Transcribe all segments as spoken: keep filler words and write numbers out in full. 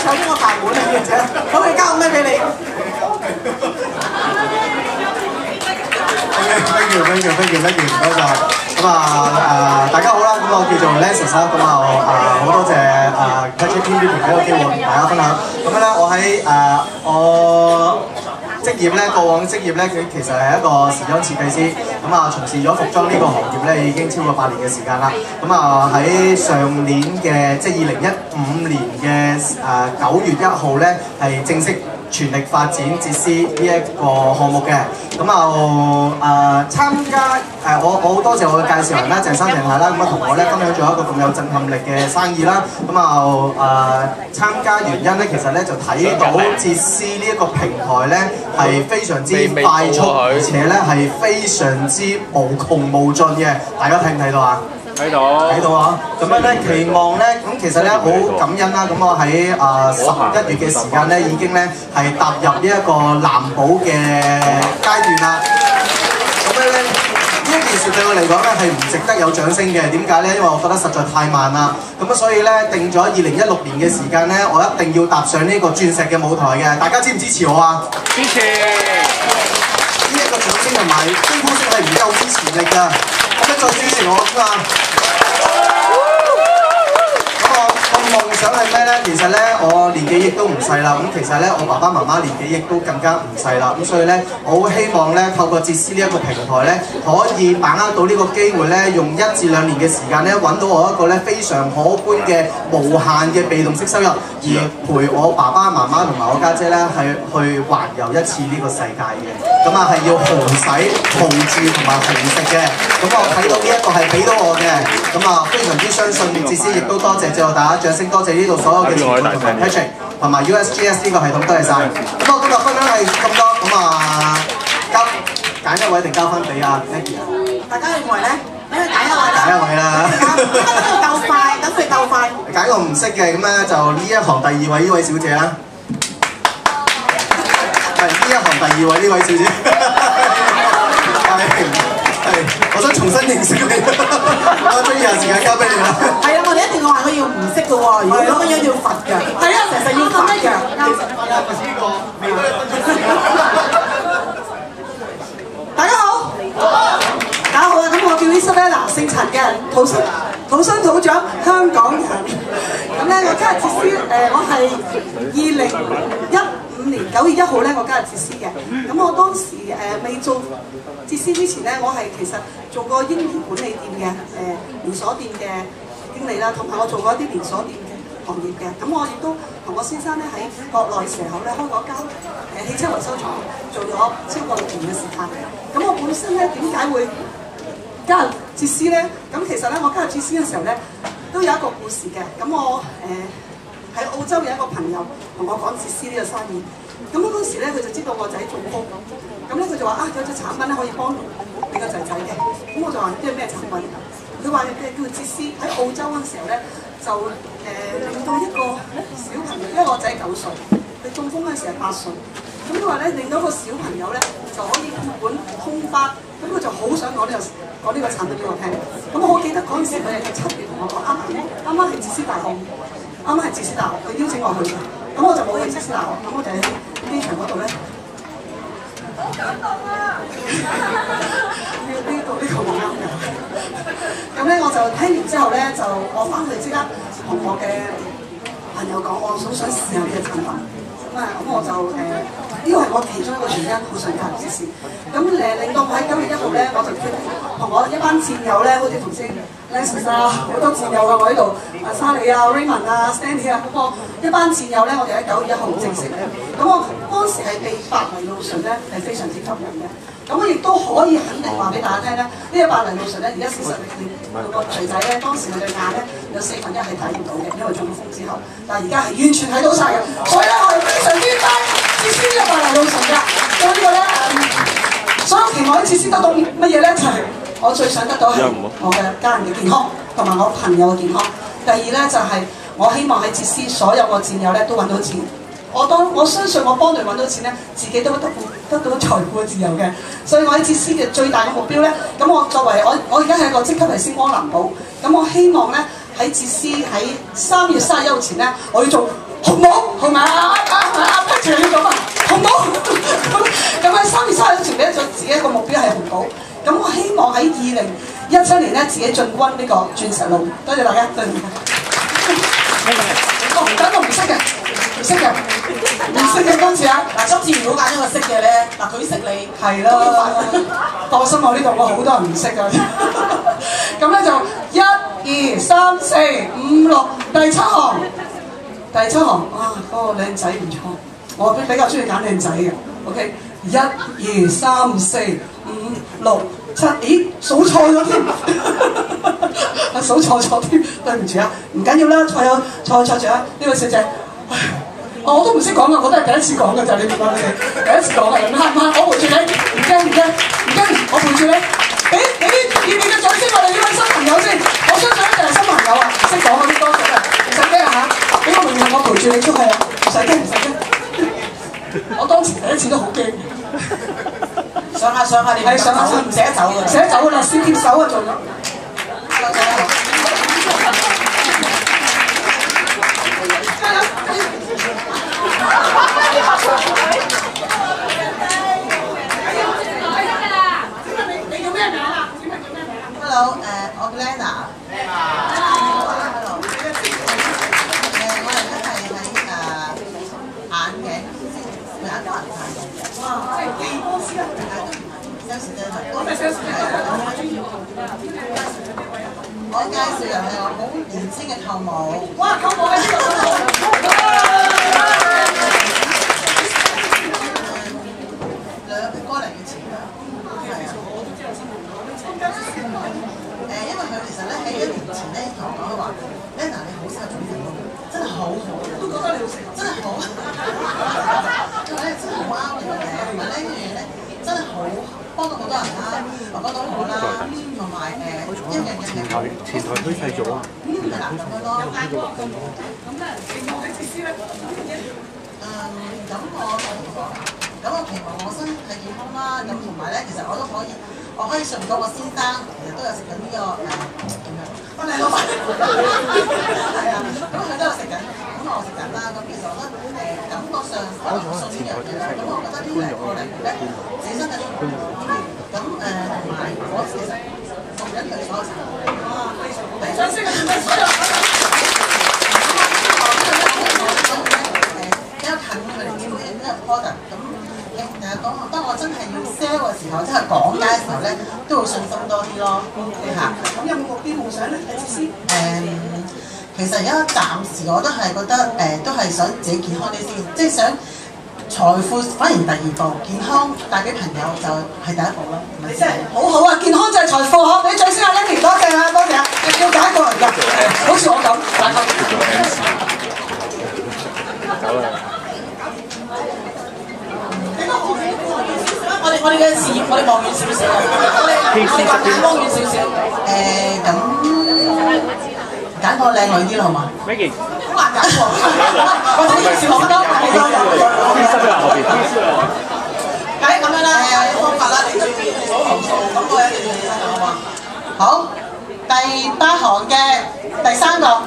上呢個大碗嚟嘅啫，咁你交咩俾你 ？Thank you, thank you, thank you, thank you， 唔該晒。咁啊誒，大家好啦，咁我叫做 Lencis 啦，咁啊誒好多謝誒 Catch T V 俾個機會同大家分享。咁樣咧，我喺誒我職業咧，過往職業咧，佢其實係一個時裝設計師。咁啊，從事咗服裝呢個行業咧，已經超過八年嘅時間啦。咁啊，喺上年嘅即係二零一五年嘅誒九月一號咧，係正式全力發展捷思呢一個項目嘅。咁啊誒參加誒我我好多謝我嘅介紹人啦，鄭生鄭太啦，咁啊同我咧分享咗一個咁有震撼力嘅生意啦。咁啊誒參加原因咧，其實咧就睇到捷思呢一個平台咧係非常之快速，而且咧係非常之無窮無盡嘅。大家睇唔睇到啊？睇到，睇到啊！咁樣咧，期望咧，咁其實咧好感恩啦。咁我喺啊十一月嘅時間咧，已經咧係踏入呢一個藍寶嘅階段啦。咁樣咧，呢一件事對我嚟講咧係唔值得有掌聲嘅。點解咧？因為我覺得實在太慢啦。咁啊，所以咧定咗二零一六年嘅時間咧，我一定要踏上呢個鑽石嘅舞台嘅。大家支唔支持我啊？支持！呢一個掌聲同埋歡呼聲係唔夠支持力㗎。咁樣再支持我㗎嘛！咁我個夢想係咩咧？其實咧，我年紀亦都唔細啦。咁其實咧，我爸爸媽媽年紀亦都更加唔細啦。咁所以咧，我好希望咧，透過捷思呢一個平台咧，可以把握到呢個機會咧，用一至兩年嘅時間咧，揾到我一個咧非常可觀嘅無限嘅被動式收入，而陪我爸爸媽媽同埋我家姐咧，係去環遊一次呢個世界嘅。咁啊，係要豪使、豪住同埋豪食嘅。咁我睇到呢一個係俾到我嘅。咁啊，非常之相信捷思，亦都多謝最後大家掌聲，多謝呢度所有嘅前輩同埋 Patrick 同埋 U S G S 呢個系統，多謝晒。咁我今日分享係咁多，咁啊交揀一位定交翻俾阿 Maggie 啊？ 大家認為咧？俾佢揀一位啦。 揀一位啦。 等佢鬥快，等佢鬥快。 揀個唔識嘅，咁咧就呢一行第二位呢位小姐啦。係呢一行第二位呢位小姐。係，我想重新認識你，我將以下時間交俾你啦。 係啊，我哋一定要話佢要唔識嘅喎，如果咁樣要罰㗎。係啊，成日要罰嘅。大家好，大家好啊！咁我叫 Isabella， 姓陳嘅，土生土生土長香港人。咁咧，我加入捷思誒，我係二零一五年九月一號咧，我加入捷思嘅。咁我當時誒未做捷思之前咧，我係其實做過嬰兒管理店嘅誒連鎖店嘅經理啦，同埋我做過一啲連鎖店嘅行業嘅。咁我亦都同我先生咧喺國內時候咧開過間誒汽車維修廠，做咗超過六年嘅時間。咁我本身咧點解會加入捷思咧？咁其實咧我加入捷思嘅時候咧都有一個故事嘅。咁我誒喺、呃、澳洲有一個朋友同我講捷思呢個生意。咁嗰時咧佢就知道我仔中風，咁咧佢就話啊有隻產品咧可以幫你個仔仔嘅。咁我就話即係咩產品？佢話嘅叫捷思，喺澳洲嗰陣時候咧就誒、呃、令到一個小朋友，因為我仔九歲，佢中風嗰陣時係八歲。咁佢話咧令到個小朋友咧就可以血管通翻，咁佢就好想講呢、這個講呢個產品俾我聽。咁我好記得嗰陣時佢係七月同我講，啱啱啱係捷思大學，啱啱係捷思大學，佢邀請我去嘅。咁我就冇去捷思大學，咁我就喺機場嗰度咧。好感動啊！呢呢度呢個冇啱嘅。咁咧我就聽完之後咧，就我翻去即刻同我嘅朋友講，我好想試下呢個產品。咁啊，咁我就誒。呃呢個係我其中一個原因，好想加入捷思。咁誒令到我喺九月一號咧，我就決定同我一班戰友咧，好似頭先 Lencis 啊，好多戰友啊，我喺度啊沙莉啊、Raymond 啊、Stanley 啊，咁我一班戰友咧，我哋喺九月一號正式咧。咁我當時係被百麗露唇咧係非常之吸引嘅。咁我亦都可以肯定話俾大家聽咧，呢個百麗露唇咧，而家事實你個錘仔咧，當時佢對眼咧有四分一係睇唔到嘅，因為中風之後。但係而家係完全睇到晒嘅，所以咧我係非常之歡捷思呢個百麗露唇㗎。咁呢個咧誒，所有期望喺捷思得到乜嘢咧？就係、是、我最想得到係我嘅家人嘅健康，同埋我朋友嘅健康。第二咧就係、是、我希望喺捷思所有個戰友咧都揾到錢。我當我相信我幫佢揾到錢咧，自己都得得到財富嘅自由嘅。所以我喺捷思嘅最大嘅目標咧，咁我作為我我而家係一個職級係星光藍寶，咁我希望咧喺捷思喺三月三十一號前咧，我要做紅帽，紅係紅寶。咁我希望喺二零一七年咧自己進軍呢個鑽石路。多謝大家，多謝大家。紅燈我唔識嘅，唔識嘅，唔識嘅今次啊！ 嗱，今次如果揀一個識嘅咧，嗱佢識你係啦，放心我呢度我好多人唔識㗎。咁咧就一二三四五六第七行，第七行啊嗰、嗰個靚仔唔錯，我比較中意揀靚仔嘅。OK， 一二三四五六七，咦數錯咗添，數錯咗添，對唔住啊，唔緊要啦，錯有錯錯住啊，呢位小姐。我都唔識講啊，我都係第一次講㗎咋，你明白你哋？第一次講啊，唔怕唔怕，我陪住你，唔驚唔驚唔驚，我陪住你。俾俾啲熱烈嘅掌聲我哋呢位新朋友先，我相信一定係新朋友啊，識講嗰啲多數嘅，唔使驚嚇。俾個名我陪住你出去啊，唔使驚唔使驚。我當時第一次都好驚。 上下上下你係上下唔捨得走㗎， 捨得走㗎啦，小貼手啊做咗。 Hello， 誒，我叫 Lena。Hello。誒，我而家係喺誒眼鏡有一個人睇嘅。哇！即係幾公司啊？sales 啫，我係 sales。我介紹人係我好年輕嘅舅母。 哇！舅母喺呢度。 兩個零月前啦。係啊。誒，因為佢其實咧喺一年前咧同我講，佢話 Lena 你好適合做呢份工，真係好好， 都覺得你好適合， 真係好，因為咧真係好啱你嘅名，同埋呢樣嘢咧真係好幫到好多人啦，又幫到我啦，同埋誒一樣嘢係前台前台推細咗啊，嗯係啦咁樣咯，咁咧期望喺設施咧，誒咁我咁我期望我身體健康啦，咁同埋咧其實我都可以。我可以順到我先生，其實都有食緊呢個誒咁樣，我靚老闆係啊，咁佢都有食緊，咁我食緊啦。咁其實我覺得誒感覺上可能信呢樣嘢啦。咁我覺得呢兩個禮物咧，自己身體都好啲。咁誒同埋我其實服緊佢所有產品。哇！非常好，掌聲啊！所有所有。比較近佢哋知唔知呢個 product 咁？誒當當我真係要 sell 嘅時候，即係講解嘅時候咧，都會信心多啲咯。嚇， 咁有冇目標夢想咧？睇先。 誒，其實而家暫時我都係覺得誒，都係想自己健康啲先，即係想財富反而第二步，健康帶俾朋友就係第一步咯。 你真係好好啊！健康就係財富嗬！俾掌聲啊 Lenny， 多謝啊，多謝啊！要揀一個人㗎，好似我咁揀個。 走啦！我哋我哋嘅事業，我哋望遠少少，我哋我哋眼光遠少少。誒咁揀個靚女啲啦，好嘛 ？Maggie， 好難揀喎，或者要小學多睇多有。誒咁樣啦，有方法啦，你最邊數行數，咁我一定要起身㗎，好嘛？好，第八行嘅第三個。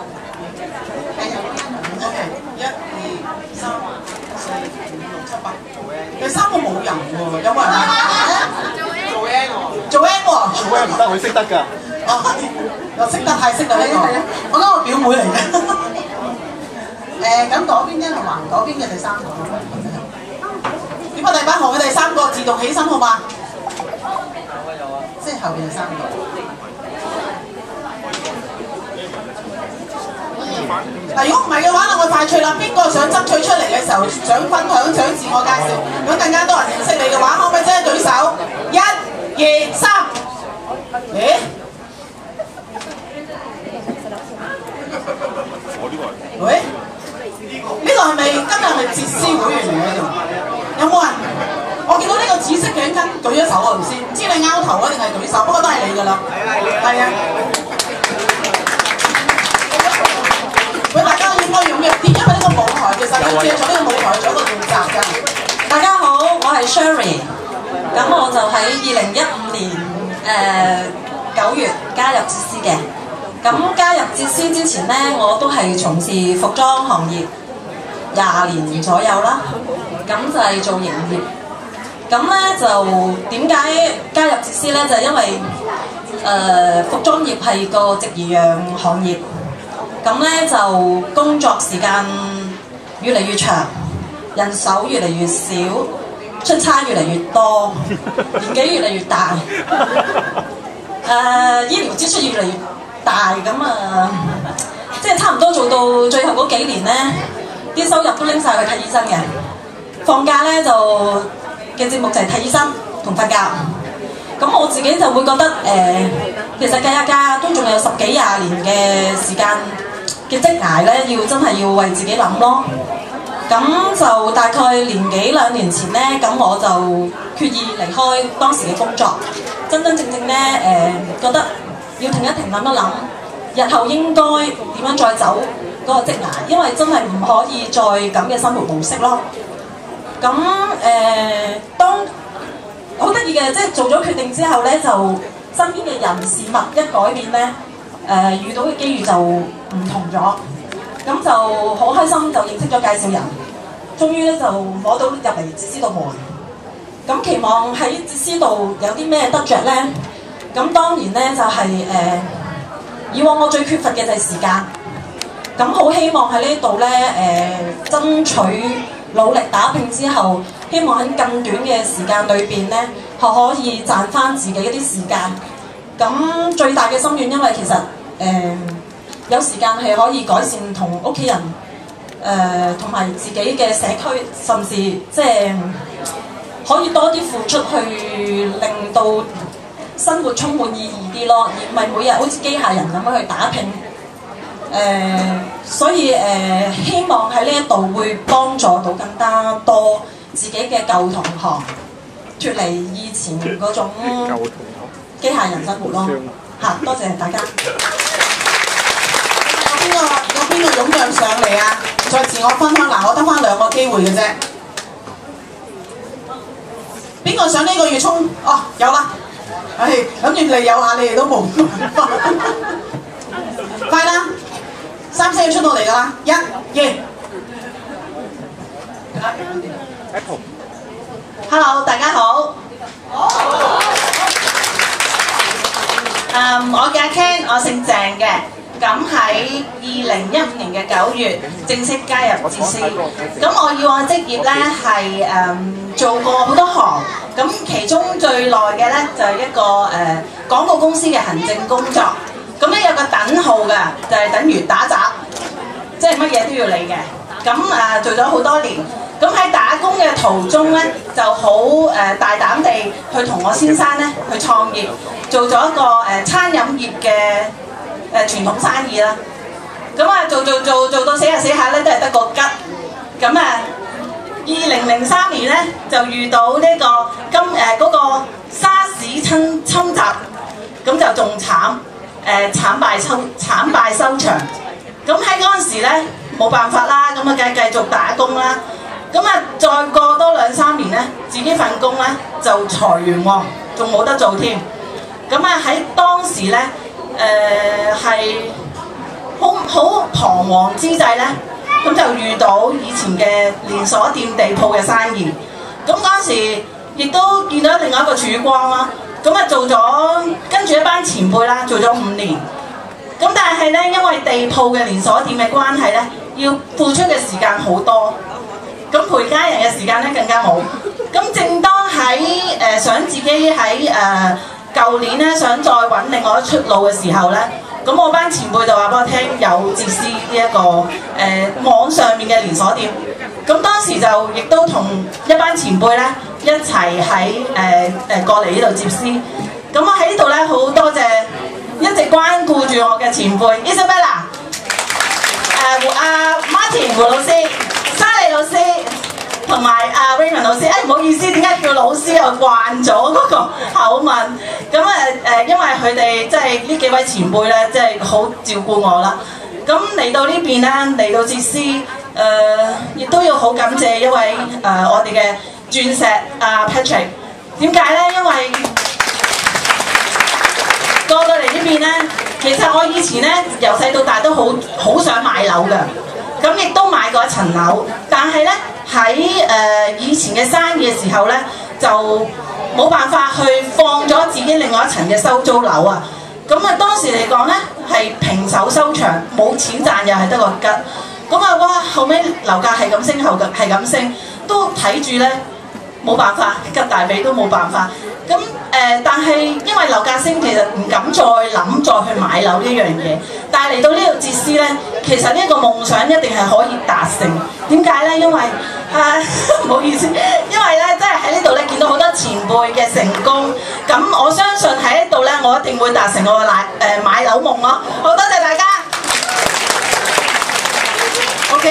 一、二、三、四、五、六、七、八。第三個冇人喎，有冇人啊？做 N 喎，做 N 喎，做 N 唔得，佢識得㗎。哦，又識得係識到呢個，我覺得我表妹嚟嘅。誒，咁嗰邊咧同埋嗰邊嘅第三個，點解第八行嘅第三個自動起身好嘛？即係後邊第三個。嗱，如果唔係嘅話，我快脆啦。邊個想爭取出嚟嘅時候，想分享、想自我介紹，如果更加多人認識你嘅話，可唔可以即刻舉手？一、二、三。咦？我呢個。喂？呢個係咪今日係哲思會員嚟嘅啫？有冇人？我見到呢個紫色頸巾舉咗手啊，唔知唔知你拗頭啊定係舉手？不過都係你㗎啦。係啊。喂，大家應該踴躍啲，因為呢個舞台其實要借助呢個舞台做一個練習㗎。 大家好，我係 Sherry， 咁我就喺二零一五年誒九月加入哲思嘅。咁加入哲思之前呢，我都係從事服裝行業廿年左右啦。咁就係做營業。 咁咧就點解加入捷斯咧？就係、因為誒、呃、服裝業係個夕陽行業，咁咧就工作時間越嚟越長，人手越嚟越少，出差越嚟越多，年紀越嚟越大，誒、呃、醫療支出越嚟越大，咁啊，即係差唔多做到最後嗰幾年咧，啲收入都拎晒去睇醫生嘅，放假咧就嘅節目就係睇醫生同瞓覺。咁我自己就會覺得誒、呃，其實計一計都仲有十幾廿年嘅時間嘅職涯咧，要真係要為自己諗咯。咁就大概年幾兩年前咧，咁我就決意離開當時嘅工作，真真正正咧誒、呃，覺得要停一停諗一諗，日後應該點樣再走嗰個職涯，因為真係唔可以再咁嘅生活模式咯。咁誒、呃，當好得意嘅，即係做咗決定之後咧，就身邊嘅人事物一改變咧，誒、呃、遇到嘅機遇就唔同咗，咁就好開心就認識咗介紹人，終於咧就摸到入嚟捷斯道門。咁期望喺捷斯道有啲咩得着咧？咁當然咧就係、是、誒、呃，以往我最缺乏嘅就係時間，咁好希望喺呢度咧誒爭取。努力打拼之後，希望喺更短嘅時間裏邊咧，可可以賺翻自己一啲時間。咁最大嘅心願，因為其實誒、呃、有時間係可以改善同屋企人誒同埋自己嘅社區，甚至即係可以多啲付出去，令到生活充滿意義啲咯，而唔係每日好似機械人咁樣去打拼。誒、呃，所以誒、呃，希望喺呢一度會幫助到更加多自己嘅舊同行，脫離以前嗰種機械人生活咯。嚇，多謝大家。 有邊個有邊個踴躍上嚟啊？再自我分享嗱，我得翻兩個機會嘅啫。邊個想呢個月衝？哦，有啦。唉，諗住你有下，你哋都冇。快啦！三聲要出到嚟㗎啦，一、二。Hello， 大家好。好。誒，我叫阿 Ken， 我姓鄭嘅。咁喺二零一五年嘅九月正式加入捷斯。咁我以往嘅職業咧係誒做過好多行，咁其中最耐嘅咧就係一個誒、呃、廣告公司嘅行政工作。咁咧有個等號嘅，就係、是、等於打雜，即係乜嘢都要理嘅。咁誒、呃、做咗好多年，咁喺打工嘅途中咧，就好誒、呃、大膽地去同我先生咧去創業，做咗一個誒、呃、餐飲業嘅誒、呃、傳統生意啦。咁啊做做做做到死下死下咧，都係得個吉。咁啊，二零零三年咧就遇到呢、這個今誒嗰個沙士侵侵襲，咁就仲慘。誒、呃、慘敗收慘敗收場，咁喺嗰陣時咧冇辦法啦，咁啊梗係繼續打工啦。咁啊再過多兩三年咧，自己份工咧就裁員喎，仲冇得做添。咁啊喺當時咧誒係好好彷徨之際咧，咁就遇到以前嘅連鎖店地鋪嘅生意。咁嗰陣時亦都見到另外一個曙光啦。咁啊做咗跟住一班前輩啦，做咗五年。咁但係咧，因為地鋪嘅連鎖店嘅關係咧，要付出嘅時間好多。咁陪家人嘅時間咧更加冇。咁正當喺誒、呃、想自己喺誒舊年咧想再揾另外一出路嘅時候咧，咁我班前輩就話俾我聽有捷斯呢一個誒、呃、網上面嘅連鎖店。咁當時就亦都同一班前輩咧一齊喺誒誒過嚟呢度捷斯。咁我喺呢度咧好多謝一直關顧住我嘅前輩 Isabella、誒阿 Martin 胡老師、沙莉老師同埋阿 Raymond 老師。誒、哎、唔好意思，點解叫老師又慣咗嗰個口吻？咁誒誒，因為佢哋即係呢幾位前輩咧，即係好照顧我啦。咁嚟到呢邊咧，嚟到捷斯。誒，亦、呃、都要好感謝一位誒、呃、我哋嘅鑽石阿、呃、Patrick。點解咧？因為過到嚟呢邊咧，其實我以前咧由細到大都好好想買樓㗎，咁亦都買過一層樓。但係咧喺誒以前嘅生意嘅時候咧， 就冇辦法去放咗自己另外一層嘅收租樓啊。咁啊當時嚟講咧係平手收場，冇錢賺又係得個吉。咁啊哇！後尾樓價係咁升，後係咁升，都睇住咧冇辦法，吉大髀都冇辦法。咁誒、呃，但係因為樓價升，其實唔敢再諗再去買樓呢樣嘢。但係嚟到呢度哲思咧，其實呢個夢想一定係可以達成。點解咧？因為啊，唔好意思，因為咧真係喺呢度咧見到好多前輩嘅成功。咁我相信喺呢度咧，我一定會達成我嘅買誒買樓夢咯。好多謝大家。OK。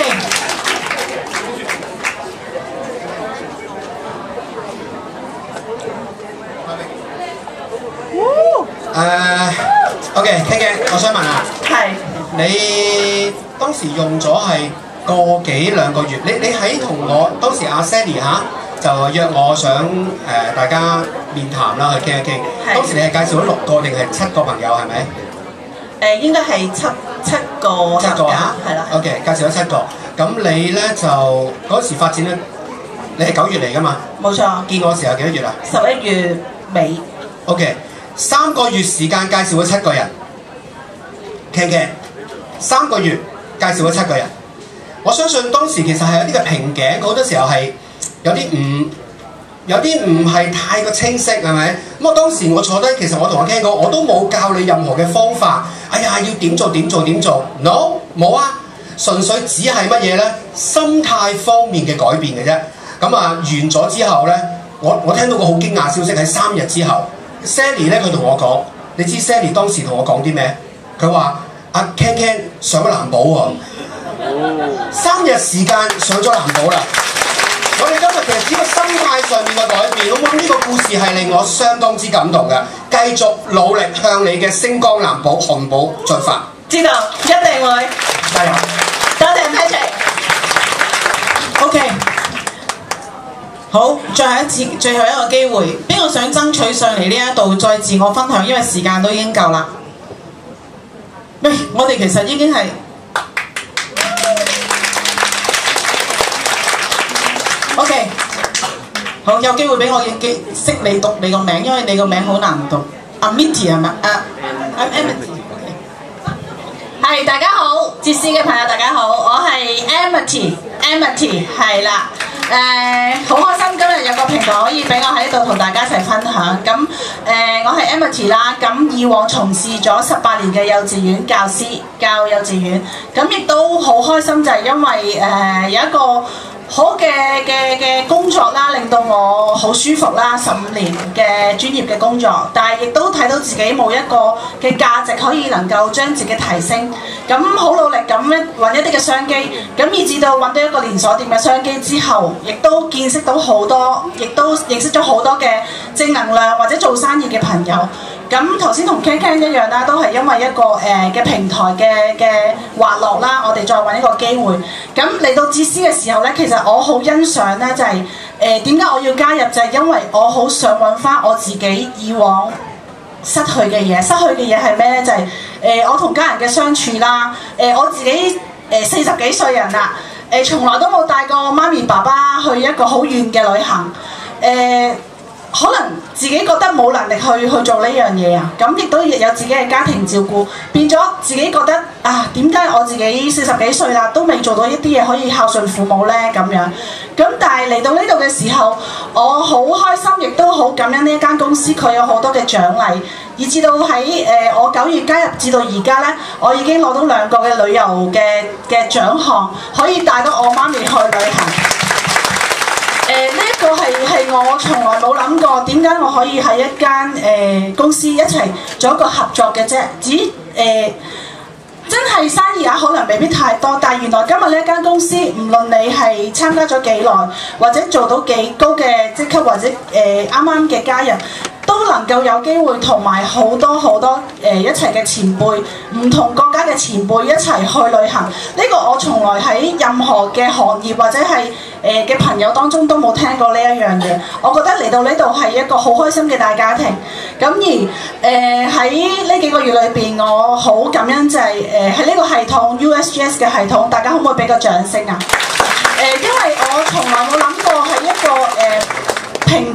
誒、uh, ，OK，K K， 我想問啊， 係你當時用咗係個幾兩個月？你你喺同我當時阿 Sally 嚇就約我想誒、呃、大家面談啦，去傾一傾。當時你係介紹咗六個定係七個朋友係咪？誒、 呃，應該係七七個七個嚇， 係啦。 OK， 介紹咗七個。咁你咧就嗰時發展咧，你係九月嚟㗎嘛？ 冇錯。 見我嘅時候幾多月啊？ 十一月尾。 OK。三個月時間介紹咗七個人 ，K K， 三個月介紹咗七個人。我相信當時其實係有啲嘅瓶頸，好多時候係有啲唔有啲唔係太過清晰，係咪？咁我當時我坐低，其實我同阿 Ken 講，我都冇教你任何嘅方法。哎呀，要點做點做點做 ，no 冇啊，純粹只係乜嘢咧？心態方面嘅改變嘅啫。咁啊，完咗之後咧，我我聽到個好驚訝消息喺三日之後。Sally 咧，佢同我講，你知 Sally 當時同我講啲咩？佢話阿 Ken Ken 上咗藍寶喎，三日時間上咗藍寶啦。我哋今日其實只個心態上面嘅改變，我諗呢個故事係令我相當之感動嘅。繼續努力向你嘅星光藍寶紅寶進發。 知道，一定會。 加油！ 多謝 Patrick。 OK。好，最後一次，最後一個機會，邊個想爭取上嚟呢一度再自我分享？因為時間都已經夠啦。喂，我哋其實已經係 OK。好，有機會俾我記識你讀你個名，因為你個名好難讀。Amity 係咪？啊 ，I'm Amity。 係，大家好，哲思嘅朋友大家好，我係 Amity，Amity 係啦。誒好、呃、開心今日有個平台可以俾我喺度同大家一齊分享。咁誒、呃、我係 Amity 啦，咁以往從事咗十八年嘅幼稚園教師，教幼稚園，咁亦都好開心就係因為誒、呃、有一個好嘅嘅嘅工作啦，令到我好舒服啦，十五年嘅專業嘅工作，但係亦都睇到自己冇一個嘅價值可以能夠將自己提升，咁好努力咁揾一啲嘅商機，咁以至到揾到一個連鎖店嘅商機之後，亦都見識到好多，亦都認識咗好多嘅正能量或者做生意嘅朋友。咁頭先同 Ken Ken 一樣啦，都係因為一個誒嘅、呃、平台嘅嘅滑落啦，我哋再揾一個機會。咁嚟到哲思嘅時候咧，其實我好欣賞咧，就係誒點解我要加入，就係、是、因為我好想揾翻我自己以往失去嘅嘢。失去嘅嘢係咩咧？就係、是、誒、呃、我同家人嘅相處啦。誒、呃、我自己誒四十幾歲人啦，誒、呃、從來都冇帶過媽咪爸爸去一個好遠嘅旅行。誒、呃可能自己覺得冇能力去去做呢樣嘢啊，咁亦都有自己嘅家庭照顧，變咗自己覺得啊，點解我自己四十幾歲啦，都未做到一啲嘢可以孝順父母呢？咁樣。咁但係嚟到呢度嘅時候，我好開心，亦都好感恩呢一間公司，佢有好多嘅獎勵，以至到喺誒、呃、我九月加入至到而家呢，我已經攞到兩個嘅旅遊嘅嘅獎項，可以帶到我媽咪去旅行。誒呢一個係係我從來冇諗過，點解我可以喺一間誒、呃、公司一齊做一個合作嘅啫？只誒、呃、真係生意也可能未必太多，但係原來今日呢一間公司，唔論你係參加咗幾耐，或者做到幾高嘅職級，或者誒啱啱嘅家人，都能夠有機會同埋好多好多誒、呃、一齊嘅前輩，唔同國家嘅前輩一齊去旅行。呢、這個我從來喺任何嘅行業或者係誒嘅朋友當中都冇聽過呢一樣嘢。我覺得嚟到呢度係一個好開心嘅大家庭。咁而誒喺呢幾個月裏邊，我好感恩就係誒喺呢個系統 U S G S 嘅系統，大家可唔可以俾個掌聲啊？誒、呃，因為我從來冇諗過係一個誒、呃、平台。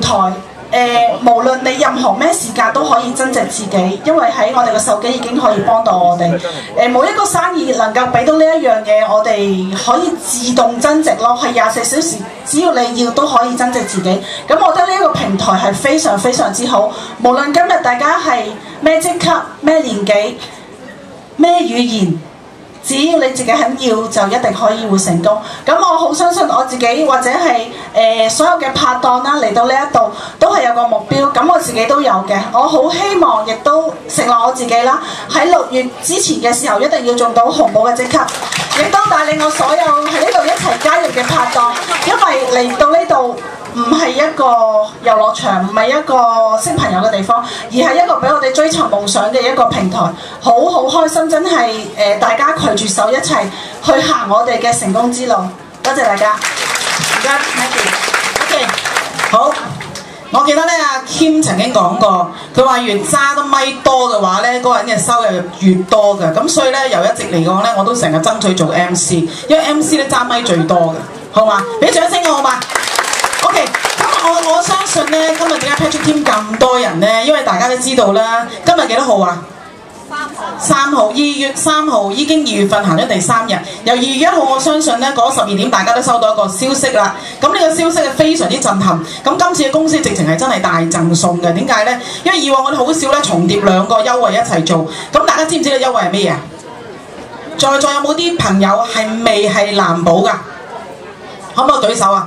台。誒、呃，無論你任何咩時間都可以增值自己，因為喺我哋嘅手機已經可以幫到我哋。誒、呃，冇一個生意能夠俾到呢一樣嘢，我哋可以自動增值咯，係廿四小時，只要你要都可以增值自己。咁我覺得呢一個平台係非常非常之好，無論今日大家係咩職級、咩年紀、咩語言。只要你自己肯要，就一定可以會成功。咁我好相信我自己，或者係誒、呃、所有嘅拍檔啦，嚟到呢一度都係有個目標。咁我自己都有嘅，我好希望亦都承諾我自己啦。喺六月之前嘅時候，一定要做到紅帽嘅職級，亦都帶領我所有喺呢度一齊加入嘅拍檔，因為嚟到呢度。唔係一個遊樂場，唔係一個識朋友嘅地方，而係一個俾我哋追尋夢想嘅一個平台。好好開心，真係誒、呃、大家攜住手一齊去行我哋嘅成功之路。多謝大家。而家 Maggie，OK， 好。我記得咧，阿 Kim 曾經講過，佢話越揸得咪多嘅話咧，嗰個人嘅收入越多嘅。咁所以咧，由一直嚟講咧，我都成日爭取做 M C， 因為 M C 咧揸咪最多嘅，好嘛？俾掌聲我好嘛？ OK， 咁我我相信咧，今日點解 Patrick Team 咁多人咧？因為大家都知道啦，今日幾多號啊？三號，二月三號已經二月份行咗第三日。由二月一號，我相信咧嗰十二點大家都收到一個消息啦。咁呢個消息係非常之震撼。咁今次嘅公司直情係真係大贈送嘅。點解咧？因為以往我哋好少咧重疊兩個優惠一齊做。咁大家知唔知道優惠係咩嘢？在座有冇啲朋友係未係藍寶㗎？可唔可以舉手啊？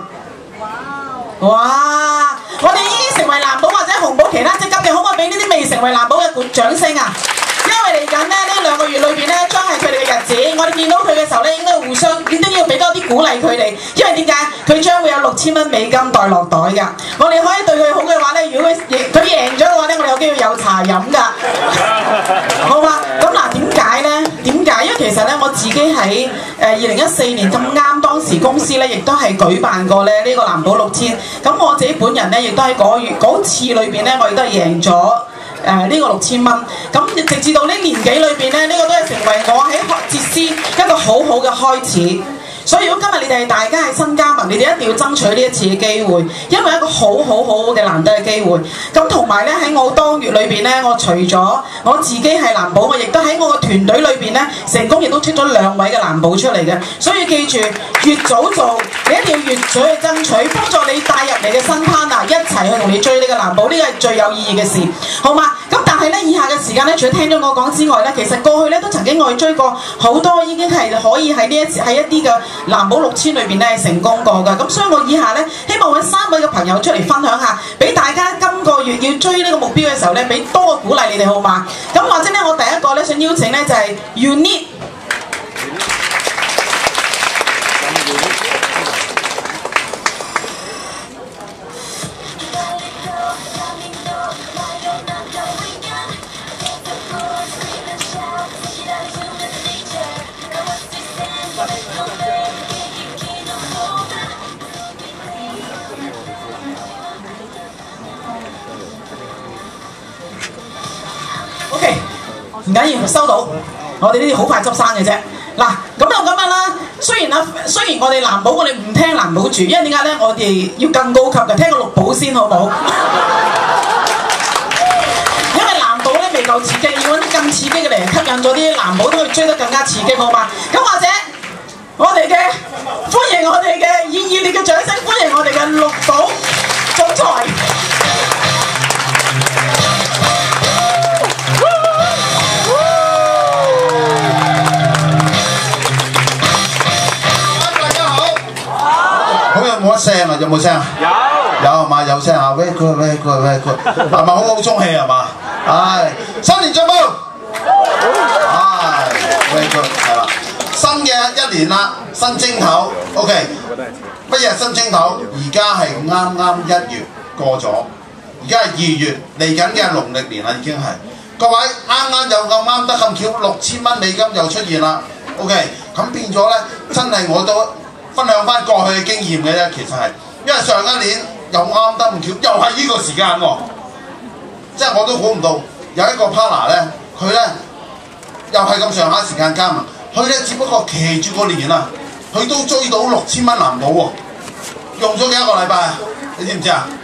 哇！我哋已經成為藍寶或者紅寶其他職級嘅，可唔可以俾呢啲未成為藍寶嘅鼓掌聲啊？因為嚟緊咧呢兩個月裏邊咧，將係佢哋嘅日子。我哋見到佢嘅時候咧，應該互相一定要俾多啲鼓勵佢哋。因為點解？佢將會有六千蚊美金袋落袋㗎。我哋可以對佢好嘅話咧，如果佢佢贏咗嘅話咧，我哋有機會有茶飲㗎。好嘛？咁嗱，點解咧？點解？因為其實咧，我自己喺誒二零一四年咁啱，當時公司咧亦都係舉辦過咧呢個藍寶六千。咁我自己本人咧，亦都喺嗰月嗰次裏邊咧，我亦都係贏咗。誒、呃、呢、這個六千蚊，咁直至到呢年紀裏邊咧，呢、這個都係成為我喺學哲思一個好好嘅開始。所以如果今日你哋大家係新加盟，你哋一定要爭取呢一次嘅機會，因為一個好好好嘅難得嘅機會。咁同埋咧喺我當月裏邊咧，我除咗我自己係藍寶，我亦都喺我嘅團隊裏邊咧，成功亦都出咗兩位嘅藍寶出嚟嘅。所以記住，越早做，你一定要越早去爭取，幫助你帶入你嘅新 partner 一齊去同你追呢個藍寶，呢個係最有意義嘅事，好嘛？咁但係咧，以下嘅時間咧，除咗聽咗我講之外咧，其實過去咧都曾經我去追過好多，已經係可以喺呢一喺一啲嘅藍寶六千裏邊咧係成功過㗎。咁所以我以下咧希望揾三位嘅朋友出嚟分享下，俾大家今個月要追呢個目標嘅時候咧，俾多個鼓勵你哋好嘛？咁或者咧，我第一個咧想邀請咧就係 Unique。OK， 唔緊要，收到。我哋呢啲好快執生嘅啫。嗱，咁就咁樣啦。雖然啊，雖然我哋藍寶，我哋唔聽藍寶住，因為點解咧？我哋要更高級嘅，聽個綠寶先好唔好？因為藍寶咧未夠刺激，要揾啲更刺激嘅嚟吸引咗啲藍寶都可以追得更加刺激，好嘛？咁或者我哋嘅歡迎我哋嘅以熱烈嘅掌聲歡迎我哋嘅綠寶總裁。 冇乜聲啊？有冇聲啊？有，有係嘛？有聲啊 ！Very good, very good, very good， 係咪好好中氣係嘛？唉，新年進步！唉 ，very good， 係啦，新嘅一年啦，新正頭 ，OK， 乜嘢新正頭？而家係啱啱一月過咗，而家係二月，嚟緊嘅農曆年啦，已經係。各位啱啱又咁啱得咁巧，六千蚊美金又出現啦 ，OK， 咁變咗咧，真係我都〜分享翻過去嘅經驗嘅啫，其實係，因為上一年又啱得咁巧，又係呢個時間喎，即係我都估唔到有一個 partner 咧，佢咧又係咁上下時間加盟，佢咧只不過騎住個年啊，佢都追到六千蚊藍寶喎，用咗幾多個禮拜啊？你知唔知啊？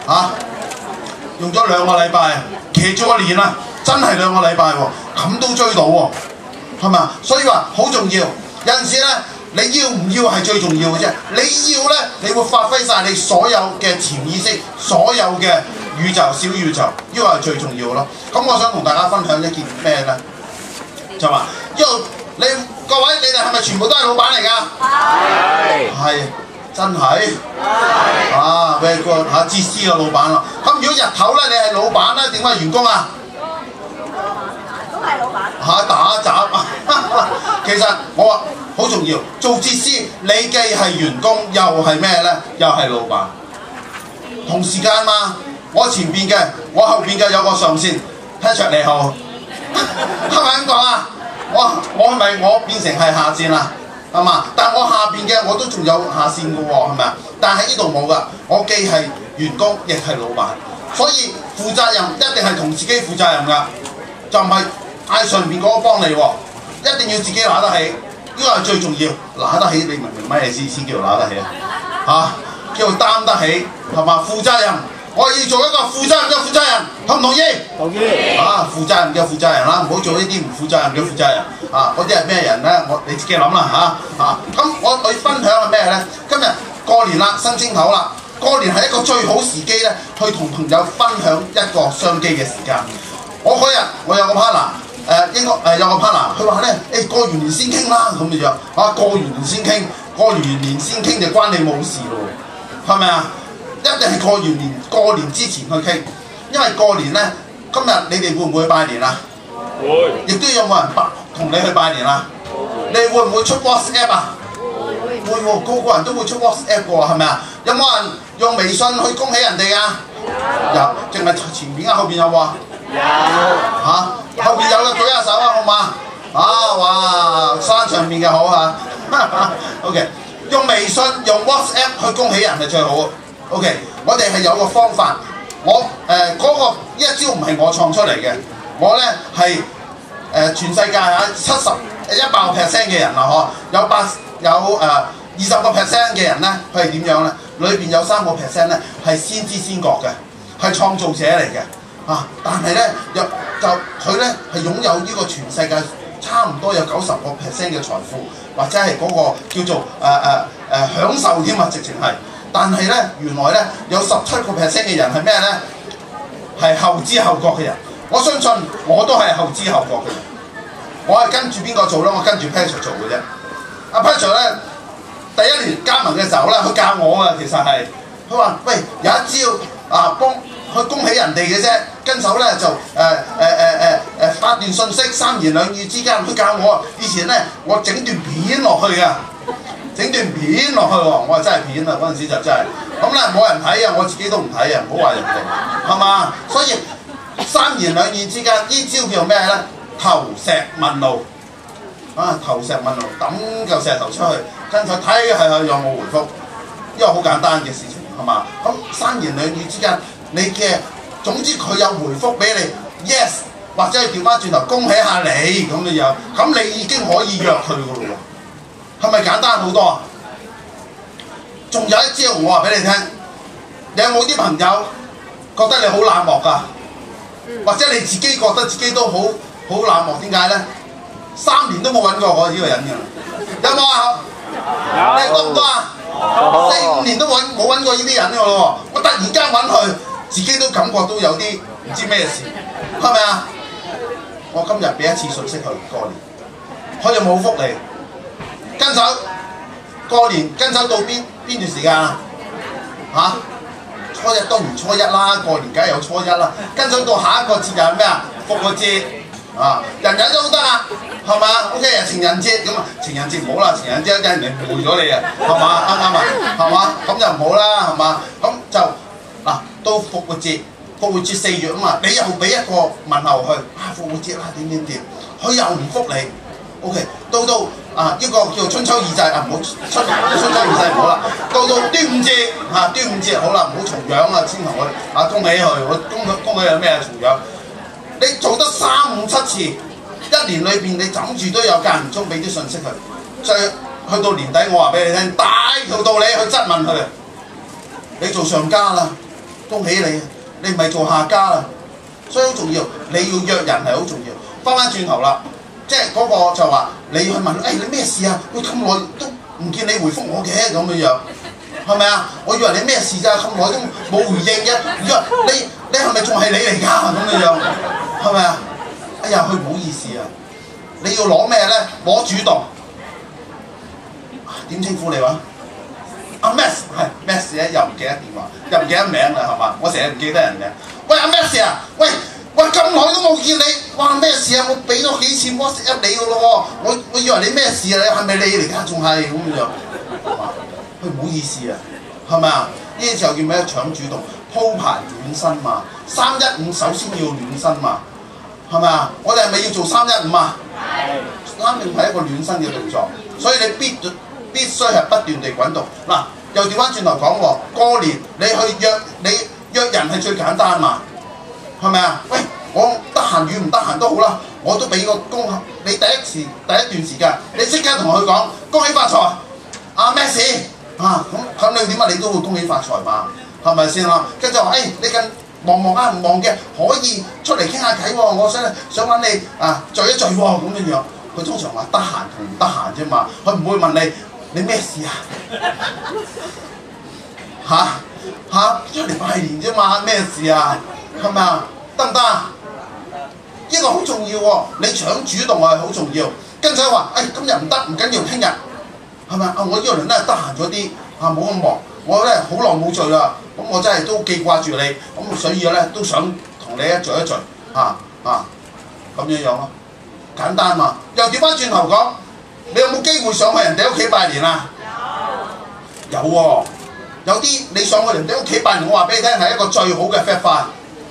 嚇、啊，用咗兩個禮拜，騎咗個年啊，真係兩個禮拜喎，咁都追到喎，係咪啊？所以話好重要，有陣時咧，你要唔要係最重要嘅啫。你要咧，你會發揮晒你所有嘅潛意識，所有嘅宇宙小宇宙，呢個係最重要咯。咁我想同大家分享一件咩咧？就話，因為你各位你哋係咪全部都係老闆嚟㗎？係。係。真係。啊 ，very good 嚇，哲思嘅老闆啦。咁如果日頭咧，你係老闆咧，點解係員工啊？都係老闆。嚇、啊，打雜。其實我話好重要，做哲思你既係員工，又係咩咧？又係老闆。同時間嘛，我前邊嘅，我後邊嘅有個上線 Patrick 你好，係咪咁講啊？我我係咪我變成係下線啦？係嘛？但我下邊嘅我都仲有下線嘅喎，係咪啊？但係呢度冇㗎，我既係員工，亦係老闆，所以負責任一定係同自己負責任㗎，就唔係嗌上邊嗰個幫你喎，一定要自己拿得起，呢個係最重要。拿得起，你明唔明咩意思先叫做拿得起啊？嚇，叫做擔得起，係嘛？負責任。我要做一個負責任嘅負責人，同唔同意？同意。啊，負責任嘅負責人啦，唔好做呢啲唔負責任嘅負責人。啊，嗰啲係咩人咧？我你自己諗啦嚇。啊，咁我我分享係咩咧？今日過年啦，新正頭啦，過年係一個最好時機咧，去同朋友分享一個商機嘅時間。我嗰日我有個 partner， 誒應該誒有個 partner， 佢話咧誒過完年先傾啦咁嘅樣。啊，過完年先傾，過完年先傾就關你冇事咯，係咪啊？一定係過完年，過年之前去傾，因為過年咧，今日你哋會唔會去拜年啊？會。亦都有冇人拜同你去拜年啊？會。你會唔會出 WhatsApp 啊？會。會喎，個個人都會出 WhatsApp 喎，係咪啊？有冇人用微信去恭喜人哋啊？有。淨係前面啊，後邊有冇啊？有。嚇？後邊有嘅舉下手啊，好嘛？啊，哇！山上面嘅好嚇。OK， 用微信、用 WhatsApp 去恭喜人係最好。OK， 我哋係有個方法，我誒嗰、呃那個呢一招唔係我創出嚟嘅，我咧係誒全世界嚇七十一百個 percent 嘅人啦，嗬，有八有誒二十個 percent 嘅人咧，佢係點樣咧？裏邊有三個 percent 咧係先知先覺嘅，係創造者嚟嘅嚇，但係咧又就佢咧係擁有呢個全世界差唔多有九十個 percent 嘅財富，或者係嗰個叫做誒誒誒享受添啊，直情係。但係咧，原來咧有十七個 percent 嘅人係咩咧？係後知後覺嘅人。我相信我都係後知後覺嘅人。我係跟住邊個做咧？我跟住 Patrick 做嘅啫。阿 Patrick 咧，第一年加盟嘅時候咧，佢教我啊，其實係佢話：喂，有一招啊，幫去恭喜人哋嘅啫。跟手咧就誒誒誒誒誒發段信息，三言兩語之間，佢教我啊。以前咧，我整段片落去㗎。整段片落去喎，我話真係片啊！嗰陣時就真係咁咧，冇人睇啊，我自己都唔睇啊，唔好話人哋，係嘛？所以三言兩語之間，呢招叫咩咧？投石問路啊！投石問路，抌嚿石頭出去，跟住睇係有冇回覆，呢個好簡單嘅事情係嘛？咁三言兩語之間，你嘅總之佢有回覆俾你 yes， 或者係調翻轉頭恭喜下你咁嘅樣，咁你已經可以約佢噶咯喎。係咪簡單好多啊？仲有一招，我話俾你聽，你有冇啲朋友覺得你好冷漠㗎？或者你自己覺得自己都好好冷漠？點解咧？三年都冇揾過我呢個人㗎，有冇啊？有。你多唔多啊？四五年都揾冇揾過呢啲人㗎咯喎！我突然間揾佢，自己都感覺到有啲唔知咩事，係咪啊？我今日俾一次信息佢過年，佢又冇覆你。跟手過年跟手到邊邊段時間啊？嚇，初一當然初一啦，過年梗係有初一啦。跟手到下一個節日係咩啊？復活節啊，人人都得啊，係嘛 ？O K 啊，情人節咁啊，情人節唔好啦，情人節一陣人誤會咗你啊，係嘛？啱唔啱啊？係嘛？咁就唔好啦，係嘛？咁就嗱、啊，到復活節，復活節四月啊嘛，你又俾一個問候佢啊，復活節啦點點點，佢又唔覆你。O K， 到到啊呢、這個叫春秋二祭啊，唔好春春秋二祭唔好啦。到到端午節嚇、啊，端午節好啦，唔好重陽啊，先同佢啊恭喜佢，我恭喜恭喜有咩重陽？你做得三五七次，一年裏邊你枕住都有間唔中俾啲信息佢，再去到年底我話俾你聽，大條道理去質問佢，你做上家啦， 恭喜你，你唔係做下家啦，所以好重要。你要約人係好重要。翻返轉頭啦，即係嗰個就話你去問，誒、哎、你咩事啊？喂咁耐都唔見你回覆我嘅咁樣樣，係咪啊？我以為你咩事咋？咁耐都冇回應嘅，你你係咪仲係你嚟㗎？咁樣樣係咪啊？哎呀，佢唔好意思啊！你要攞咩咧？攞主動。點稱呼你話？阿 Max 係 Max 咧，又唔記得電話，又唔記得名啦，係嘛？我成日唔記得人名。喂阿 Max 啊，喂喂咁耐都冇見你，哇咩事啊？我俾咗幾次 WhatsApp 你㗎咯喎，我我以為你咩事啊？你係咪你嚟㗎？仲係咁樣，佢唔好意思啊，係咪啊？呢啲時候叫咩？搶主動，鋪排暖身嘛。三一五首先要暖身嘛，係咪啊？我哋係咪要做三一五啊？係。三一五係一個暖身嘅動作，所以你必必須係不斷地滾動。嗱，又調翻轉頭講喎，過年你去約你約人係最簡單嘛，係咪啊？喂，我得閒與唔得閒都好啦，我都俾個恭喜你第一時第一段時間，你即刻同佢講恭喜發財，啊咩事啊？咁咁你點啊？你都會恭喜發財嘛，係咪先啦？跟住話誒，你近忙忙啊唔忙嘅，可以出嚟傾下偈喎，我想想揾你啊聚一聚喎咁樣樣。佢通常話得閒同唔得閒啫嘛，佢唔會問你你咩事啊？嚇嚇出嚟拜年啫嘛，咩事啊？係咪啊？得唔得啊？呢個好重要喎，你搶主動係好重要。跟住話誒今日唔得唔緊要，聽日係咪啊？我呢個人咧得閒咗啲啊，冇咁忙，我咧好耐冇聚啦，咁我真係都記掛住你，咁所以咧都想同你一聚一聚啊啊咁樣樣咯。簡單嘛，又調翻轉頭講，你有冇機會上去人哋屋企拜年啊？有，有喎、哦，有啲你上去人哋屋企拜年，我話俾你聽係一個最好嘅 fat 飯。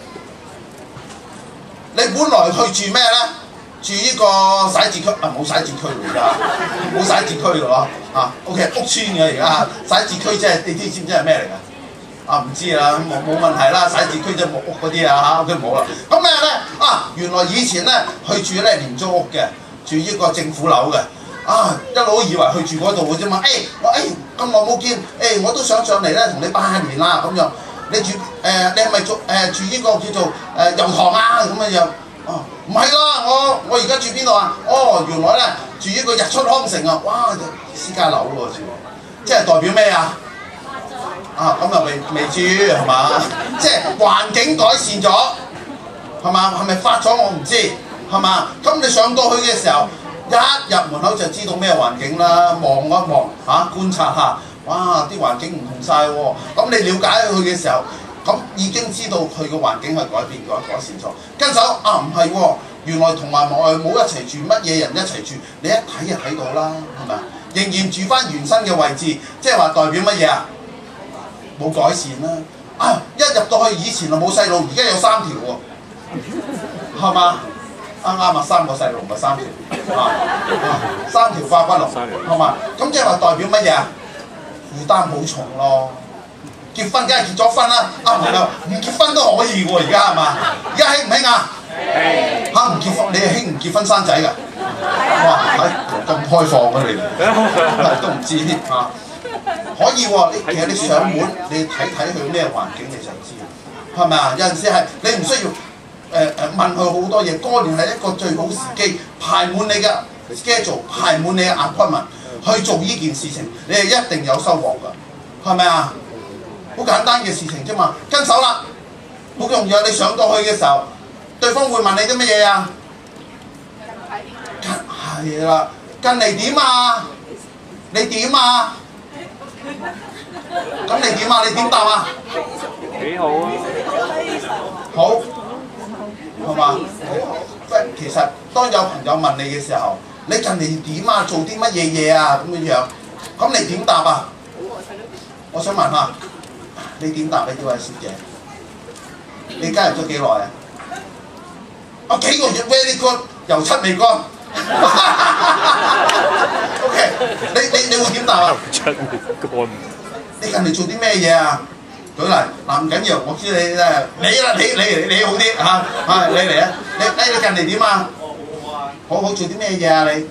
你本來去住咩咧？住呢個徙置區啊，冇徙置區而家，冇徙置區嘅喎啊 ，OK 屋村嘅而家，徙置區即係你知知唔知係咩嚟㗎？啊唔知啦，冇冇問題啦，徙置區即係木屋嗰啲啊嚇，佢冇啦。咁咩咧？啊原來以前咧去住咧廉租屋嘅，住呢個政府樓嘅，啊一路以為去住嗰度嘅啫嘛。誒、欸、我誒咁耐冇見，誒、欸、我都想上嚟咧同你拜下年啦咁樣。你住誒、呃、你係咪住誒住呢個叫做誒油塘啊咁樣樣？哦唔係啦，我我而家住邊度啊？哦原來咧住呢個日出康城啊，哇私家樓喎住，即係代表咩啊？啊咁又未未至於係嘛？即係環境改善咗係嘛？係咪發咗我唔知係嘛？咁你上到去嘅時候，一入門口就知道咩環境啦，望一望嚇、啊、觀察下，哇啲環境唔同晒喎。咁你了解佢嘅時候，咁已經知道佢嘅環境係改變咗、改善咗。跟手啊唔係喎，原來同埋外母一齊住，乜嘢人一齊住，你一睇就睇到啦，係咪？仍然住翻原生嘅位置，即係話代表乜嘢啊？冇改善啦！啊，一入到去以前就冇細路，而家有三條喎，係嘛？啱啱啊，三個細路唔係三條啊，啊三條化骨龍，係嘛？咁即係話代表乜嘢啊？負擔好重咯。結婚梗係結咗婚啦，啊唔係唔結婚都可以喎，而家係嘛？而家興唔興啊？興嚇唔結婚，你係興唔結婚生仔㗎？哇！係咁開放嘅你，都唔知添啊！可以喎、哦，你其實你上門，你睇睇佢咩環境你就知，係咪啊？有陣時係你唔需要誒誒、呃、問佢好多嘢，過年係一個最好時機，排滿你嘅 schedule， 排滿你嘅 appointment 去做呢件事情，你係一定有收穫㗎，係咪啊？好簡單嘅事情啫嘛，跟手啦，好容易啊！你上到去嘅時候，對方會問你啲乜嘢啊？係啦，近嚟點啊？你點啊？咁你點啊？你點答啊？幾好啊！好，係嘛？喂，其實當有朋友問你嘅時候，你近嚟點啊？做啲乜嘢嘢啊？咁樣樣，咁你點答啊？我想問下，你點答？你呢位小姐，你加入咗幾耐啊？啊幾個月 very good，油漆未乾。O K， 你你你會點答啊？油漆未乾。你近嚟做啲咩嘢啊？舉例嗱，唔緊要，我知你咧，你啦，你你你好啲嚇，啊你嚟啊！你誒你近嚟點啊？好好做啲咩嘢啊？你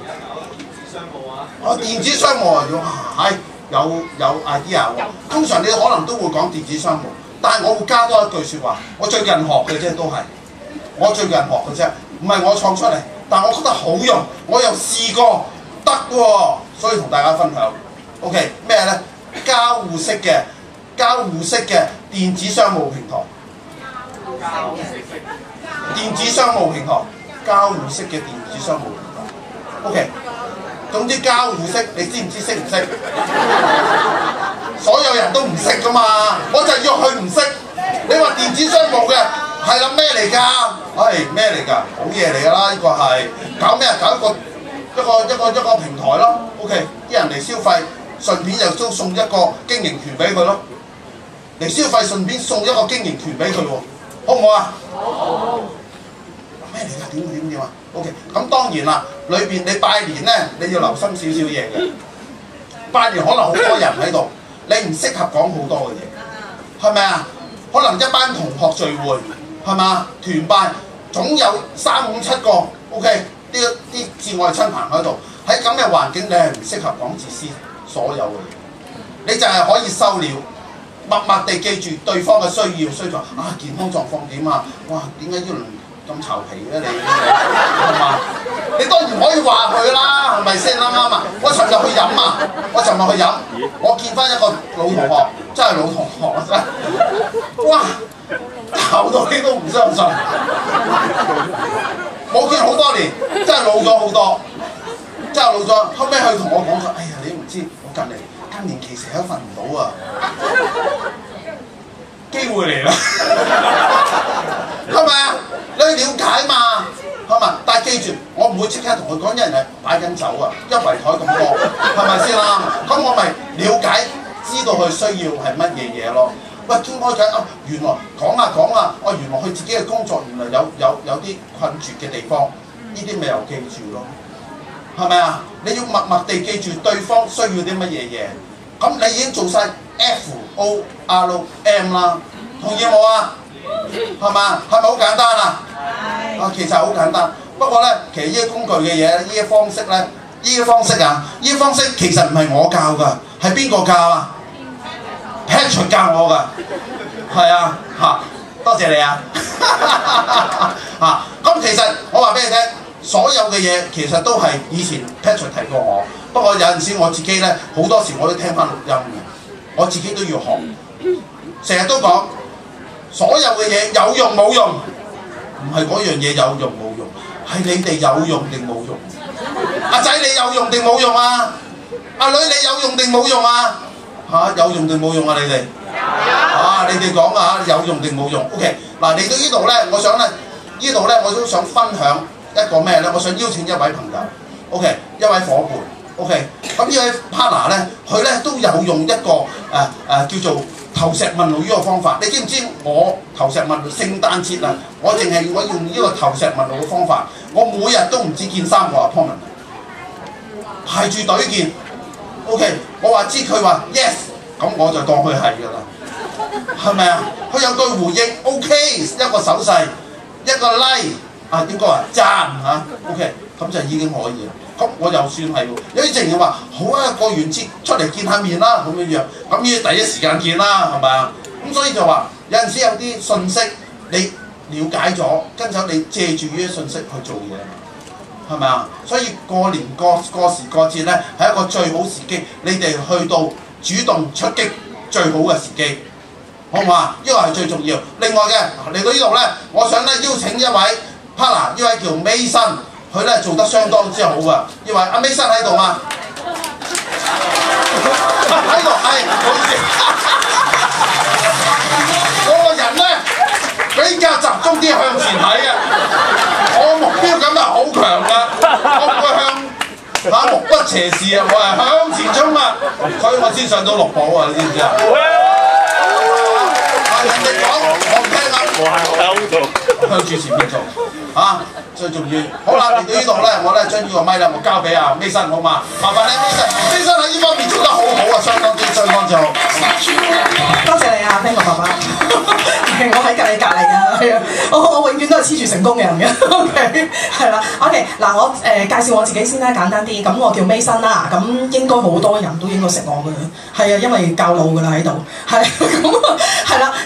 哦電子商務啊，係有有 idea 喎。通常你可能都會講電子商務， 但係我會加多一句説話，我最近學嘅啫，都係我最近學嘅啫，唔係我創出嚟，但係我覺得好用，我又試過得喎，所以同大家分享。OK 咩咧？交互式嘅交互式嘅電子商務平台，電子商務平台，交互式嘅電子商務平台。OK， 總之交互式，你知唔知識唔識？所有人都唔識噶嘛，我就要佢唔識。你話電子商務嘅係啦咩嚟㗎？唉咩嚟㗎？好嘢嚟㗎啦！呢、這個係搞咩啊？搞一個一個一個一個平台咯。OK， 啲人嚟消費，順便又都送一個經營權俾佢咯。嚟消費順便送一個經營權俾佢喎，好唔好啊？好。咩嚟㗎？點點點啊 ？OK， 咁當然啦，裏邊你拜年咧，你要留心少少嘢嘅。拜年可能好多人喺度，你唔適合講好多嘅嘢，係咪啊？可能一班同學聚會，係嘛？團拜總有三五七個 ，OK， 啲啲至愛親朋喺度，喺咁嘅環境，你係唔適合講自私所有嘅嘢，你就係可以收了。默默地記住對方嘅需要，需要啊健康狀況點啊？哇，點解呢輪咁巢皮咧？你係嘛？你當然可以話佢啦，係咪先啱啱啊？我尋日去飲啊，我尋日去飲，我見翻一個老同學，真係老同學啊真係，哇！鬧到你都唔相信，冇見好多年，真係老咗好多，真係老咗。後尾佢同我講咗，哎呀，你唔知我近嚟。更年期成日都瞓唔到啊！機會嚟啦，係咪啊？你去了解嘛，係咪？但係記住，我唔會即刻同佢講，一人係擺緊酒啊，一圍台咁多，係咪先啦？咁我咪了解，知道佢需要係乜嘢嘢咯。喂，傾開偈啊，原來講啊講啊，哦，原來佢自己嘅工作原來有有有啲困絕嘅地方，呢啲咪又記住咯。係咪啊？你要默默地記住對方需要啲乜嘢嘢，咁你已經做晒 F O R M 啦，同意冇啊？係嘛？係咪好簡單啊？啊，其實好簡單，不過咧，其實呢啲工具嘅嘢，呢啲方式咧，呢啲方式啊，呢啲方式其實唔係我教㗎，係邊個教啊 ？Patrick 教我㗎，係啊，嚇，多謝你啊，嚇，咁其實我話俾你聽。所有嘅嘢其實都係以前 Patrick 提過我，不過有陣時我自己咧好多時我都聽翻錄音嘅，我自己都要學。成日都講所有嘅嘢有用冇用，唔係嗰樣嘢有用冇用，係你哋有用定冇用。阿仔你有用定冇用啊？阿女你有用定冇用啊？嚇、啊、有用定冇用啊？你哋啊你哋講啊有用定冇用 ？OK 嗱嚟到呢度咧，我想咧呢度咧我都想分享。一個咩咧？我想邀請一位朋友 ，OK， 一位伙伴 ，OK， 咁呢位 partner 咧，佢咧都有用一個誒誒、呃呃、叫做投石問路呢個方法。你知唔知我投石問路聖誕節啊？我淨係我用呢個投石問路嘅方法，我每日都唔止見三個 appointment， 排住隊見 ，OK， 我話知佢話 yes， 咁我就當佢係㗎啦，係咪啊？佢有句回應 ，OK， 一個手勢，一個 like。啊，應該話讚嚇 ，OK， 咁就已經可以啦。咁我又算係喎，有啲淨係話好啊，過完節出嚟見下面啦，咁樣樣，咁呢第一時間見啦，係咪啊？咁所以就話有陣時有啲信息你了解咗，跟住你借住呢啲信息去做嘢，係咪啊？所以過年過過時過節咧，係一個最好時機，你哋去到主動出擊最好嘅時機，好唔好啊？呢個係最重要。另外嘅嚟到呢度咧，我想咧邀請一位。partner 呢位叫 Mason， 佢咧做得相當之好㗎。呢位阿 Mason 喺度嘛？喺度，係，唔好意思。我個人咧比較集中啲向前睇嘅，我目標感係好強㗎，我唔會向嚇目不斜視啊，我係向前衝啊，所以我先上到六寶啊，你知唔知啊？人哋講我唔聽啊，我係向做，向住前面做。啊，最重要，好啦，嚟到呢度咧，我咧將呢個咪咧，我交俾阿 Mason 好嘛？麻煩你 Mason，Mason 喺呢方面做得好好啊，相當之相當之好。 多謝你啊 ，Ben 哥爸爸，我喺隔離隔離㗎，係啊，我我永遠都係黐住成功嘅人嘅 ，OK， 係啦 ，OK， 嗱我誒、呃、介紹我自己先啦，簡單啲，咁我叫 Mason 啦，咁應該好多人都應該識我㗎啦，係啊，因為教路㗎啦喺度，係咁係啦，咁樣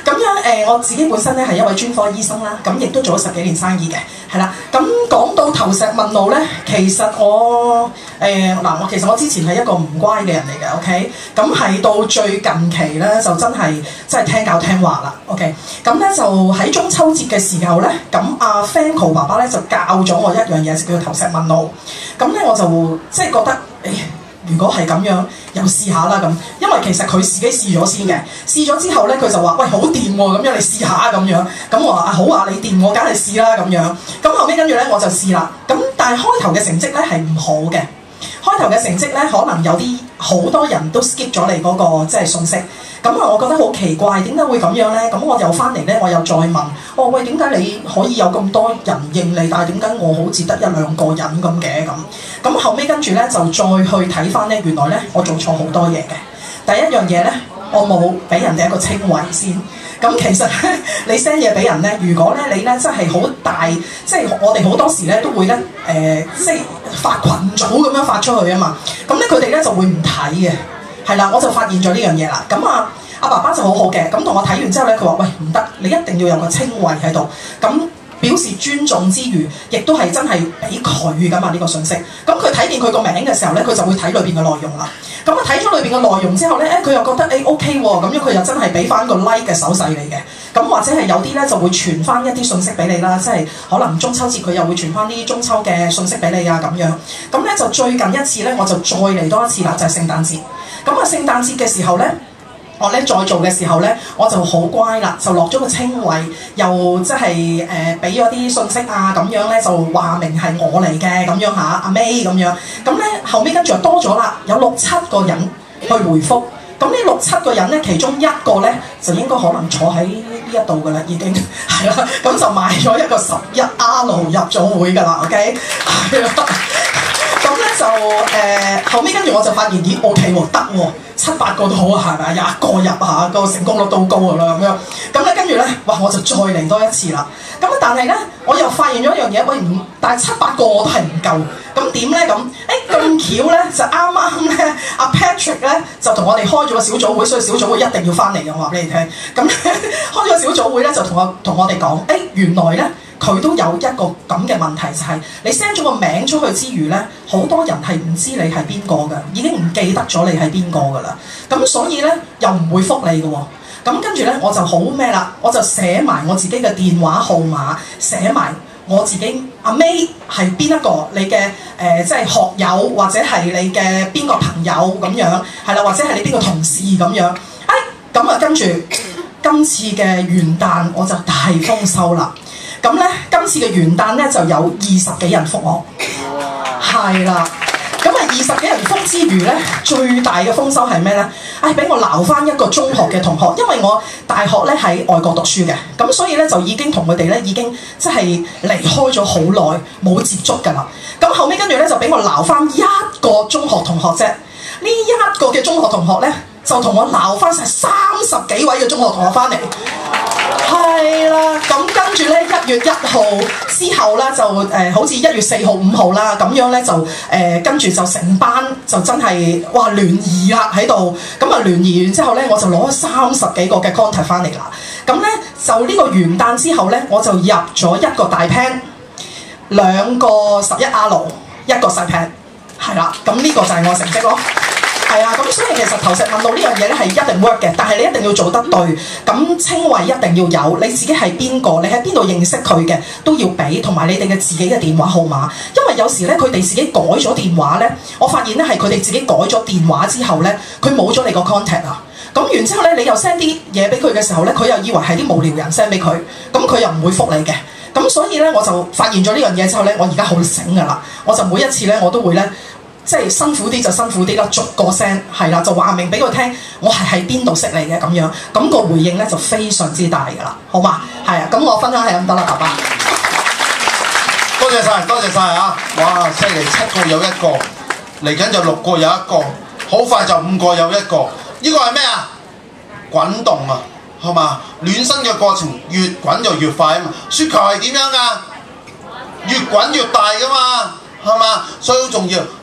誒我自己本身咧係一位專科醫生啦，咁亦都做咗十幾年生意嘅，係啦。咁講到投石問路咧，其實我誒嗱、呃、我其實我之前係一個唔乖嘅人嚟嘅 ，OK。咁係到最近期咧就真係真係聽教聽話啦 ，OK。咁咧就喺中秋節嘅時候咧，咁阿 Franco 爸爸咧就教咗我一樣嘢，就叫投石問路。咁咧我就即係覺得誒。如果係咁樣，又試下啦咁，因為其實佢自己試咗先嘅，試咗之後咧，佢就話：喂，好掂喎，咁樣你試下咁樣。咁我話：啊好啊，你掂我梗係試啦咁樣。咁後尾跟住咧我就試啦。咁但係開頭嘅成績咧係唔好嘅，開頭嘅成績咧可能有啲好多人都 skip 咗你嗰個即係信息。咁啊，我覺得好奇怪，點解會咁樣咧？咁我又翻嚟咧，我又再問：哦喂，點解你可以有咁多人認你，但係點解我好似得一兩個人咁嘅咁？咁後尾跟住咧就再去睇翻咧，原來咧我做錯好多嘢嘅。第一樣嘢咧，我冇俾人哋一個稱謂先。咁其實咧，你 send 嘢俾人咧，如果咧你咧真係好大，即係我哋好多時咧都會咧誒、呃，即係發群組咁樣發出去啊嘛。咁咧佢哋咧就會唔睇嘅。係啦，我就發現咗呢樣嘢啦。咁啊，阿爸爸就好好嘅，咁同我睇完之後咧，佢話：喂，唔得，你一定要有個稱謂喺度。咁表示尊重之餘，亦都係真係俾佢噶嘛呢個信息。咁佢睇見佢個名嘅時候咧，佢就會睇裏邊嘅內容啦。咁啊睇咗裏邊嘅內容之後咧，誒佢又覺得誒 OK 喎，咁樣佢又真係俾翻個 like 嘅手勢你嘅。咁或者係有啲咧就會傳翻一啲信息俾你啦，即係可能中秋節佢又會傳翻啲中秋嘅信息俾你啊咁樣。咁咧就最近一次咧，我就再嚟多一次啦，就係聖誕節。咁啊，聖誕節嘅時候咧，我咧再做嘅時候咧，我就好乖啦，就落咗個稱謂，又即係誒俾咗啲信息啊，咁樣咧就話明係我嚟嘅咁樣嚇，阿 May 咁樣。咁咧後尾跟住就多咗啦，有六七個人去回覆。咁呢六七個人咧，其中一個咧就應該可能坐喺呢一度噶啦，已經係啦。咁就買咗一個十一 R 入咗會噶啦 ，OK 係啦。咁咧就誒、呃、後尾跟住我就發現咦 OK 喎，得喎，七八個都好啊，係咪？廿個入下個成功率都高噶啦咁樣。咁咧跟住咧，哇我就再嚟多一次啦。咁但係咧我又發現咗一樣嘢，喂唔，但係七八個我都係唔夠。咁點咧咁？誒咁巧咧就啱啱咧阿 Patrick 咧就同我哋開咗個小組會，所以小組會一定要翻嚟嘅，我話俾你聽。咁開咗個小組會咧就同我同我哋講，誒原來咧。佢都有一個咁嘅問題，就係、是、你 send 咗個名出去之餘咧，好多人係唔知你係邊個嘅，已經唔記得咗你係邊個噶啦。咁所以咧又唔會覆你嘅喎。咁跟住咧我就好咩啦，我就寫埋我自己嘅電話號碼，寫埋我自己阿 May 係邊一個，你嘅誒、呃、即係學友或者係你嘅邊個朋友咁樣，係啦，或者係你邊個同事咁樣。哎，咁啊跟住今次嘅元旦我就大豐收啦。咁咧，今次嘅元旦咧就有二十幾人覆我，係啦。咁啊，二十幾人覆之餘咧，最大嘅豐收係咩咧？唉，俾我撈翻一個中學嘅同學，因為我大學咧喺外國讀書嘅，咁所以咧就已經同佢哋咧已經即係離開咗好耐，冇接觸㗎啦。咁後尾跟住咧就俾我撈翻一個中學同學啫。呢一個嘅中學同學咧，就同我撈翻晒三十幾位嘅中學同學翻嚟。係啦，咁跟住咧一月一號之後咧就誒、呃、好似一月四號五號啦，咁樣咧就誒、呃、跟住就成班就真係哇聯誼啦喺度，咁啊聯誼完之後咧我就攞咗三十幾個嘅 contact 翻嚟啦，咁咧就呢個元旦之後咧我就入咗一個大 pan， 兩個十一 R， 一個細 pan， 係啦，咁呢個就係我成績咯。係啊，咁所以其實投石問路呢樣嘢咧係一定 work 嘅，但係你一定要做得對。咁稱謂一定要有，你自己係邊個，你喺邊度認識佢嘅都要俾，同埋你哋嘅自己嘅電話號碼。因為有時咧佢哋自己改咗電話咧，我發現咧係佢哋自己改咗電話之後咧，佢冇咗你個 contact 啊。咁完之後咧，你又 send 啲嘢俾佢嘅時候咧，佢又以為係啲無聊人 send 俾佢，咁佢又唔會覆你嘅。咁所以咧，我就發現咗呢樣嘢之後咧，我而家好醒㗎啦，我就每一次咧我都會咧。即係辛苦啲就辛苦啲啦，逐個聲係啦，就話明俾佢聽，我係喺邊度識你嘅咁樣，咁個回應咧就非常之大㗎啦，好嘛？係啊，咁我分享係咁多啦，爸爸。 多謝晒，多謝晒啊！哇，犀利，七個有一個，嚟緊就六個有一個，好快就五個有一個。呢個係咩啊？滾動啊，係嘛？暖身嘅過程越滾就越快啊嘛。雪球係點樣㗎？越滾越大㗎嘛，係嘛？所以好重要。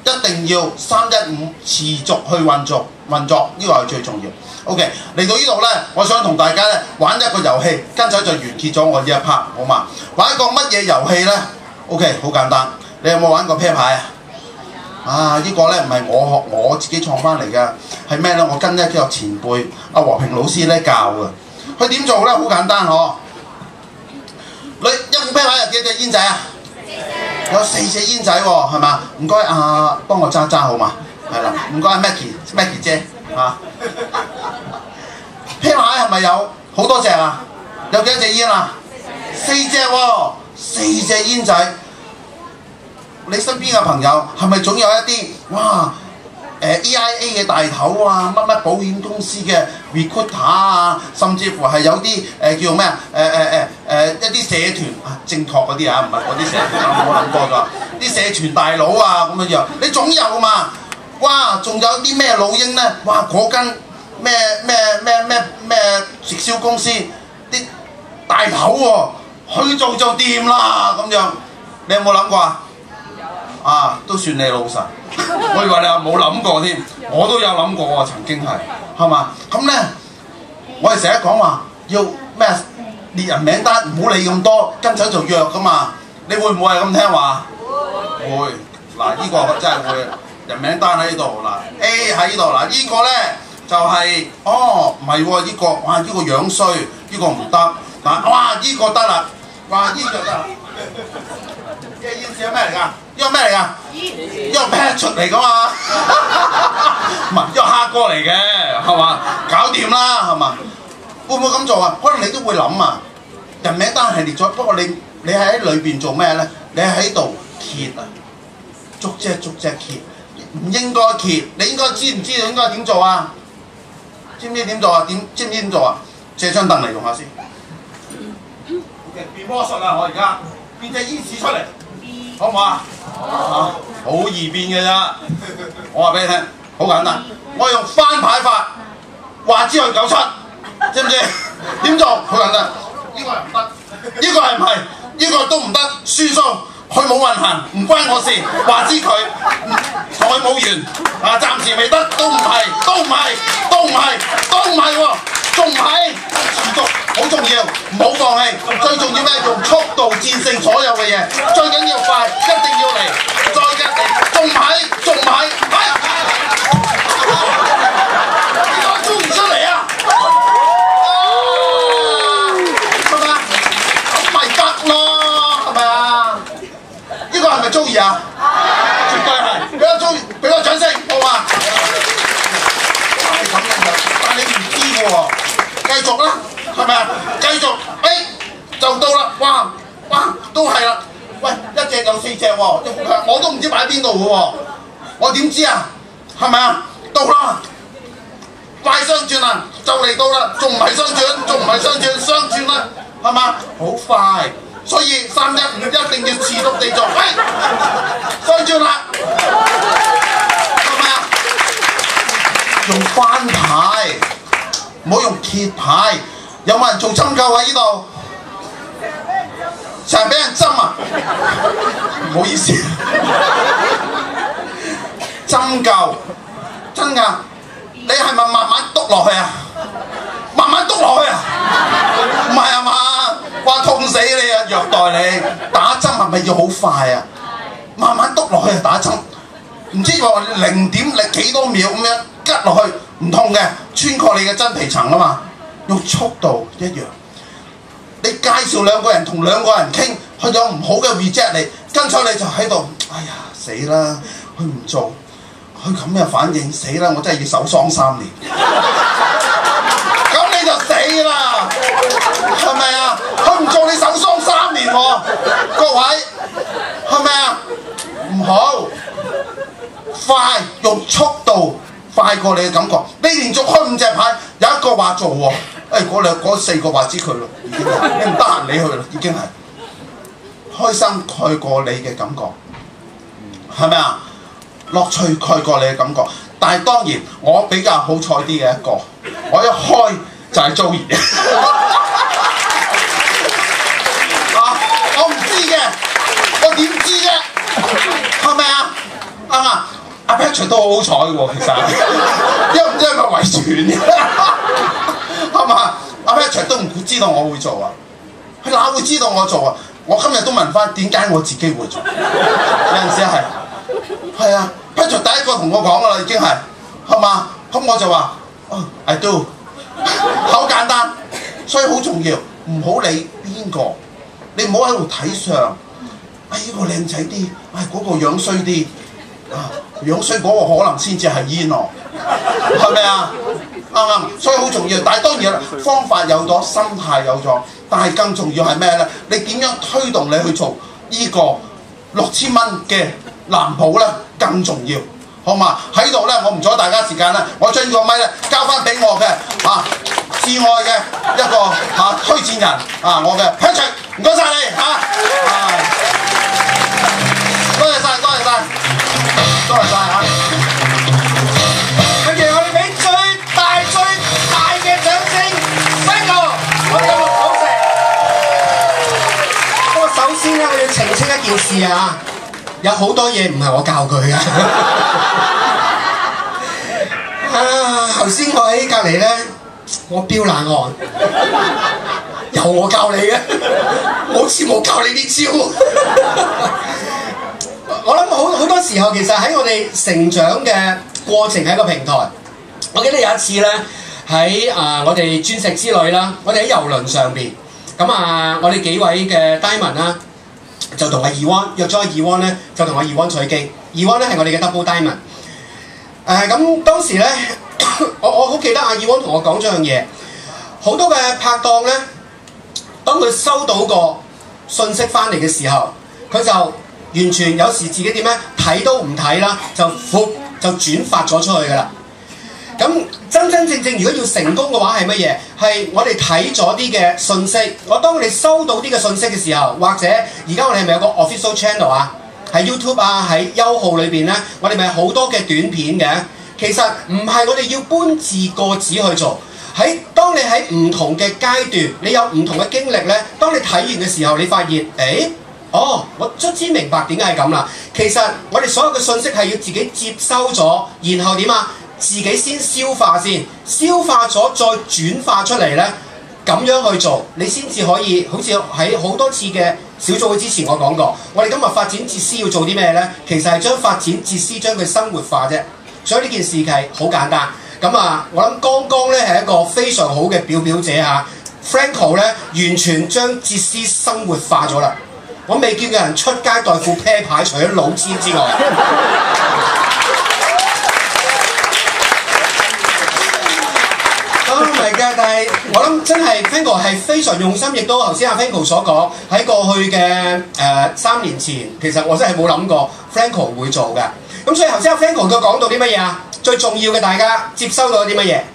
一定要三一五持續去運作運作，呢個係最重要。OK， 嚟到呢度呢，我想同大家呢玩一個遊戲，跟住就完結咗我呢一 part， 好嘛？玩一個乜嘢遊戲呢 ？OK， 好簡單。你有冇玩過啤牌啊？啊！呢、這個呢唔係我學我自己創翻嚟嘅，係咩呢？我跟一個前輩阿和平老師呢教嘅。佢點做呢？好簡單嗬。你一副啤牌有幾隻煙仔啊？有四隻煙仔喎，係嘛？唔該啊，幫我揸揸好嘛？係啦，唔該 Maggie Maggie 姐嚇。啤牌係咪有好多隻啊？有幾多隻煙啊？四隻喎，四隻煙仔。你身邊嘅朋友係咪總有一啲哇誒 E I A 嘅大頭啊，乜乜保險公司嘅 recruiter 啊，甚至乎係有啲誒、呃、叫咩啊誒誒誒誒一啲社團啊，正確嗰啲啊，唔係嗰啲社團啊，冇諗過㗎，啲社團大佬啊咁樣樣，你總有嘛？哇，仲有啲咩老鷹咧？哇，嗰間咩咩咩咩咩直銷公司啲大頭喎、啊，去做就掂啦咁樣，你有冇諗過啊？啊，都算你老實，我以為你話冇諗過添，我都有諗過啊，曾經係，係嘛？咁咧，我哋成日講話要咩列人名單，唔好理咁多，跟手就約噶嘛。你會唔會係咁聽話？會。嗱，呢個真係會，人名單喺呢度，嗱 A 喺呢度，嗱呢個咧就係，哦，唔係喎，呢個，哇呢個樣衰，呢個唔得，嗱哇呢個得啦，哇呢個得啦。呢個煙屎係咩嚟㗎？呢個咩嚟㗎？呢個 Patrick 嚟㗎嘛？唔係，呢個蝦哥嚟嘅，係嘛？搞掂啦，係嘛？會唔會咁做啊？可能你都會諗啊。人名單係列咗，不過你你喺裏邊做咩咧？你喺度揭啊，逐隻逐隻揭，唔應該揭。你應該知唔知道應該點做啊？知唔知點做啊？點知唔知點做啊？借張凳嚟用下先。變魔術啊！我而家變隻煙屎出嚟。好唔好啊？好，好易變嘅啫。我話俾你聽，好簡單。我用翻牌法，話之去九七，知唔知？點做？好簡單。呢、這個係唔得，呢、這個係唔係？呢、這個都唔得，輸數。佢冇運行，唔關我事。話之佢，同佢冇緣。啊，暫時未得，都唔係，都唔係，都唔係，都唔係喎，仲唔係？持續好重要，唔好放棄。最重要咩？用速度戰勝所有嘅嘢。最緊要快，一定要嚟，再一嚟，仲唔係？仲唔係？係。點解做唔出嚟啊？係咪啊？咁咪得咯，係咪啊？呢個係咪中意啊？絕對係。俾個中意，俾個掌聲，好嘛？係咁樣嘅，但係你唔知嘅喎。繼續啦，係咪啊？繼續，哎，就到啦！哇哇，都係啦！喂，一隻有四隻喎，我都唔知擺喺邊度嘅喎，我點知啊？係咪啊？到啦，快雙轉啦，就嚟到啦，仲唔係雙轉？仲唔係雙轉？雙轉啦，係嘛？好快，所以三一五一定要持續地做，喂，雙轉啦，係咪啊？用翻牌。唔好用揭牌，有冇人做針灸喺呢度？成日俾人針啊！唔好意思，針灸真㗎，你係咪慢慢篤落去啊？慢慢篤落去啊？唔係啊嘛，話痛死你啊，虐待你，打針係咪要好快啊？慢慢篤落去打針，唔知話零點零幾多秒咁樣吉落去。唔痛嘅，穿過你嘅真皮層啊嘛，用速度一樣。你介紹兩個人同兩個人傾，佢有唔好嘅 reject 你，跟住你就喺度，哎呀死啦！佢唔做，佢咁嘅反應，死啦！我真係要守喪三年，咁你就死啦，係咪啊？佢唔做你守喪三年喎、啊，各位係咪啊？唔好，快用速度。快過你嘅感覺，你連續開五隻牌，有一個話做喎，誒嗰兩嗰四個話知佢咯，已經係你唔得閒理佢啦，已經係開心蓋過你嘅感覺，係咪啊？樂趣蓋過你嘅感覺，但係當然我比較好彩啲嘅一個，我一開就係 Joey 啊！我唔知嘅，我點知啫？係咪啊？啱啊！ Patrick 都好好彩喎，其實，因為唔知係咪遺傳係嘛？阿 Patrick 都唔知道我會做啊，佢哪會知道我做啊？我今日都問翻點解我自己會做，有陣時係係啊 ，Patrick 第一個同我講噶啦，已經係係嘛？咁我就話哦 ，I do， 好簡單，所以好重要，唔好理邊個，你唔好喺度睇相。哎，呢個靚仔啲，哎嗰個樣衰啲，啊樣衰嗰個可能先至係煙喎，係咪啊？啱啱？所以好重要，但係當然啦，方法有咗，心態有咗，但係更重要係咩咧？你點樣推動你去做呢個六千蚊嘅藍袍咧？更重要，好嘛？喺度咧，我唔阻大家時間啦，我將呢個咪咧交翻俾我嘅啊至愛嘅一個嚇、啊、推薦人啊，我嘅 Patrick， 唔該晒你嚇。啊多謝晒，多謝晒，多謝晒嚇！跟住我哋俾最大最大嘅掌聲 ，Franco， 我哋有冇好食？不過首先咧，我要澄清一件事啊，有好多嘢唔係我教佢嘅。啊，頭先我喺隔離咧，我飆冷汗，由我教你嘅，我好似冇教你啲招。我諗好好多時候，其實喺我哋成長嘅過程係一個平台。我記得有一次咧，喺啊、呃、我哋鑽石之旅啦，我哋喺遊輪上邊，咁啊我哋幾位嘅 Diamond 啦，就同阿 Ewan 約咗阿 Ewan 咧，就同阿 Ewan 取經。Ewan 咧係我哋嘅 Double Diamond。誒、呃、咁當時咧，我我好記得阿 Ewan 同我講咗樣嘢，好多嘅拍檔咧，當佢收到個信息翻嚟嘅時候，佢就完全有時自己點咧睇都唔睇啦，就覆就轉發咗出去噶啦。咁真真正正如果要成功嘅話係乜嘢？係我哋睇咗啲嘅信息。我當我哋收到啲嘅信息嘅時候，或者而家我哋係咪有個 official channel 啊？喺 YouTube 啊，喺優號裏邊咧，我哋咪好多嘅短片嘅。其實唔係我哋要搬字過紙去做。喺當你喺唔同嘅階段，你有唔同嘅經歷咧，當你睇完嘅時候，你發現誒。欸哦，我卒之明白點解係咁啦。其實我哋所有嘅信息係要自己接收咗，然後點啊？自己先消化先，消化咗再轉化出嚟咧，咁樣去做，你先至可以好似喺好多次嘅小組會之前我講過，我哋今日發展哲思要做啲咩咧？其實係將發展哲思將佢生活化啫。所以呢件事係好簡單。咁啊，我諗剛剛咧係一個非常好嘅表表者嚇 ，Franco 咧完全將哲思生活化咗啦。我未見過人出街代副啤牌，除咗老千之外。啊唔係㗎，但係我諗真係 Franco 係非常用心，亦都頭先阿 Franco 所講喺過去嘅誒、呃、三年前，其實我真係冇諗過 Franco 會做嘅。咁所以頭先阿 Franco 佢講到啲乜嘢啊？最重要嘅大家接收到啲乜嘢？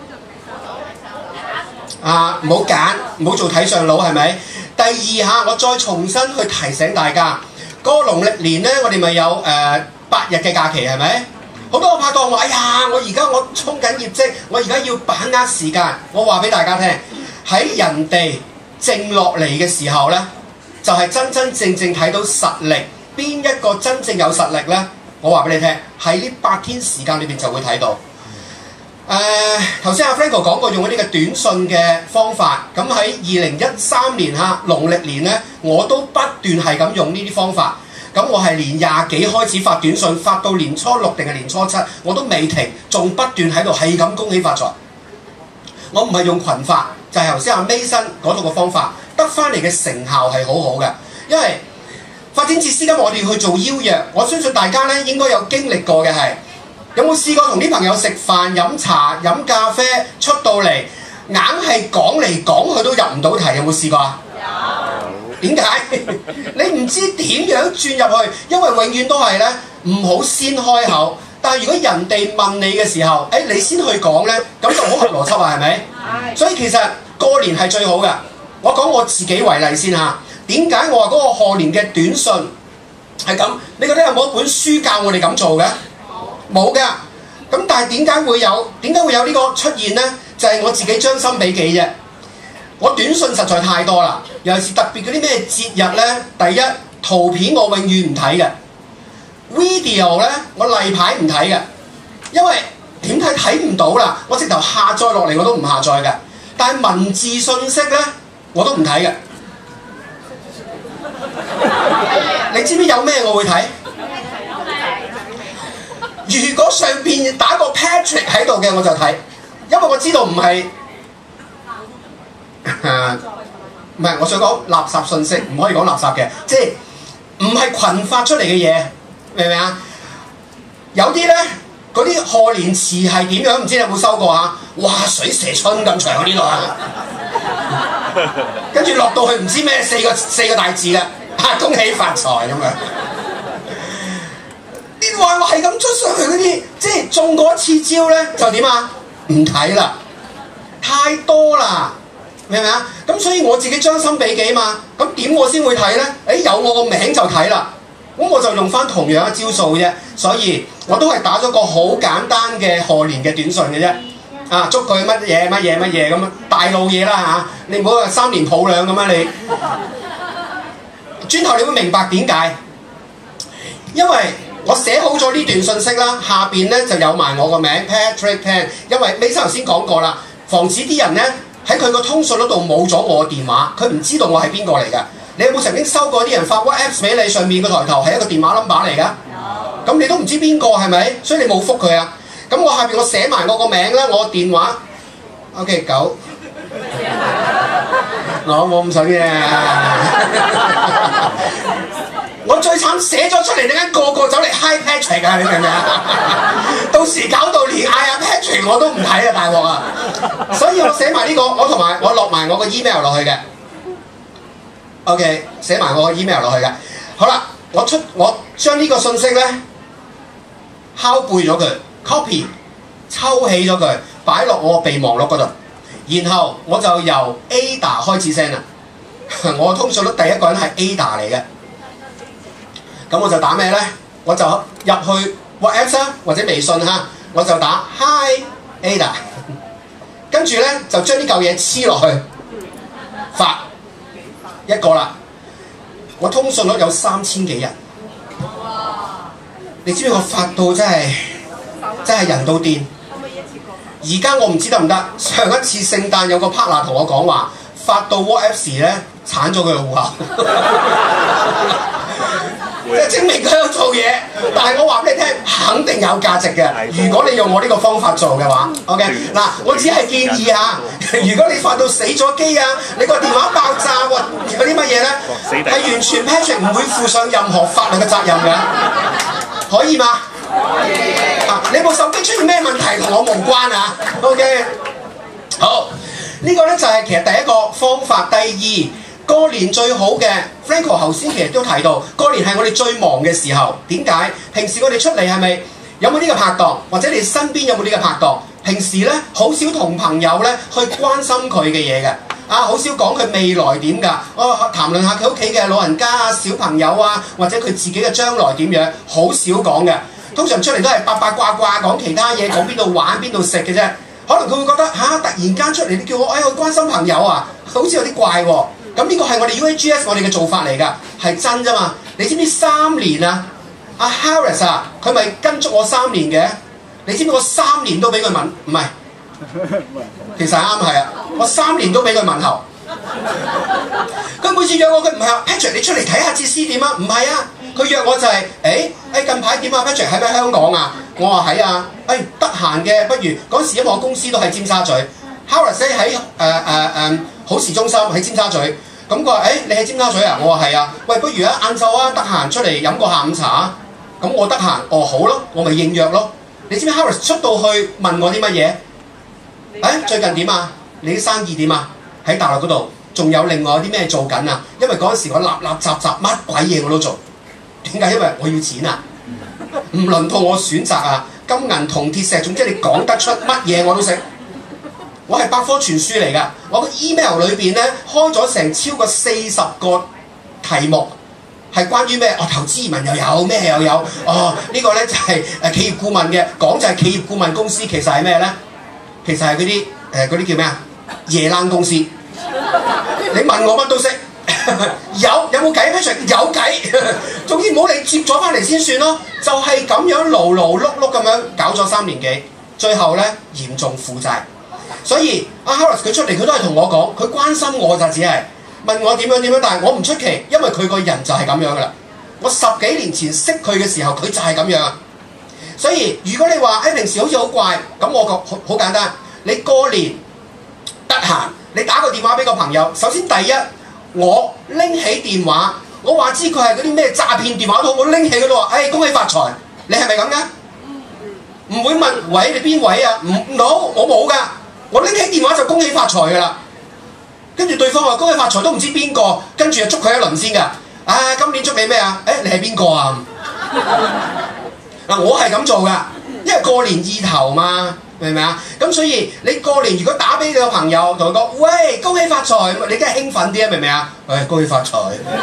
啊唔好揀，唔好做睇相佬係咪？第二下，我再重新去提醒大家，嗰、那個農曆年咧，我哋咪有誒、呃、八日嘅假期係咪？好多個拍檔話：哎呀，我而家我衝緊業績，我而家要把握時間。我話俾大家聽，喺人哋靜落嚟嘅時候咧，就係、是、真真正正睇到實力。邊一個真正有實力咧？我話俾你聽，喺呢八天時間裏邊就會睇到。誒頭先阿 Franco 講過用一啲嘅短信嘅方法，咁喺二零一三年嚇農曆年咧，我都不斷係咁用呢啲方法。咁我係年廿幾開始發短信，發到年初六定係年初七，我都未停，仲不斷喺度係咁恭喜發財。我唔係用群發，就係頭先阿 Mason 嗰度嘅方法，得翻嚟嘅成效係好好嘅。因為發展哲思今日我哋要去做邀約，我相信大家咧應該有經歷過嘅係。有冇試過同啲朋友食飯、飲茶、飲咖啡，出到嚟硬係講嚟講去都入唔到題？有冇試過啊？有。點解？你唔知點樣轉入去，因為永遠都係咧唔好先開口。但係如果人哋問你嘅時候，誒、欸、你先去講咧，咁就好合邏輯啊，係咪？係。所以其實過年係最好嘅。我講我自己為例先嚇。點解我話嗰個賀年嘅短信係咁？你覺得有冇一本書教我哋咁做嘅？冇㗎，咁但係點解會有？點解會有呢個出現呢？就係、是、我自己將心比己啫。我短信實在太多啦，尤其是特別嗰啲咩節日呢。第一圖片我永遠唔睇嘅， video 咧，我例牌唔睇嘅，因為點睇睇唔到啦，我直頭下載落嚟我都唔下載嘅。但係文字信息咧，我都唔睇嘅。你知唔知有咩我會睇？如果上邊打個 Patrick 喺度嘅我就睇，因為我知道唔係誒唔係，我想講垃圾信息，唔可以講垃圾嘅，即係唔係群發出嚟嘅嘢，明唔明啊？有啲咧嗰啲賀年詞係點樣？唔知你有冇收過啊？哇！水蛇春咁長呢度啊，跟住落到去唔知咩四個四個大字嘅嚇，恭喜發財咁樣。啲話我係咁捽上去嗰啲，即係中過一次招咧就點啊？唔睇啦，太多啦，明唔明啊？咁所以我自己將心比己嘛，咁點我先會睇咧？誒有我個名就睇啦，咁我就用翻同樣嘅招數啫。所以我都係打咗個好簡單嘅賀年嘅短信嘅啫。啊，祝佢乜嘢乜嘢乜嘢咁大路嘢啦嚇！你唔好話三年抱兩咁啊你。轉頭你會明白點解，因為我寫好咗呢段信息啦，下邊咧就有埋我個名 Patrick Tan， 因為美生頭先講過啦，防止啲人咧喺佢個通訊嗰度冇咗我電話，佢唔知道我係邊個嚟㗎。你有冇曾經收過啲人發 WhatsApp 俾你，上面個抬頭係一個電話 number 嚟㗎？有。咁你都唔知邊個係咪？所以你冇覆佢啊。咁我下邊我寫埋我個名啦，我電話 OK 九，我冇咁想嘅。我最慘寫咗出嚟，點解個個走嚟 Hi Patrick 啊？你明唔明啊？到時搞到連嗌阿 Patrick 我都唔睇啊，大鑊啊！所以我寫埋呢個，我同埋我落埋我個 email 落去嘅。OK， 寫埋我個 email 落去嘅。好啦，我出我將呢個信息咧拷貝咗佢 ，copy 抽起咗佢，擺落我備忘錄嗰度，然後我就由 Ada 開始 send 啦。我通訊錄第一個人係 Ada 嚟嘅。咁我就打咩咧？我就入去 WhatsApp 或者微信嚇，我就打 Hi Ada， 跟住咧就將呢嚿嘢黐落去發一個啦。我通訊率有三千幾人，你知唔知我發到真係真係人到癲？而家我唔知得唔得？上一次聖誕有個 partner 同我講話，發到 WhatsApp 時咧剷咗佢個戶口。即係證明佢有做嘢，但係我話俾你聽，肯定有價值嘅。如果你用我呢個方法做嘅話 ，OK 嗱，我只係建議下，如果你發到死咗機啊，你個電話爆炸喎，有啲乜嘢咧，係完全 Patrick 唔會負上任何法律嘅責任嘅，可以嗎？可以。啊，你部手機出現咩問題同我無關啊 ？OK， 好，呢個咧就係其實第一個方法，第二。過年最好嘅 Franco 頭先其實都提到，過年係我哋最忙嘅時候。點解？平時我哋出嚟係咪有冇呢個拍檔，或者你身邊有冇呢個拍檔？平時咧好少同朋友咧去關心佢嘅嘢嘅，啊好少講佢未來點㗎。哦，談論下佢屋企嘅老人家啊、小朋友啊，或者佢自己嘅將來點樣，好少講嘅。通常出嚟都係八八卦卦講其他嘢，講邊度玩邊度食嘅啫。可能佢會覺得嚇、啊，突然間出嚟你叫我哎我關心朋友啊，好似有啲怪喎。咁呢個係我哋 U A G S 我哋嘅做法嚟㗎，係真啫嘛！你知唔知三年啊？阿 Harris 啊，佢咪跟足我三年嘅？你知唔知我三年都俾佢問？唔係，其實係啱係啊！我三年都俾佢問候。佢每次約我，佢唔係啊 Patrick， 你出嚟睇下設施點啊？唔係啊，佢約我就係、是，誒誒近排點啊 Patrick 喺咪香港啊？我話喺啊，誒得閒嘅，不如嗰時因為我公司都喺尖沙咀 ，Harris 喺誒誒誒好事中心喺尖沙咀。咁佢話：誒、欸，你喺尖沙咀啊？我話係啊。喂，不如啊，晏晝啊，得閒出嚟飲個下午茶啊。咁我得閒，哦好咯，我咪應約咯。你知唔知 Harris 出到去問我啲乜嘢？誒、欸，最近點啊？你啲生意點啊？喺大陸嗰度，仲有另外有啲咩做緊啊？因為嗰陣時我立立雜雜乜鬼嘢我都做。點解？因為我要錢啊！唔輪到我選擇啊！金銀銅鐵石，總之你講得出乜嘢我都識。我係百科全書嚟㗎，我個 email 裏邊咧開咗成超過四十個題目，係關於咩？哦，投資移民又有咩又有？哦，這個、呢個咧就係、是、誒企業顧問嘅，講就係企業顧問公司，其實係咩咧？其實係嗰啲誒嗰啲叫咩啊？夜冷公司。你問我乜都識， 有有冇計 Patrick？ 有計，總之唔好你接咗翻嚟先算咯。就係咁樣勞勞碌碌咁樣搞咗三年幾，最後咧嚴重負債。所以阿 Harris 佢出嚟，佢都係同我講，佢關心我就只係問我點樣點樣，但係我唔出奇，因為佢個人就係咁樣噶啦。我十幾年前識佢嘅時候，佢就係咁樣。所以如果你話誒、哎、平時好似好怪，咁我覺好好簡單。你過年得閒，你打個電話俾個朋友。首先第一，我拎起電話，我話知佢係嗰啲咩詐騙電話都好，我拎起嗰度話，誒、哎、恭喜發財，你係咪咁噶？唔會問喂你邊位啊？唔 no 我冇噶，我拎起電話就恭喜發財噶啦。跟住對方話恭喜發財都唔知邊個，跟住就捉佢一輪先噶。啊，今年祝你咩啊？誒、哎、你係邊個啊？嗱，我係咁做噶，因為過年意頭嘛，明唔明啊？咁所以你過年如果打俾你個朋友，同佢講喂恭喜發財，你梗係興奮啲啊，明唔明啊？喂、哎、恭喜發財，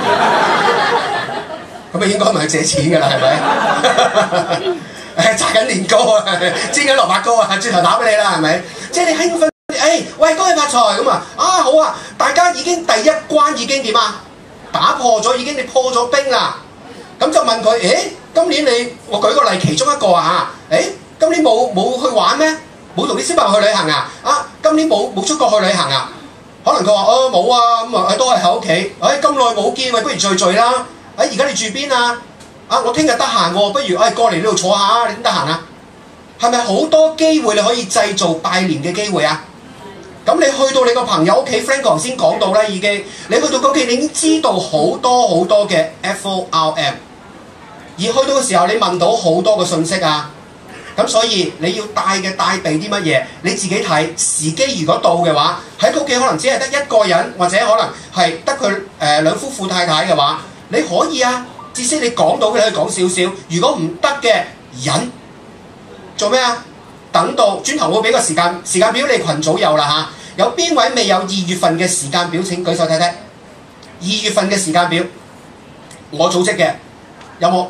咁啊應該問佢借錢噶啦，係咪？誒炸緊年糕啊，煎緊蘿蔔糕啊，轉頭打俾你啦，係咪？即係你興奮，誒、哎、喂恭喜發財咁啊！啊好啊，大家已經第一關已經點啊？打破咗，已經你破咗冰啦。咁就問佢，誒今年你，我舉個例，其中一個啊嚇，誒今年冇冇去玩咩？冇同啲小朋友去旅行啊？啊今年冇冇出國去旅行啊？可能佢話哦冇啊，咁啊都係喺屋企。誒咁耐冇見，喂不如聚聚啦。誒而家你住邊啊？啊我聽日得閒喎，不如誒、哎、過嚟呢度坐下啊？你點得閒啊？係咪好多機會你可以製造拜年嘅機會啊？咁你去到你個朋友屋企 ，Frank 頭先講到啦已經，你去到佢屋企你已經知道好多好多嘅 F O R M。而去到嘅時候，你問到好多個信息啊，咁所以你要帶嘅帶備啲乜嘢，你自己睇時機。如果到嘅話，喺屋企可能只係得一個人，或者可能係得佢誒兩夫婦太太嘅話，你可以啊，至少你講到嘅你可以講少少。如果唔得嘅，忍做咩啊？等到轉頭我俾個時間時間表，你群組有啦嚇。有邊位未有二月份嘅時間表？請舉手睇睇。二月份嘅時間表，我組織嘅有冇？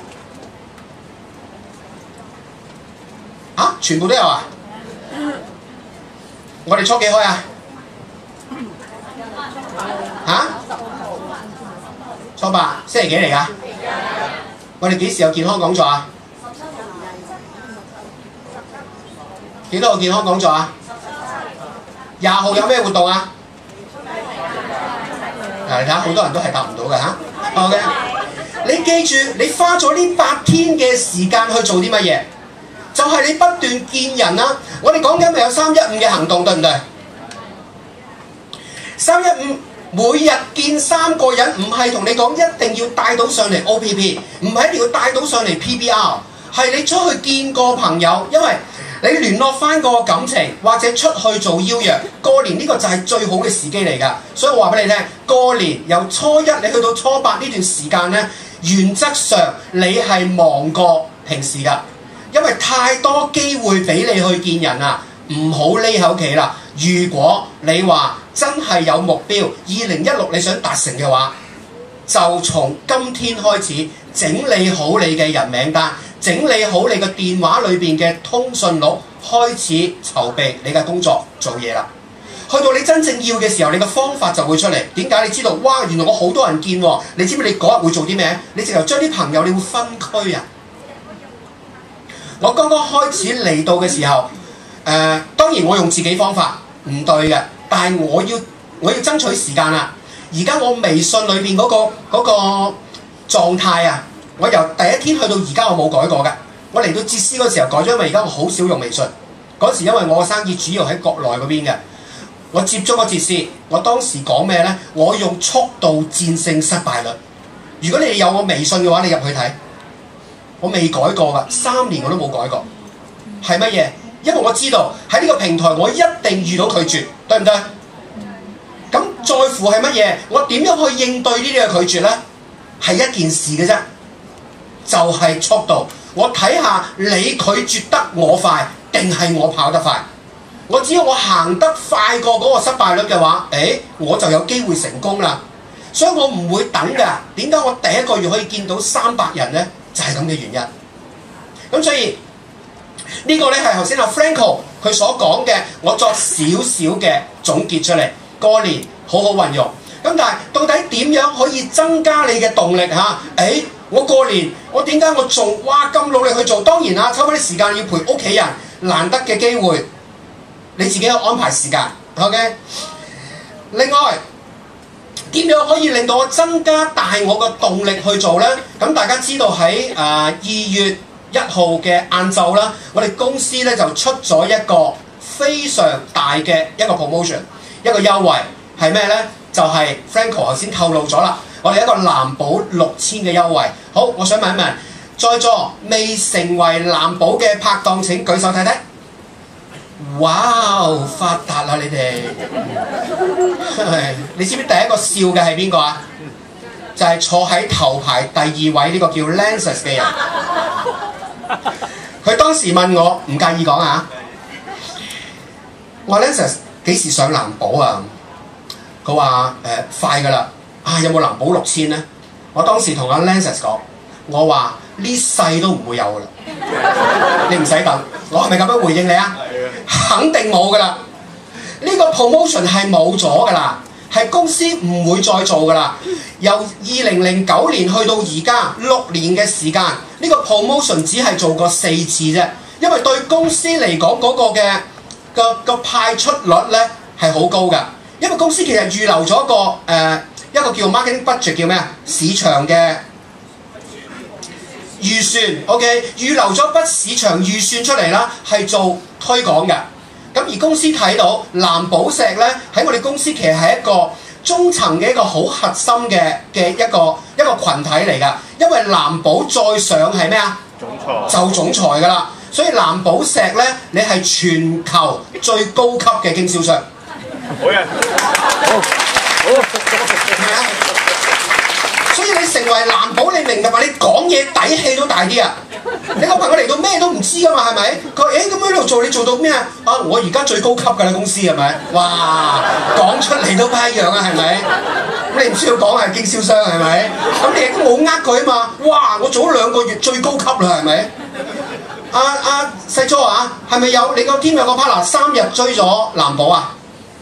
啊！全部都有啊！我哋初幾開啊？嚇、啊？初八，星期幾嚟㗎？我哋幾時有健康講座啊？幾多個健康講座啊？廿號有咩活動啊？嗱，你睇下，好多人都係答唔到嘅嚇。OK， 你記住，你花咗呢八天嘅時間去做啲乜嘢？就係你不斷見人啦、啊。我哋講緊咪有三一五嘅行動，對唔對？三一五每日見三個人，唔係同你講一定要帶到上嚟 O P P， 唔係一定要帶到上嚟 P B R， 係你出去見個朋友，因為你聯絡翻個感情，或者出去做邀約。過年呢個就係最好嘅時機嚟㗎，所以我話俾你聽，過年由初一你去到初八呢段時間呢，原則上你係忙過平時㗎。因為太多機會俾你去見人啦，唔好匿喺屋企啦。如果你話真係有目標，二零一六你想達成嘅話，就從今天開始整理好你嘅人名單，整理好你嘅電話裏邊嘅通訊錄，開始籌備你嘅工作做嘢啦。去到你真正要嘅時候，你嘅方法就會出嚟。點解？你知道，哇！原來我好多人見喎。你知唔知你嗰日會做啲咩？你直頭將啲朋友你會分區啊！我剛剛開始嚟到嘅時候，誒、呃、當然我用自己方法唔對嘅，但係我要我要爭取時間啦。而家我微信裏邊嗰個嗰、嗰個狀態啊，我由第一天去到而家我冇改過嘅。我嚟到捷斯嗰時候改咗，因為而家我好少用微信。嗰時因為我嘅生意主要喺國內嗰邊嘅，我接觸個捷斯，我當時講咩呢？我用速度戰勝失敗率。如果你哋有我微信嘅話，你入去睇。我未改過㗎，三年我都冇改過。係乜嘢？因為我知道喺呢個平台我一定遇到拒絕，對唔對？咁在乎係乜嘢？我點樣去應對呢啲嘅拒絕呢？係一件事嘅啫，就係、是、速度。我睇下你拒絕得我快，定係我跑得快？我只要我行得快過嗰個失敗率嘅話，誒我就有機會成功啦。所以我唔會等㗎。點解我第一個月可以見到三百人呢？就係咁嘅原因。咁所以呢、這個呢係頭先阿 Franco 佢所講嘅，我作少少嘅總結出嚟。過年好好運用。 咁但係到底點樣可以增加你嘅動力嚇？誒，我過年我點解我仲哇咁努力去做？當然啦，抽翻啲時間要陪屋企人，難得嘅機會，你自己去安排時間。OK。另外，點樣可以令到我增加大我嘅動力去做呢？咁大家知道喺誒二月一號嘅晏晝啦，我哋公司咧就出咗一個非常大嘅一個 promotion， 一個優惠係咩呢？就係、是、Franco 頭先透露咗啦，我哋一個藍寶六千嘅優惠。好，我想問一問，在座未成為藍寶嘅拍檔請舉手睇睇。哇！發達啦你哋，你知唔知第一個笑嘅係邊個啊？就係、是、坐喺頭排第二位呢個叫 Lances 嘅人。佢當時問我，唔介意講啊？我話 Lances 幾時上藍寶啊？佢話誒快㗎啦，啊有冇藍寶六千呢？我當時同阿 Lances 講，我話呢世都唔會有㗎啦，你唔使等。我係咪咁樣回應你啊？肯定冇㗎啦，呢個 promotion 係冇咗㗎啦，係公司唔會再做㗎啦。由二零零九年去到而家六年嘅時間，呢個 promotion 只係做過四次啫。因為對公司嚟講嗰個嘅個個派出率咧係好高㗎，因為公司其實預留咗一個誒、呃、一個叫 marketing budget 叫咩啊？市場嘅預算 ，OK， 預留咗筆市場預算出嚟啦，係做推廣嘅。咁而公司睇到藍寶石咧喺我哋公司其實係一個中層嘅一個好核心嘅嘅一個一個羣體嚟㗎。因為藍寶再上係咩啊？總裁就總裁㗎啦。所以藍寶石咧，你係全球最高級嘅經銷商。好嘅，好，好，係咪啊？所以你成為藍寶，你明白嘛？你講嘢底氣都大啲啊！你個朋友嚟到咩都唔知噶嘛，係咪？佢誒咁喺度做，你做到咩啊？啊，我而家最高級㗎啦，公司係咪？哇，講出嚟都不一樣啊，係咪？咁你唔需要講係經銷商係咪？咁你亦都冇呃佢啊嘛！哇，我做咗兩個月最高級啦，係咪？阿阿細初啊，係咪有你個 team 有個 partner 三日追咗藍寶啊？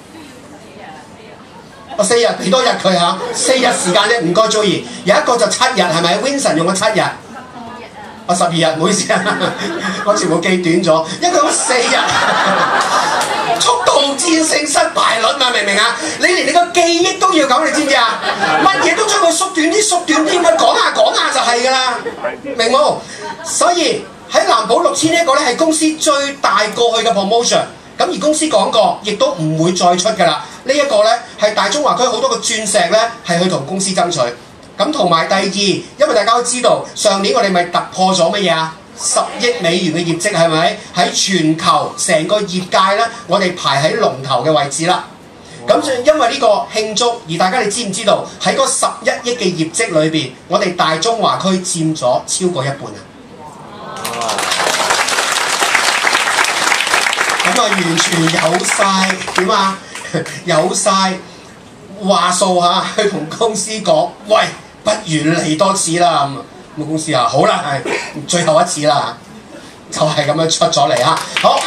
我四日幾多日佢嚇？四日時間啫，唔該 Joey。有一個就七日係咪 ？Vincent 用咗七日。我十二日，唔好意思啊，我全部記短咗，因為佢四日。速度戰勝失敗率嘛，明唔明啊？你連你個記憶都要咁，你知唔知啊？乜嘢都將佢縮短啲，縮短啲，咪講下講下就係㗎啦，明冇？所以喺藍寶六千呢一個咧係公司最大過去嘅 promotion。咁而公司講過，亦都唔會再出㗎啦。呢一個咧係大中華區好多個鑽石咧係去同公司爭取。咁同埋第二，因為大家都知道上年我哋咪突破咗乜嘢啊？十億美元嘅業績係咪？喺全球成個業界咧，我哋排喺龍頭嘅位置啦。咁就因為呢個慶祝，而大家你知唔知道喺嗰十一億嘅業績裏邊，我哋大中華區佔咗超過一半啊！咁啊，完全有晒點啊？有晒話數嚇，去同公司講，喂，不如嚟多次啦咁。咁公司啊，好啦，係最後一次啦，就係、是、咁樣出咗嚟嚇。好，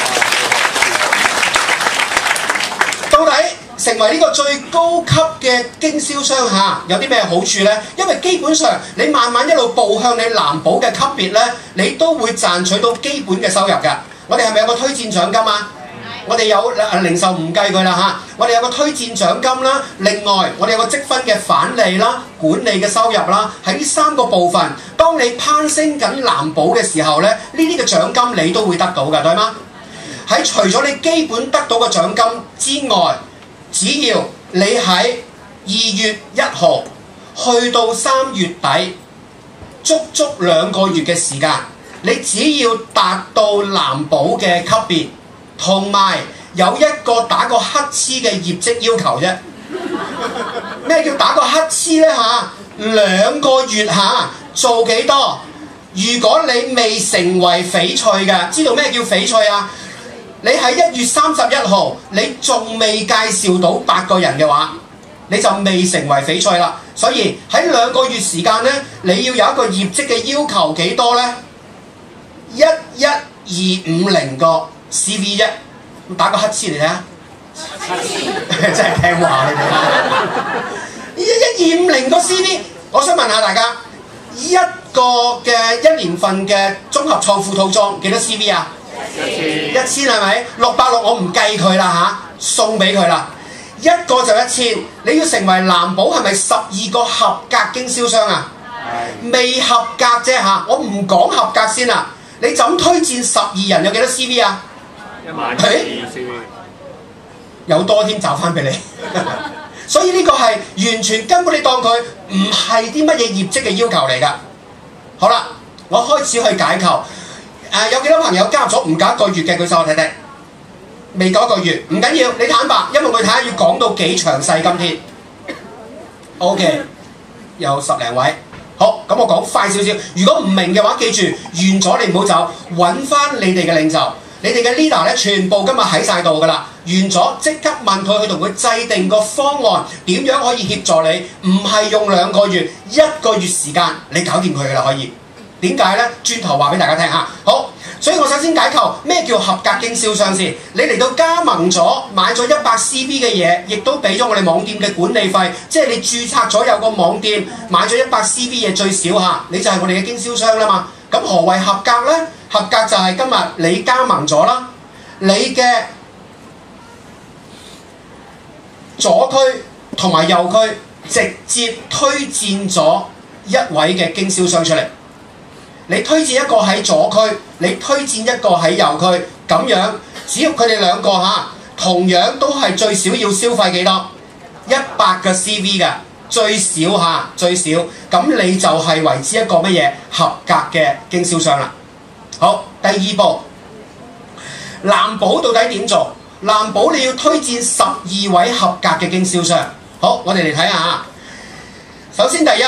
到底成為呢個最高級嘅經銷商嚇，有啲咩好處呢？因為基本上你慢慢一路步向你藍寶嘅級別呢，你都會賺取到基本嘅收入㗎。我哋係咪有個推薦獎金啊？我哋有零售唔計佢啦嚇，我哋有個推薦獎金啦，另外我哋有個積分嘅返利啦、管理嘅收入啦，喺呢三個部分，當你攀升緊藍寶嘅時候咧，呢啲嘅獎金你都會得到嘅，對嗎？喺除咗你基本得到嘅獎金之外，只要你喺二月一號去到三月底，足足兩個月嘅時間，你只要達到藍寶嘅級別。同埋有一個打個乞嗤嘅業績要求啫。咩叫打個乞嗤呢？嚇？兩個月嚇做幾多？如果你未成為翡翠嘅，知道咩叫翡翠啊？你喺一月三十一號，你仲未介紹到八個人嘅話，你就未成為翡翠啦。所以喺兩個月時間呢，你要有一個業績嘅要求幾多呢？一一二五零個。C V 啫，打個乞嗤嚟睇下，真係聽話你哋啦。 一一二五零個 C V， 我想問下大家，一個嘅一年份嘅綜合創富套裝幾多 C V 啊？一千，一千係咪？六百六我唔計佢啦嚇，送俾佢啦。一個就一千，你要成為藍寶係咪十二個合格經銷商啊？未合格啫嚇，我唔講合格先啦。你就咁推薦十二人有幾多 C V 啊？一萬二 C V， 有多添，找翻俾你。所以呢個係完全根本你當佢唔係啲乜嘢業績嘅要求嚟㗎。好啦，我開始去解構。誒、呃、有幾多朋友加入咗唔夠一個月嘅舉手我睇睇。未夠一個月唔緊要，你坦白，因為我睇下要講到幾詳細今天。OK， 有十零位。好，咁我講快少少。如果唔明嘅話，記住完咗你唔好走，揾翻你哋嘅領袖，你哋嘅 leader 咧，全部今日喺晒度㗎啦。完咗即刻問佢，去同佢制定個方案，點樣可以協助你？唔係用兩個月，一個月時間你搞掂佢㗎啦，可以。點解呢？轉頭話俾大家聽嚇。好，所以我首先解構咩叫合格經銷商先。你嚟到加盟咗，買咗一百 C V 嘅嘢，亦都俾咗我哋網店嘅管理費，即係你註冊咗有個網店，買咗一百 C V 嘢最少嚇，你就係我哋嘅經銷商啦嘛。咁何謂合格呢？合格就係今日你加盟咗啦，你嘅左區同埋右區直接推薦咗一位嘅經銷商出嚟。你推薦一個喺左區，你推薦一個喺右區，咁樣只要佢哋兩個嚇，同樣都係最少要消費幾多？一百個 C V 嘅最少嚇，最少，咁你就係為之一個乜嘢合格嘅經銷商啦。好，第二步，藍寶到底點做？藍寶你要推薦十二位合格嘅經銷商。好，我哋嚟睇下。首先第一，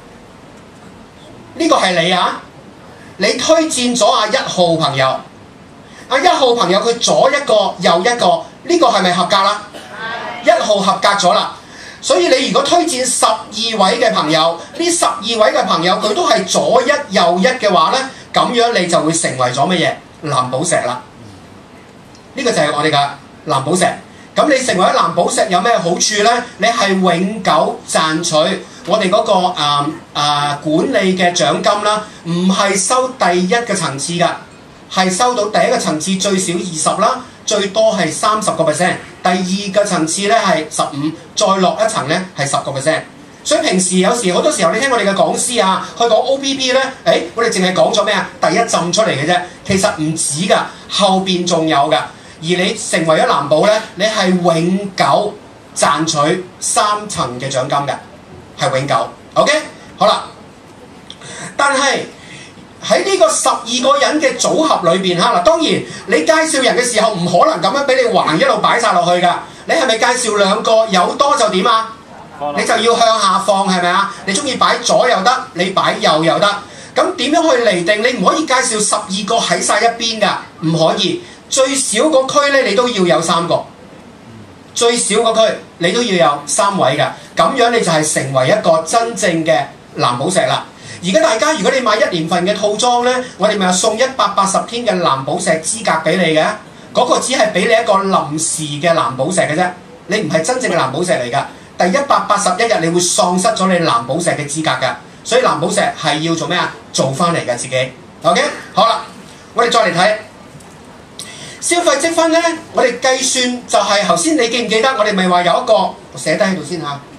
呢個係你啊！你推薦咗阿一號朋友，阿一號朋友佢左一個右一個，呢個係咪合格啦？一號合格咗啦，所以你如果推薦十二位嘅朋友，呢十二位嘅朋友佢都係左一右一嘅話呢，咁樣你就會成為咗乜嘢藍寶石啦。呢個就係我哋嘅藍寶石。咁你成為咗藍寶石有咩好處呢？你係永久賺取我哋嗰、那個誒誒、呃呃、管理嘅獎金啦，唔係收第一個層次㗎，係收到第一個層次最少二十啦，最多係三十個 percent。第二個層次咧係十五，再落一層咧係十個 percent。所以平時有時好多時候你聽我哋嘅講師啊，去講 O P P 咧，誒我哋淨係講咗咩啊？第一浸出嚟嘅啫，其實唔止㗎，後邊仲有㗎。而你成為咗藍寶咧，你係永久賺取三層嘅獎金嘅，係永久。OK， 好啦。但係喺呢個十二個人嘅組合裏邊嚇嗱，當然你介紹人嘅時候唔可能咁樣俾你橫一路擺晒落去㗎。你係咪介紹兩個有多就點啊？你就要向下放係咪啊？你中意擺左又得，你擺右又得。咁點樣去釐定？你唔可以介紹十二個喺晒一邊㗎，唔可以。最少個區咧，你都要有三個。最少個區你都要有三位㗎，咁樣你就係成為一個真正嘅藍寶石啦。而家大家如果你買一年份嘅套裝咧，我哋咪送一百八十天嘅藍寶石資格俾你嘅，嗰、那個只係俾你一個臨時嘅藍寶石嘅啫，你唔係真正嘅藍寶石嚟㗎。第一百八十一日你會喪失咗你藍寶石嘅資格㗎，所以藍寶石係要做咩啊？做翻嚟㗎自己。OK， 好啦，我哋再嚟睇。消費積分咧，我哋計算就係頭先你記唔記得？我哋咪話有一個，我寫低喺度先嚇。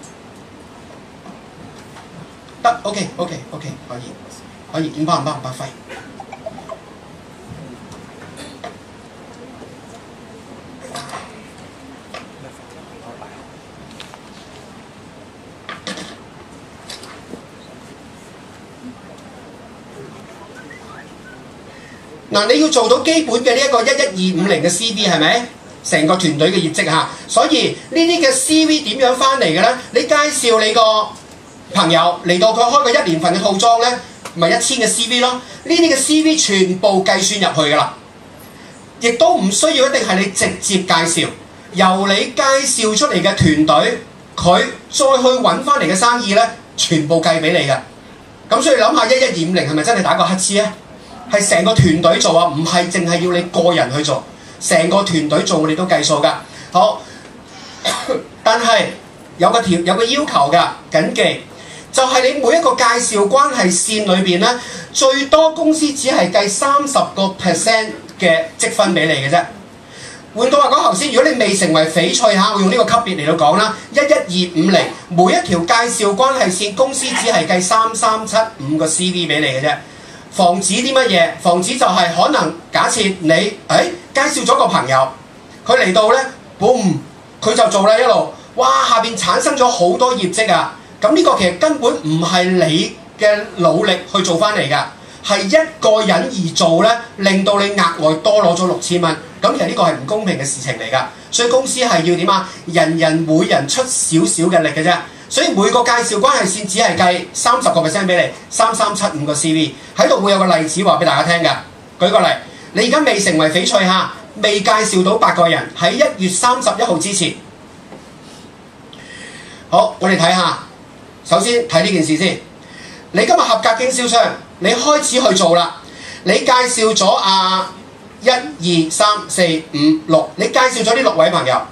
得 ，OK OK OK， 可以可以，五百五百五百揮。嗱，你要做到基本嘅呢一個一一二五零嘅 C V 係咪？成個團隊嘅業績嚇，所以呢啲嘅 C V 點樣翻嚟嘅咧？你介紹你個朋友嚟到佢開個一年份嘅套裝咧，咪一千嘅 C V 咯。呢啲嘅 C V 全部計算入去㗎啦，亦都唔需要一定係你直接介紹，由你介紹出嚟嘅團隊，佢再去揾翻嚟嘅生意咧，全部計俾你嘅。咁所以諗下一一二五零係咪真係打個乞嗤啊？係成個團隊做啊，唔係淨係要你個人去做，成個團隊做我哋都計數㗎。好，但係有個條有個要求㗎，緊記就係、是、你每一個介紹關係線裏邊咧，最多公司只係計三十個 percent 嘅積分俾你嘅啫。換句話講，頭先如果你未成為翡翠嚇，我用呢個級別嚟到講啦，一一二五零每一條介紹關係線，公司只係計三三七五個 C V 俾你嘅啫。防止啲乜嘢？防止就係可能假設你誒、哎、介紹咗個朋友，佢嚟到咧 boom 佢就做啦一路，哇下邊產生咗好多業績啊！咁呢個其實根本唔係你嘅努力去做翻嚟㗎，係一個人而做咧，令到你額外多攞咗六千蚊。咁其實呢個係唔公平嘅事情嚟㗎，所以公司係要點啊？人人每人出少少嘅力嘅啫。所以每個介紹關係線只係計三十個 percent 俾你，三三七五個 C V。喺度會有個例子話俾大家聽㗎。舉個例，你而家未成為翡翠嚇，未介紹到八個人喺一月三十一號之前。好，我哋睇下。首先睇呢件事先。你今日合格經銷商，你開始去做啦。你介紹咗啊一二三四五六，你介紹咗呢六位朋友。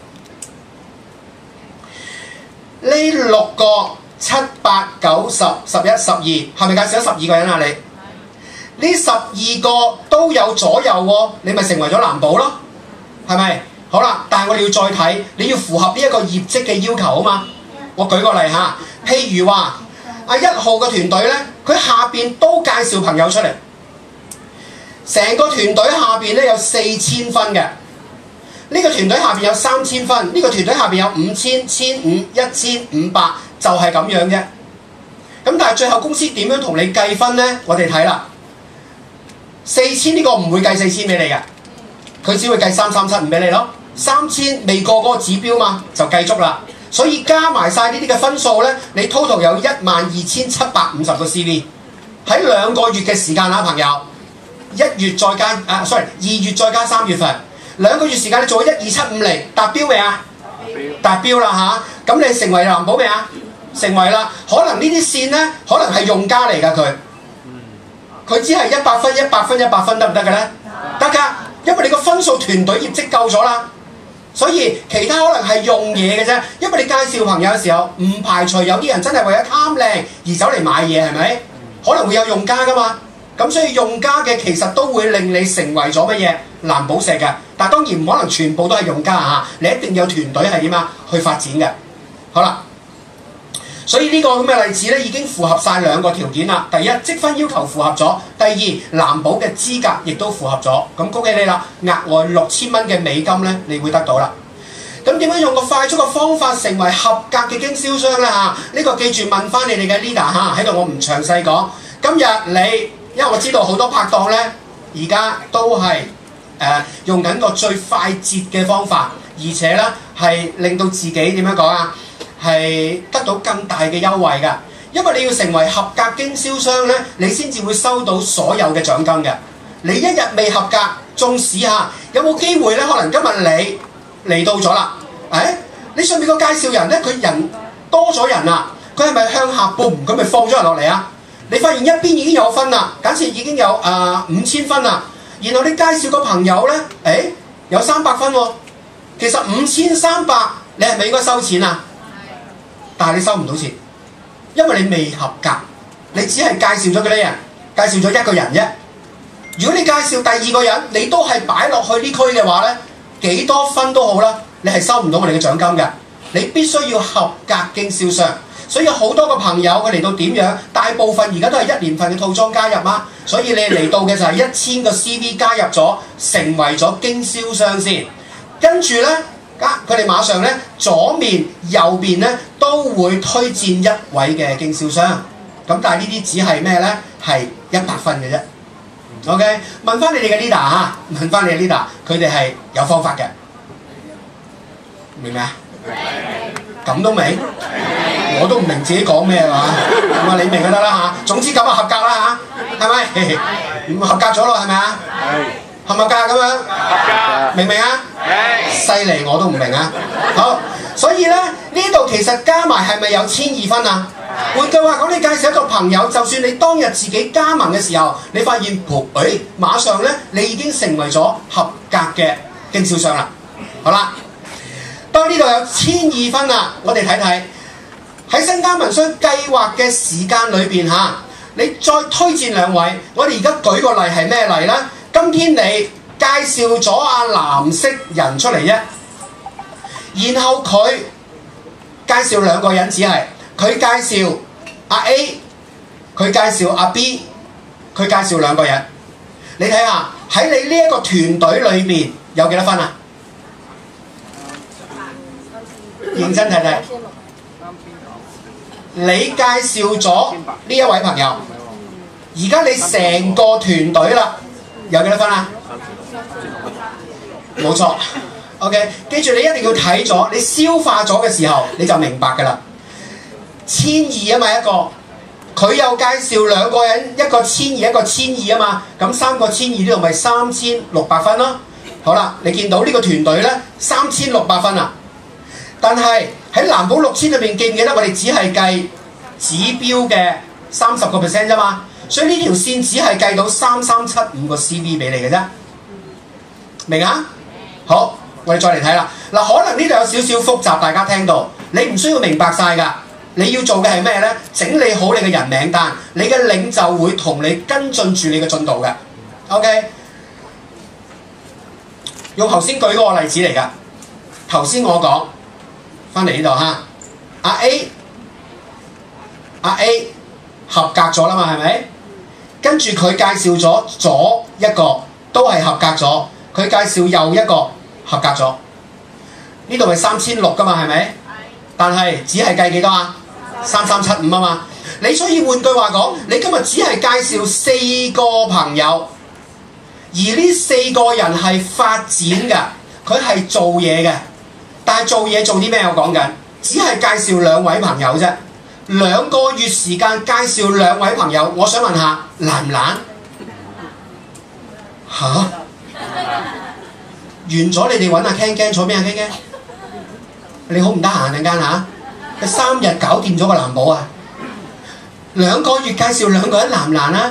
呢六個七八九十十一十二，係咪介紹咗十二個人啊？你呢十二個都有左右喎，你咪成為咗藍寶咯，係咪？好啦，但係我哋要再睇，你要符合呢一個業績嘅要求啊嘛。我舉個例嚇，譬如話阿一號嘅團隊咧，佢下邊都介紹朋友出嚟，成個團隊下邊咧有四千分嘅。呢個團隊下邊有三千分，呢、這個團隊下邊有五千、千五、一千五百，就係咁樣啫。咁但係最後公司點樣同你計分呢？我哋睇啦，四千呢個唔會計四千俾你嘅，佢只會計三三七五俾你咯。三千未過嗰個指標嘛，就計足啦。所以加埋晒呢啲嘅分數呢，你 total 有一萬二千七百五十個 C V。喺兩個月嘅時間啦，朋友，一月再加啊 ，sorry， 二月再加三月份。兩個月時間你做咗一二七五零，達標未啊？達標啦嚇，咁你成為藍寶未啊？成為啦。可能呢啲線咧，可能係用家嚟㗎佢，佢只係一百分、一百分、一百分得唔得嘅咧？得㗎，因為你個分數團隊業績夠咗啦，所以其他可能係用嘢嘅啫。因為你介紹朋友嘅時候，唔排除有啲人真係為咗貪靚而走嚟買嘢，係咪？可能會有用家㗎嘛。咁所以用家嘅其實都會令你成為咗乜嘢藍寶石嘅，但係當然唔可能全部都係用家嚇，你一定有團隊係點啊去發展嘅。好啦，所以呢個咁嘅例子咧已經符合晒兩個條件啦。第一，積分要求符合咗；第二，藍寶嘅資格亦都符合咗。咁恭喜你啦，額外六千蚊嘅美金咧，你會得到啦。咁點樣用個快速嘅方法成為合格嘅經銷商咧嚇？呢、這個記住問翻你哋嘅 leader 嚇，喺度我唔詳細講。今日你因為我知道好多拍檔咧，而家都係誒、呃、用緊個最快捷嘅方法，而且咧係令到自己點樣講啊？係得到更大嘅優惠㗎。因為你要成為合格經銷商咧，你先至會收到所有嘅獎金嘅。你一日未合格，縱使下有冇機會咧？可能今日你嚟到咗啦，誒、哎，你上面個介紹人咧，佢人多咗人啦，佢係咪向下 boom 咁咪放咗人落嚟啊？你發現一邊已經有分啦，假設已經有啊五千分啦，然後你介紹個朋友咧，誒、哎、有三百分喎、哦，其實五千三百你係咪應該收錢啊？但係你收唔到錢，因為你未合格，你只係介紹咗幾多人，介紹咗一個人啫。如果你介紹第二個人，你都係擺落去呢區嘅話咧，幾多分都好啦，你係收唔到我哋嘅獎金嘅。你必須要合格經銷商。所以有好多個朋友佢嚟到點樣？大部分而家都係一年份嘅套裝加入嘛。所以你嚟到嘅就係一千個 C V 加入咗，成為咗經銷商先。跟住咧，佢哋馬上咧左面右邊咧都會推薦一位嘅經銷商。咁但係呢啲只係咩咧？係一百分嘅啫。OK， 問翻你哋嘅 leader 嚇，問翻你嘅 leader，佢哋係有方法嘅，明唔明啊？咁都明？我都唔明自己講咩係嘛？咁啊你明就得啦嚇。總之咁啊合格啦嚇，係咪？唔合格咗咯係咪啊？合唔合格咁樣？合格。明唔明啊？犀利我都唔明啊。好，所以咧呢度其實加埋係咪有千二分啊？換句話講，你介紹一個朋友，就算你當日自己加盟嘅時候，你發現噗，誒馬上咧你已經成為咗合格嘅經銷商啦。好啦。當呢度有千二分啦，我哋睇睇喺新家民需計劃嘅時間裏邊嚇，你再推薦兩位，我哋而家舉個例係咩例呢？今天你介紹咗阿藍色人出嚟啫，然後佢介紹兩個人，只係佢介紹阿 A， 佢介紹阿 B， 佢介紹兩個人。你睇下喺你呢一個團隊裏邊有幾多分啊？認真睇睇，你介紹咗呢一位朋友，而家你成個團隊啦，有幾多分啊？冇錯 ，OK， 記住你一定要睇咗，你消化咗嘅時候你就明白㗎啦。千二啊嘛一個。佢又介紹兩個人，一個千二，一個千二啊嘛，咁三個千二呢度咪三千六百分咯。好啦，你見到呢個團隊呢，三千六百分啊。但係喺藍寶六千裏邊，記唔記得我哋只係計指標嘅三十個 percent 啫嘛？所以呢條線只係計到三三七五個 C V 俾你嘅啫，明啊？好，我哋再嚟睇啦。嗱，可能呢度有少少複雜，大家聽到你唔需要明白晒㗎。你要做嘅係咩呢？整理好你嘅人名單，你嘅領袖會同你跟進住你嘅進度嘅。OK， 用頭先舉嗰個例子嚟㗎。頭先我講翻嚟呢度嚇，阿 A， 阿 A 合格咗啦嘛，係咪？跟住佢介紹咗左一個都係合格咗，佢介紹右一個合格咗。呢度係三千六㗎嘛，係咪？但係只係計幾多啊？三三七五啊嘛，你所以換句話講，你今日只係介紹四個朋友，而呢四個人係發展嘅，佢係做嘢嘅，但係做嘢做啲咩？我講緊，只係介紹兩位朋友啫，兩個月時間介紹兩位朋友，我想問下難唔難？嚇？完咗你哋揾阿 Ken Ken 坐邊啊 Ken Ken？你好唔得閒陣間嚇？佢三日搞掂咗個藍寶啊！兩個月介紹兩個人難唔難啊？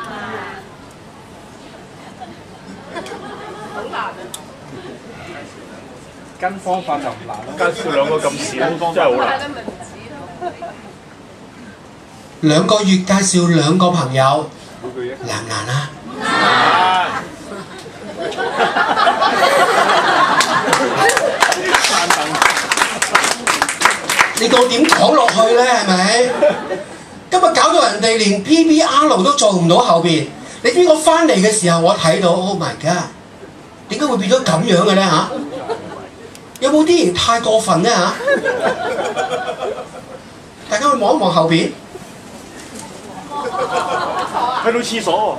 好難啊！跟方法就唔難咯，介紹兩個咁少，真係好難。 兩個月介紹兩個朋友，難唔難啊？難。你個點講落去咧？係咪？今日搞到人哋連 P B R 都做唔到後邊。你知我翻嚟嘅時候，我睇到 ，Oh my God！ 點解會變咗咁樣嘅咧？嚇？有冇啲人太過分咧？嚇？大家去望一望後邊， 去到廁所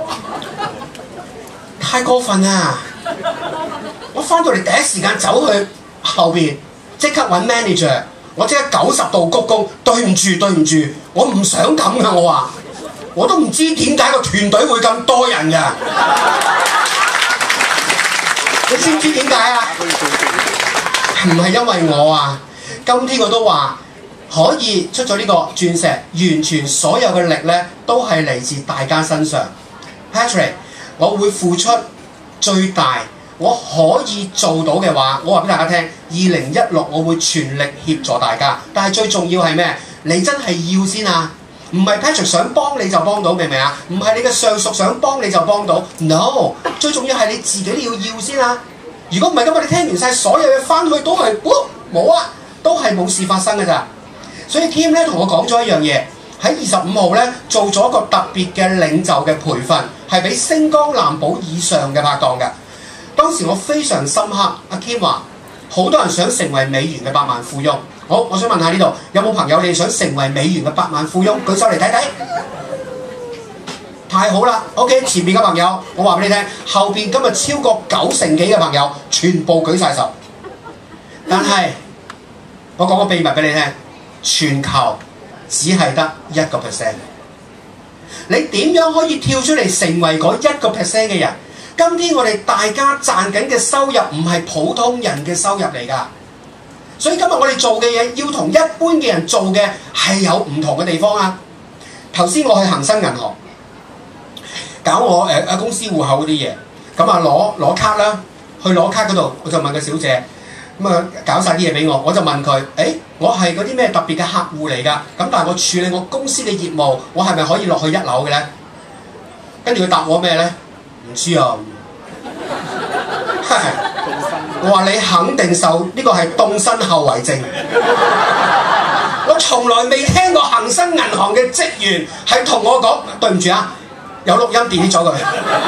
太過分啊！我翻到嚟第一時間走去後邊，即刻揾 manager。我即刻九十度鞠躬，對唔住對唔住，我唔想咁噶，我話，我都唔知點解個團隊會咁多人㗎。你知唔知點解啊？唔係因為我啊，今天我都話可以出咗呢個鑽石，完全所有嘅力咧都係嚟自大家身上。Patrick， 我會付出最大。我可以做到嘅話，我話俾大家聽，二零一六我會全力協助大家。但係最重要係咩？你真係要先啊！唔係 Patrick 想幫你就幫到，明唔明啊？唔係你嘅上屬想幫你就幫到 ，no！ 最重要係你自己要要先啊！如果唔係咁，你聽完晒所有嘢翻去都係，冇啊，都係冇事發生嘅咋。所以 Tim 咧同我講咗一樣嘢，喺二十五號咧做咗一個特別嘅領袖嘅培訓，係俾星光藍寶以上嘅拍檔嘅。當時我非常深刻，阿 Kim 話好多人想成為美元嘅百萬富翁。好，我想問下呢度有冇朋友你想成為美元嘅百萬富翁？舉手嚟睇睇。太好啦 ，OK， 前面嘅朋友，我話俾你聽，後邊今日超過九成幾嘅朋友全部舉晒手。但係我講個秘密俾你聽，全球只係得一個 percent。你點樣可以跳出嚟成為嗰一個 percent 嘅人？今天我哋大家賺緊嘅收入唔係普通人嘅收入嚟㗎，所以今日我哋做嘅嘢要同一般嘅人做嘅係有唔同嘅地方啊！頭先我去恒生銀行搞我誒誒公司戶口嗰啲嘢，咁啊攞攞卡啦，去攞卡嗰度我就問個小姐，咁啊搞晒啲嘢俾我，我就問佢，誒、欸、 我係嗰啲咩特別嘅客戶嚟㗎，咁但係我處理我公司嘅業務，我係咪可以落去一樓嘅咧？跟住佢答我咩咧？唔知啊。我話你肯定受呢個係凍身後遺症。我從來未聽過恒生銀行嘅職員係同我講對唔住啊，有錄音 delete 咗佢。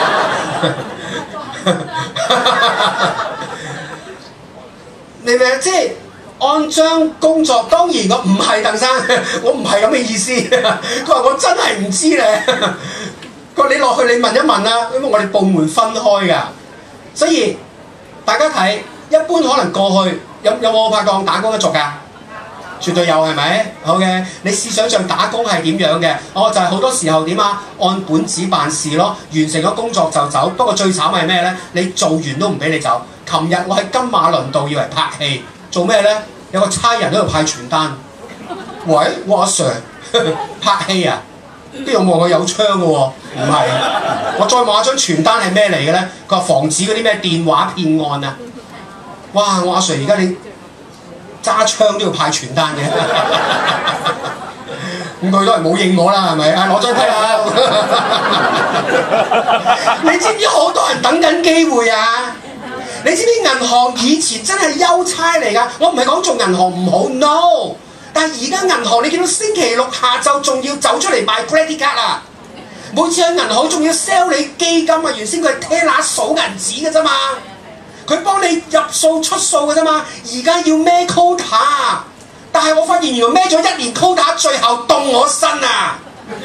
明唔明啊？即係按章工作，當然我唔係鄧生，我唔係咁嘅意思。佢話我真係唔知咧。佢話你落去你問一問啦，因為我哋部門分開㗎，所以大家睇一般可能過去有有冇拍檔打工一族㗎？絕對有係咪？好嘅，你試想像打工係點樣嘅？哦，就係、是、好多時候點啊？按本子辦事咯，完成咗工作就走。不過最慘係咩咧？你做完都唔俾你走。琴日我喺金馬倫道以為拍戲，做咩咧？有個差人喺度派傳單。喂，我阿 Sir 拍戲啊？邊度望我有槍嘅喎？唔係，我再望下張傳單係咩嚟嘅咧？佢話防止嗰啲咩電話騙案啊！哇！我阿 Sir 而家你揸槍都要派傳單嘅，咁佢都係冇應我啦，係咪？啊，攞張睇下。你知唔知好多人等緊機會啊？你知唔知銀行以前真係優差嚟㗎？我唔係講做銀行唔好 ，no。但係而家銀行你見到星期六下晝仲要走出嚟賣 credit card 啊！每次去銀行仲要 sell 你基金啊！原先佢係 teller 數銀紙嘅啫嘛，佢幫你入數出數嘅啫嘛。而家要孭 quota， 但係我發現原來孭咗一年 quota， 最後凍我身啊！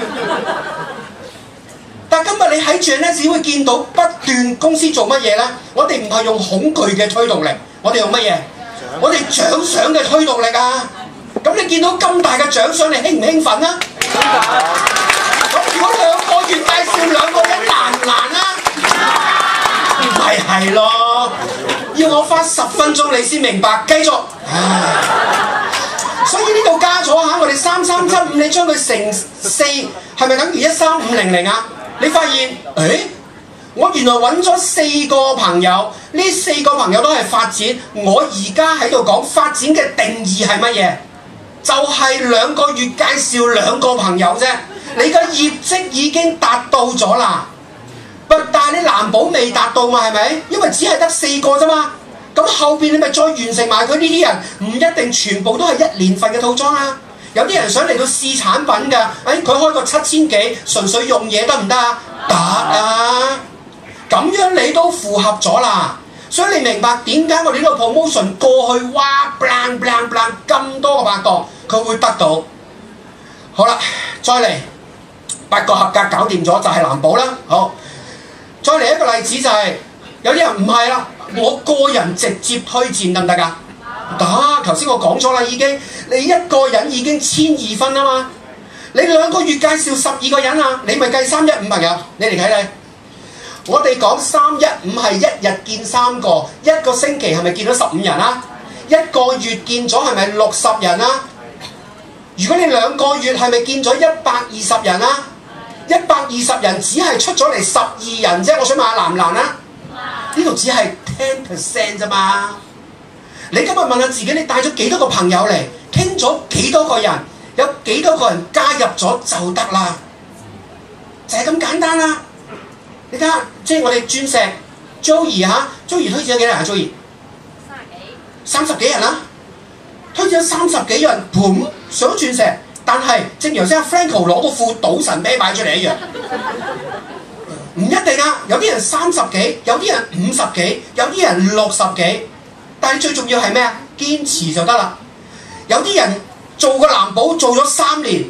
但係今日你喺住咧，只會見到不斷公司做乜嘢咧？我哋唔係用恐懼嘅推動力，我哋用乜嘢？我哋獎賞嘅推動力啊！咁你見到咁大嘅獎賞，你興唔興奮啊？咁如果兩個月介紹兩個人難唔難啊？咪係咯，要我花十分鐘你先明白，繼續。唉，所以呢度加咗嚇，我哋三三七五，你將佢乘四，係咪等於一三五零零啊？你發現，誒，我原來揾咗四個朋友，呢四個朋友都係發展。我而家喺度講發展嘅定義係乜嘢？就係兩個月介紹兩個朋友啫，你嘅業績已經達到咗啦。不，但係你難保未達到嘛，係咪？因為只係得四個啫嘛。咁後邊你咪再完成埋佢呢啲人，唔一定全部都係一年份嘅套裝啊。有啲人想嚟到試產品㗎，誒、哎、佢開個七千幾，純粹用嘢得唔得啊？得啊！咁樣你都符合咗啦。所以你明白點解我哋呢個 promotion 過去哇 blang blang blang 咁多個拍檔佢會得到？好啦，再嚟八個合格搞掂咗就係藍寶啦。好，再嚟一個例子就係、是、有啲人唔係啦，我個人直接推薦得唔得㗎？得，頭先我講咗啦已經，你一個人已經千二分啊嘛，你兩個月介紹十二個人啊，你咪計三一五朋友，你嚟睇睇。我哋講三一五係一日見三個，一個星期係咪見到十五人啊？一個月見咗係咪六十人啊？如果你兩個月係咪見咗一百二十人啊？一百二十人只係出咗嚟十二人啫，我想問下難唔難啊？呢度只係 ten percent 啫嘛。你今日問下自己，你帶咗幾多個朋友嚟，傾咗幾多個人，有幾多個人加入咗就得啦，就係、是、咁簡單啦。你睇下，即係我哋鑽石 Joey 嚇 ，Joey 推薦咗幾多人啊 ？Joey 三十幾人啦，推薦咗三十幾人，盤上鑽石，但係正如頭先阿 Franco 攞個副賭神啤擺出嚟一樣，唔一定啊！有啲人三十幾，有啲人五十幾，有啲人六十幾，但係最重要係咩啊？堅持就得啦。有啲人做個藍寶做咗三年。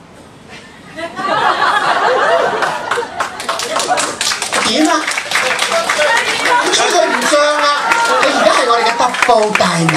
點啊？吹佢唔漲啊！佢而家係我哋嘅 double 大名。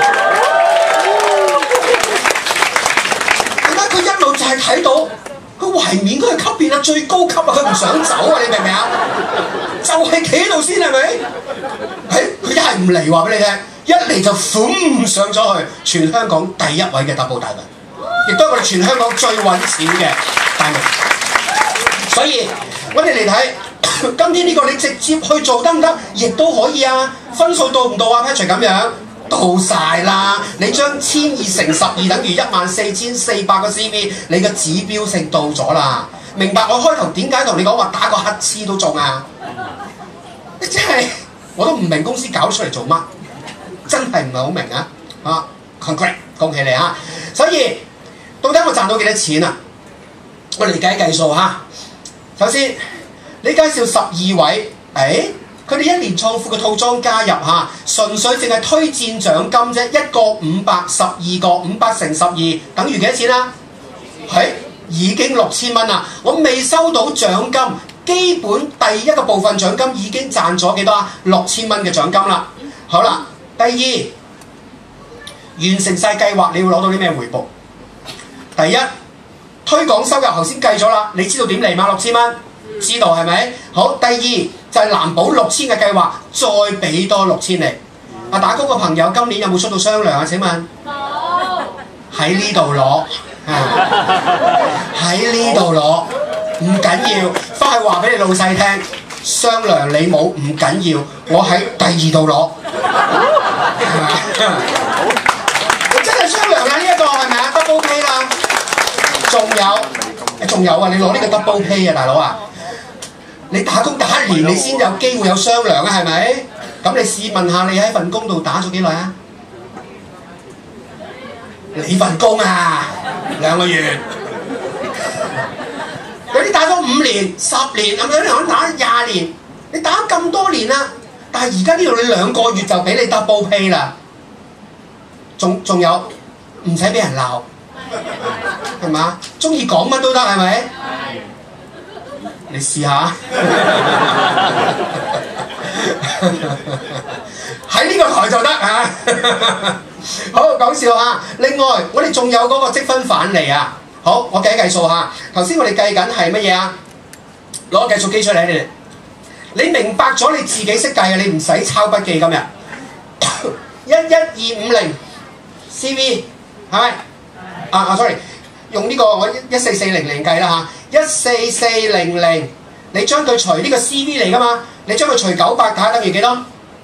點解佢一路就係睇到佢懷緬嗰個級別啊，最高級啊，佢唔想走啊！你明唔明啊？就係企喺度先係咪？誒，佢一係唔嚟話俾你聽，一嚟就款上咗去，全香港第一位嘅 double 大名，亦都係我哋全香港最揾錢嘅大名。所以我哋嚟睇。今天呢個你直接去做得唔得？亦都可以啊！分數到唔到啊 Patrick 咁樣到晒啦！你將千二乘十二等於一萬四千四百個 C V， 你嘅指標性到咗啦！明白我開頭點解同你講話打個乞嗤都中啊？即係我都唔明公司搞出嚟做乜，真係唔係好明啊！啊 ，congrats， 恭喜你啊！所以到底我賺到幾多錢啊？我哋計計數嚇。首先，你介紹十二位，誒？佢哋一年創富嘅套裝加入嚇，純粹淨係推薦獎金啫，一個五百，十二個五百乘十二等於幾多錢啊？係已經六千蚊啦！我未收到獎金，基本第一個部分獎金已經賺咗幾多啊？六千蚊嘅獎金啦。好啦，第二完成晒計劃，你會攞到啲咩回報？第一推廣收入頭先計咗啦，你知道點嚟嗎？六千蚊，知道係咪？好，第二。就係藍寶六千嘅計劃，再俾多六千你。啊，打工嘅朋友，今年有冇出到雙糧啊？請問？冇。喺呢度攞，喺呢度攞，唔緊要，翻去話俾你老細聽，雙糧你冇唔緊要，我喺第二度攞。你真係雙糧啊！呢、這、一個係咪啊 ？double pay 啦，仲有，仲有啊！你攞呢個 double pay 啊，大佬啊！你打工打一年，你先有機會有雙糧啊，係咪？咁你試問下，你喺份工度打咗幾耐啊？你份工啊，兩個月。有啲打咗五年、十年，咁有啲人打廿年。你打咁多年啦，但係而家呢度你兩個月就俾你 double pay 啦。仲仲有唔使俾人鬧，係嘛？中意講乜都得，係咪？你試下，喺呢個台就得啊！好講笑啊！另外，我哋仲有嗰個積分返嚟啊！好，我計計數下。頭先我哋計緊係乜嘢啊？攞個計數機出嚟，你哋。你明白咗你自己識計嘅，你唔使抄筆記今日。一一二五零 C V 係咪？啊啊 sorry。用呢、這個我一四四零零計啦嚇，一四四零零，你將佢除呢個 C V 嚟噶嘛？你將佢除九百，睇下等於幾多？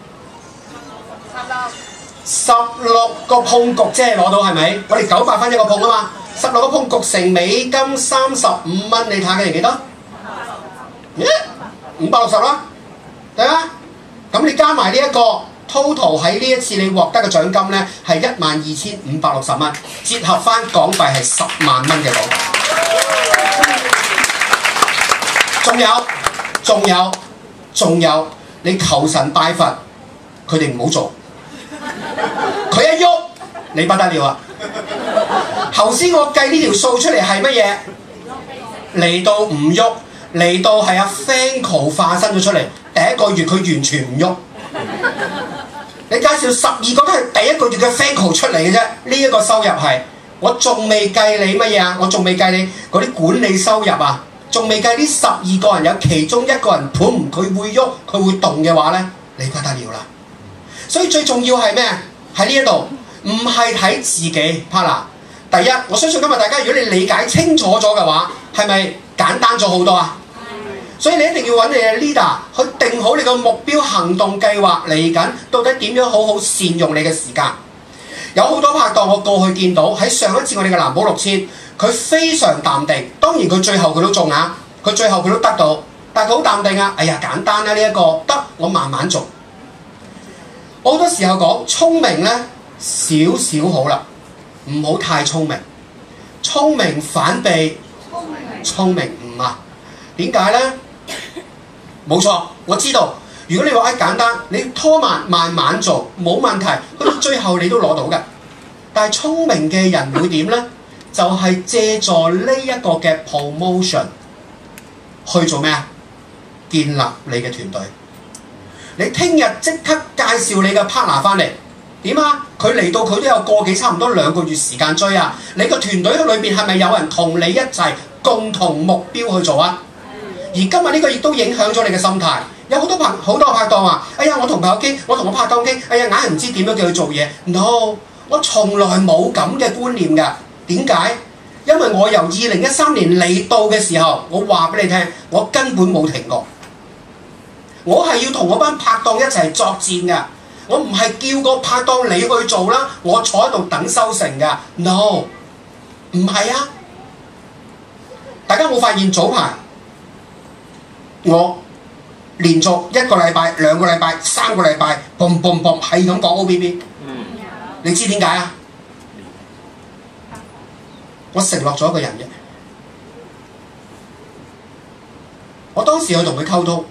十六個碰局即係攞到係咪？我哋九百分一個碰啊嘛，十六個碰局乘美金三十五蚊，你睇下等於幾多？咦，五百六十啦，對啊？咁你加埋呢一個。total 喺呢一次你獲得嘅獎金咧係一萬二千五百六十蚊，折合翻港幣係十萬蚊嘅港幣。仲有，仲有，仲有，你求神拜佛，佢哋唔好做。佢一喐，你不得了啊！頭先我計呢條數出嚟係乜嘢？嚟到唔喐，嚟到係阿 Fanco 化身咗出嚟，第一個月佢完全唔喐。你介紹十二個都係第一個月嘅 Fanco 出嚟嘅啫，呢、這、一個收入係我仲未計你乜嘢啊？我仲未計你嗰啲管理收入啊，仲未計呢十二個人有其中一個人盤佢會喐佢會動嘅話咧，你不得了啦！所以最重要係咩？喺呢一度唔係睇自己 partner。第一，我相信今日大家如果你理解清楚咗嘅話，係咪簡單咗好多啊？所以你一定要揾你嘅 leader 去定好你個目標行動計劃嚟緊，到底點樣好好善用你嘅時間。有好多拍檔我過去見到喺上一次我哋嘅藍寶六千，佢非常淡定。當然佢最後佢都中啊，佢最後佢都得到，但係佢好淡定啊。哎呀簡單啦，呢一個得我慢慢做。我好多時候講聰明咧少少好啦，唔好太聰明。聰明反被聰明誤啊！點解咧？冇錯，我知道。如果你話誒簡單，你拖慢慢慢做冇問題，去到最後你都攞到嘅。但係聰明嘅人會點咧？就係、是、借助呢一個嘅 promotion 去做咩啊？建立你嘅團隊。你聽日即刻介紹你嘅 partner 翻嚟，點啊？佢嚟到佢都有個幾差唔多兩個月時間追啊！你個團隊裏邊係咪有人同你一齊共同目標去做啊？而今日呢個亦都影響咗你嘅心態。有好多朋好多拍檔話：哎呀，我同朋友傾，我同我拍檔傾，哎呀，硬係唔知點樣叫佢做嘢。No， 我從來冇咁嘅觀念㗎。點解？因為我由二零一三年嚟到嘅時候，我話俾你聽，我根本冇停過。我係要同我班拍檔一齊作戰㗎。 我唔係叫個拍檔你去做啦，我坐喺度等收成㗎。No， 唔係啊！大家冇發現早排我連續一個禮拜、兩個禮拜、三個禮拜，嘣嘣嘣係咁講 O B B。嗯。你知點解啊？我承諾咗一個人嘅。我當時去同佢溝通，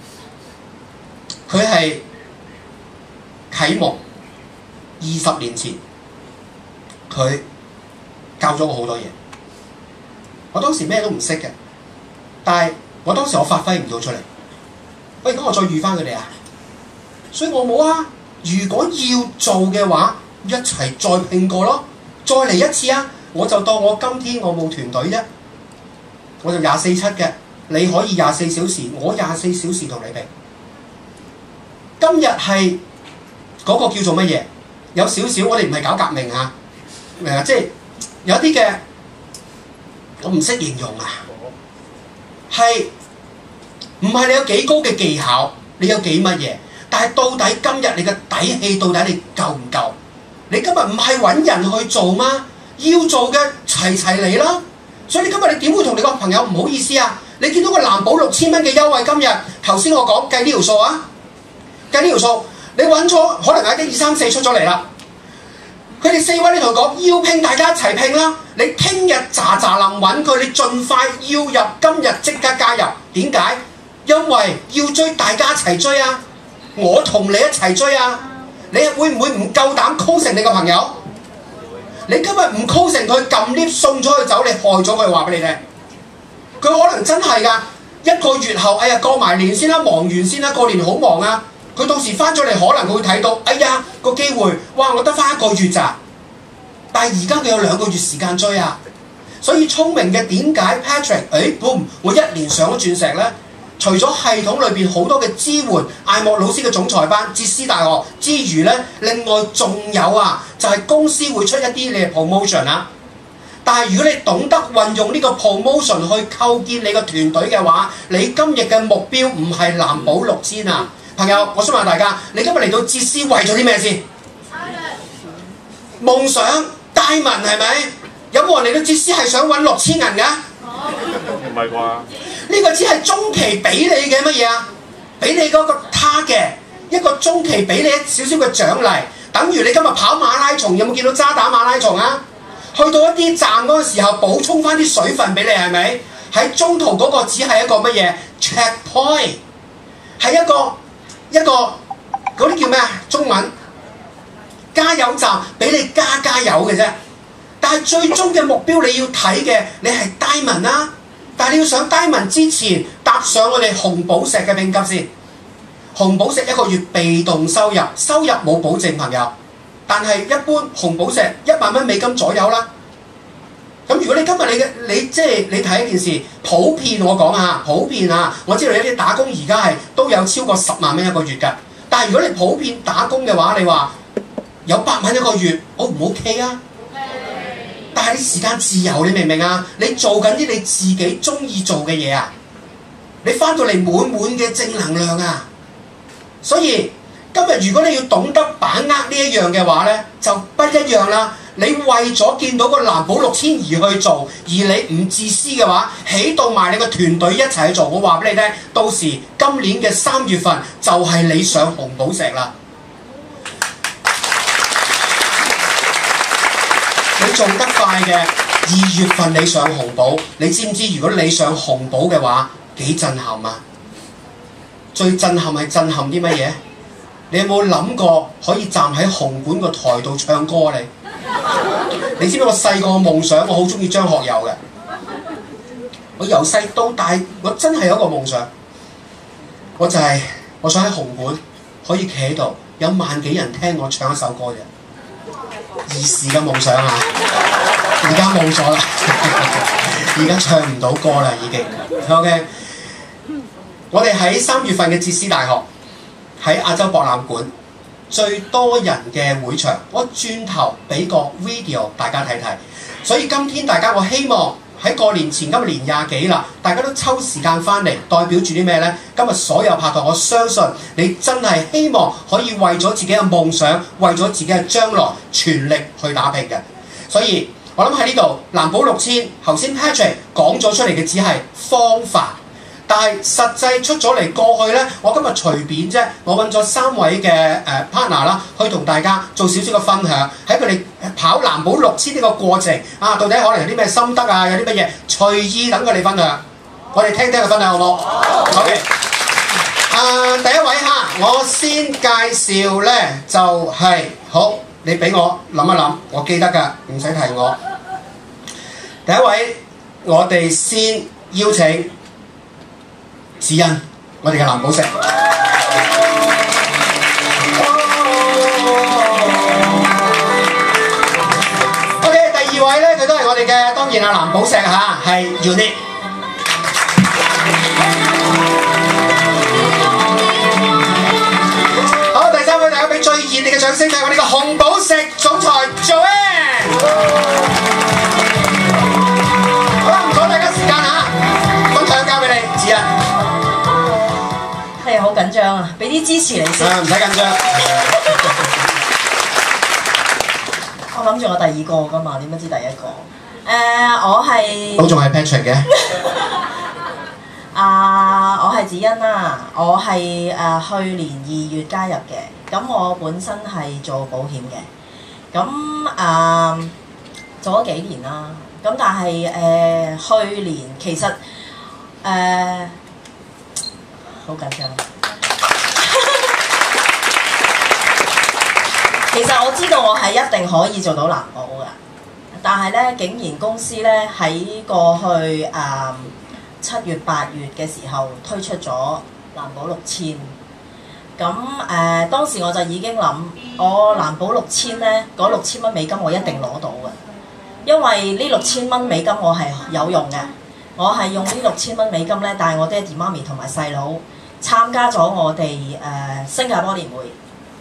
佢係啟蒙二十年前，佢教咗我好多嘢。我當時咩都唔識嘅，但係我當時我發揮唔到出嚟。喂，咁我再遇翻佢哋啊！所以我冇啊。如果要做嘅話，一齊再拼過咯，再嚟一次啊！我就當我今天我冇團隊啫，我就廿四七嘅。你可以廿四小時，我廿四小時同你拼。今日係嗰個叫做乜嘢？有少少，我哋唔係搞革命啊，明啊？即係有啲嘅，我唔識形容啊。係唔係你有幾高嘅技巧？你有幾乜嘢？但係到底今日你嘅底氣到底你夠唔夠？你今日唔係揾人去做嗎？要做嘅齊齊嚟啦！所以你今日你點會同你個朋友唔好意思啊？你見到個藍寶六千蚊嘅優惠，今日頭先我講計呢條數啊，計呢條數，你揾咗可能係一二三四出咗嚟啦。佢哋四位你同佢講要拼，大家一齊拼啦！你聽日喳喳臨揾佢，你盡快要入，今日即刻加入。點解？因為要追，大家一齊追啊！我同你一齊追啊！你會唔會唔夠膽 call 成你個朋友？你今日唔 call 成佢，撳 lift 送咗佢走，你害咗佢，話俾你聽。佢可能真係㗎，一個月後，哎呀過埋年先啦，忙完先啦，過年好忙啊！佢到時翻咗嚟，可能佢會睇到，哎呀個機會，哇！我得翻一個月咋？但係而家佢有兩個月時間追啊！所以聰明嘅點解 Patrick？ 誒 boom！ 我一年上咗鑽石咧，除咗系統裏邊好多嘅支援，艾莫老師嘅總裁班、捷斯大學之餘咧，另外仲有啊，就係、是、公司會出一啲你嘅 promotion 啊。但係如果你懂得運用呢個 promotion 去構建你個團隊嘅話，你今日嘅目標唔係藍寶六千啊！朋友，我想問大家，你今日嚟到捷斯為咗啲咩先？夢想 Diamond 係咪？有冇人嚟到捷斯係想揾六千銀㗎？ 唔係啩？ 呢個只係中期俾你嘅乜嘢啊？俾你嗰個 target， 一個中期俾你一少少嘅獎勵，等於你今日跑馬拉松，有冇見到渣打馬拉松啊？去到一啲站嗰個時候，補充翻啲水分俾你係咪？喺中途嗰個只係一個乜嘢 checkpoint， 係一個一個嗰啲叫咩啊？中文加油站，俾你加加油嘅啫。但係最終嘅目標你要睇嘅，你係 Diamond 啦。但係你要上 Diamond 之前，搭上我哋紅寶石嘅拼級先。紅寶石一個月被動收入，收入冇保證朋友。但係一般紅寶石一萬蚊美金左右啦。咁如果你今日你嘅你即係你睇一件事，普遍我講下，普遍啊，我知道有啲打工而家係都有超過十萬蚊一個月㗎。但係如果你普遍打工嘅話，你話有八萬一個月，O 唔 O K 啊？但係你時間自由，你明唔明啊？你做緊啲你自己中意做嘅嘢啊！你翻到嚟滿滿嘅正能量啊！所以今日如果你要懂得把握呢一樣嘅話咧，就不一樣啦。你為咗見到個藍寶六千而去做，而你唔自私嘅話，起到埋你個團隊一齊去做。我話俾你聽，到時今年嘅三月份就係你上紅寶石啦。你做得快嘅，二月份你上紅寶，你知唔知如果你上紅寶嘅話幾震撼啊？最震撼係震撼啲乜嘢？你有冇諗過可以站喺紅館個台度唱歌啊？你你知唔知我細個夢想？我好中意張學友嘅。我由細到大，我真係有一個夢想，我就係、是、我想喺紅館可以企喺度，有萬幾人聽我唱一首歌啫。兒時嘅夢想啊，而家冇咗啦，而家唱唔到歌啦已經。OK， 我哋喺三月份嘅捷斯大學喺亞洲博覽館最多人嘅會場，我轉頭俾個 video 大家睇睇。所以今天大家我希望喺過年前，今日年廿幾啦，大家都抽時間翻嚟，代表住啲咩呢？今日所有拍檔，我相信你真係希望可以為咗自己嘅夢想，為咗自己嘅將來，全力去打拼嘅。所以我諗喺呢度，藍寶六千，頭先 Patrick 講咗出嚟嘅只係方法。但係實際出咗嚟過去呢，我今日隨便啫，我揾咗三位嘅誒 partner 啦，去同大家做少少嘅分享，喺佢哋跑藍寶六千呢個過程啊，到底可能有啲咩心得啊，有啲乜嘢隨意等佢哋分享，我哋聽聽佢分享好唔好？好嘅。啊，第一位嚇，我先介紹呢，就係、是、好，你俾我諗一諗，我記得㗎，唔使提我。第一位，我哋先邀請子欣，我哋嘅藍寶石。OK， 第二位咧，佢都係我哋嘅，當然啊藍寶石嚇，係 Unique。好，第三位大家俾最熱烈嘅掌聲，就係我哋嘅紅寶石總裁 Joanne。好啦，唔阻大家時間嚇，分享交俾你，子欣。 係好緊張啊！俾啲支持你先。 唔使緊張。 我諗住我第二個㗎嘛，點不知第一個？誒、呃，我係。 都仲係 Patrick 嘅。 啊，我係子欣啦，我係誒、呃、去年二月加入嘅，咁我本身係做保險嘅，咁啊、呃、做咗幾年啦，咁但係誒、呃、去年其實誒。呃好緊張。其實我知道我係一定可以做到藍寶嘅，但係咧竟然公司咧喺過去誒七月八月嘅時候推出咗藍寶六千。咁誒、呃、當時我就已經諗，我藍寶六千咧嗰六千蚊美金我一定攞到嘅，因為呢六千蚊美金我係有用嘅。我係用呢六千蚊美金咧，帶我爹哋媽咪同埋細佬參加咗我哋誒、呃、新加坡年會。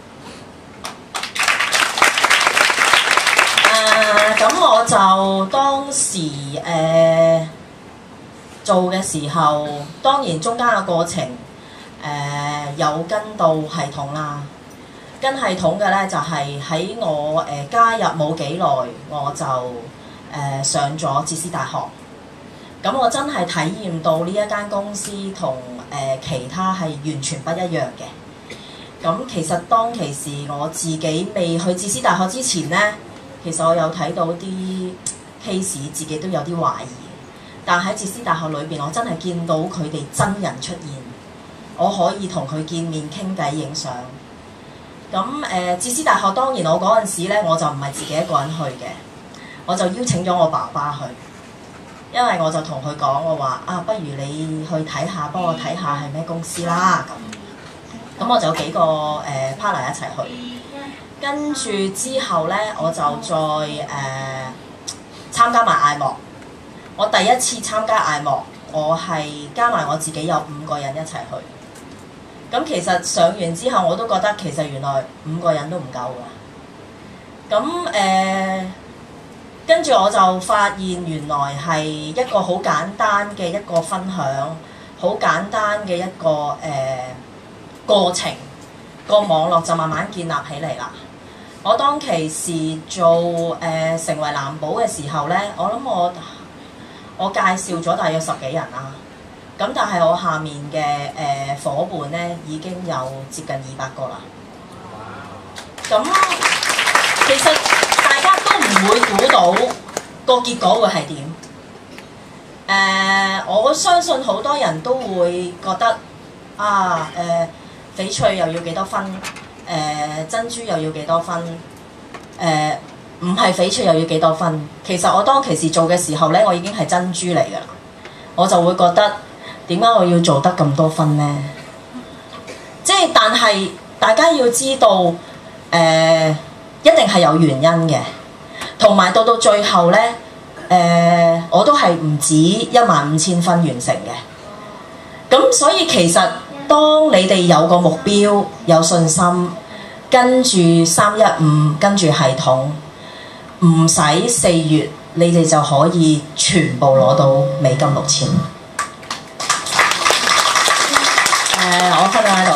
誒咁、呃、我就當時誒、呃、做嘅時候，當然中間嘅過程誒、呃、有跟到系統啦。跟系統嘅咧就係、是、喺我誒、呃、加入冇幾耐，我就誒、呃、上咗浙師大學。咁我真係體驗到呢一間公司同誒、呃、其他係完全不一樣嘅。咁其實當其時我自己未去浙師大學之前呢，其實我有睇到啲 case， 自己都有啲懷疑。但喺浙師大學裏邊，我真係見到佢哋真人出現，我可以同佢見面傾偈影相。咁誒浙師大學當然我嗰陣時咧，我就唔係自己一個人去嘅，我就邀請咗我爸爸去。因為我就同佢講，我話啊，不如你去睇下，幫我睇下係咩公司啦咁。咁我就有幾個誒、呃、partner 一齊去，跟住之後咧，我就再誒、呃、參加埋艾莫。我第一次參加艾莫，我係加埋我自己有五個人一齊去。咁其實上完之後，我都覺得其實原來五個人都唔夠㗎。咁誒。呃跟住我就發現原來係一個好簡單嘅一個分享，好簡單嘅一個誒、呃、過程，個網絡就慢慢建立起嚟啦。我當其時做誒、呃、成為藍寶嘅時候咧，我諗我我介紹咗大約十幾人啦。咁但係我下面嘅誒、呃、夥伴咧已經有接近二百個啦。咁其實大家都唔會估到個結果會係點？誒、呃，我相信好多人都會覺得啊，誒、呃，翡翠又要幾多分？誒、呃，珍珠又要幾多分？誒、呃，唔係翡翠又要幾多分？其實我當其時做嘅時候咧，我已經係珍珠嚟㗎啦，我就會覺得點解我要做得咁多分呢？即係，但係大家要知道，誒、呃。一定係有原因嘅，同埋到到最後呢，誒、呃、我都係唔止一萬五千分完成嘅。咁所以其實當你哋有個目標、有信心，跟住三一五，跟住系統，唔使四月你哋就可以全部攞到美金六千。誒、呃，我分享喺度。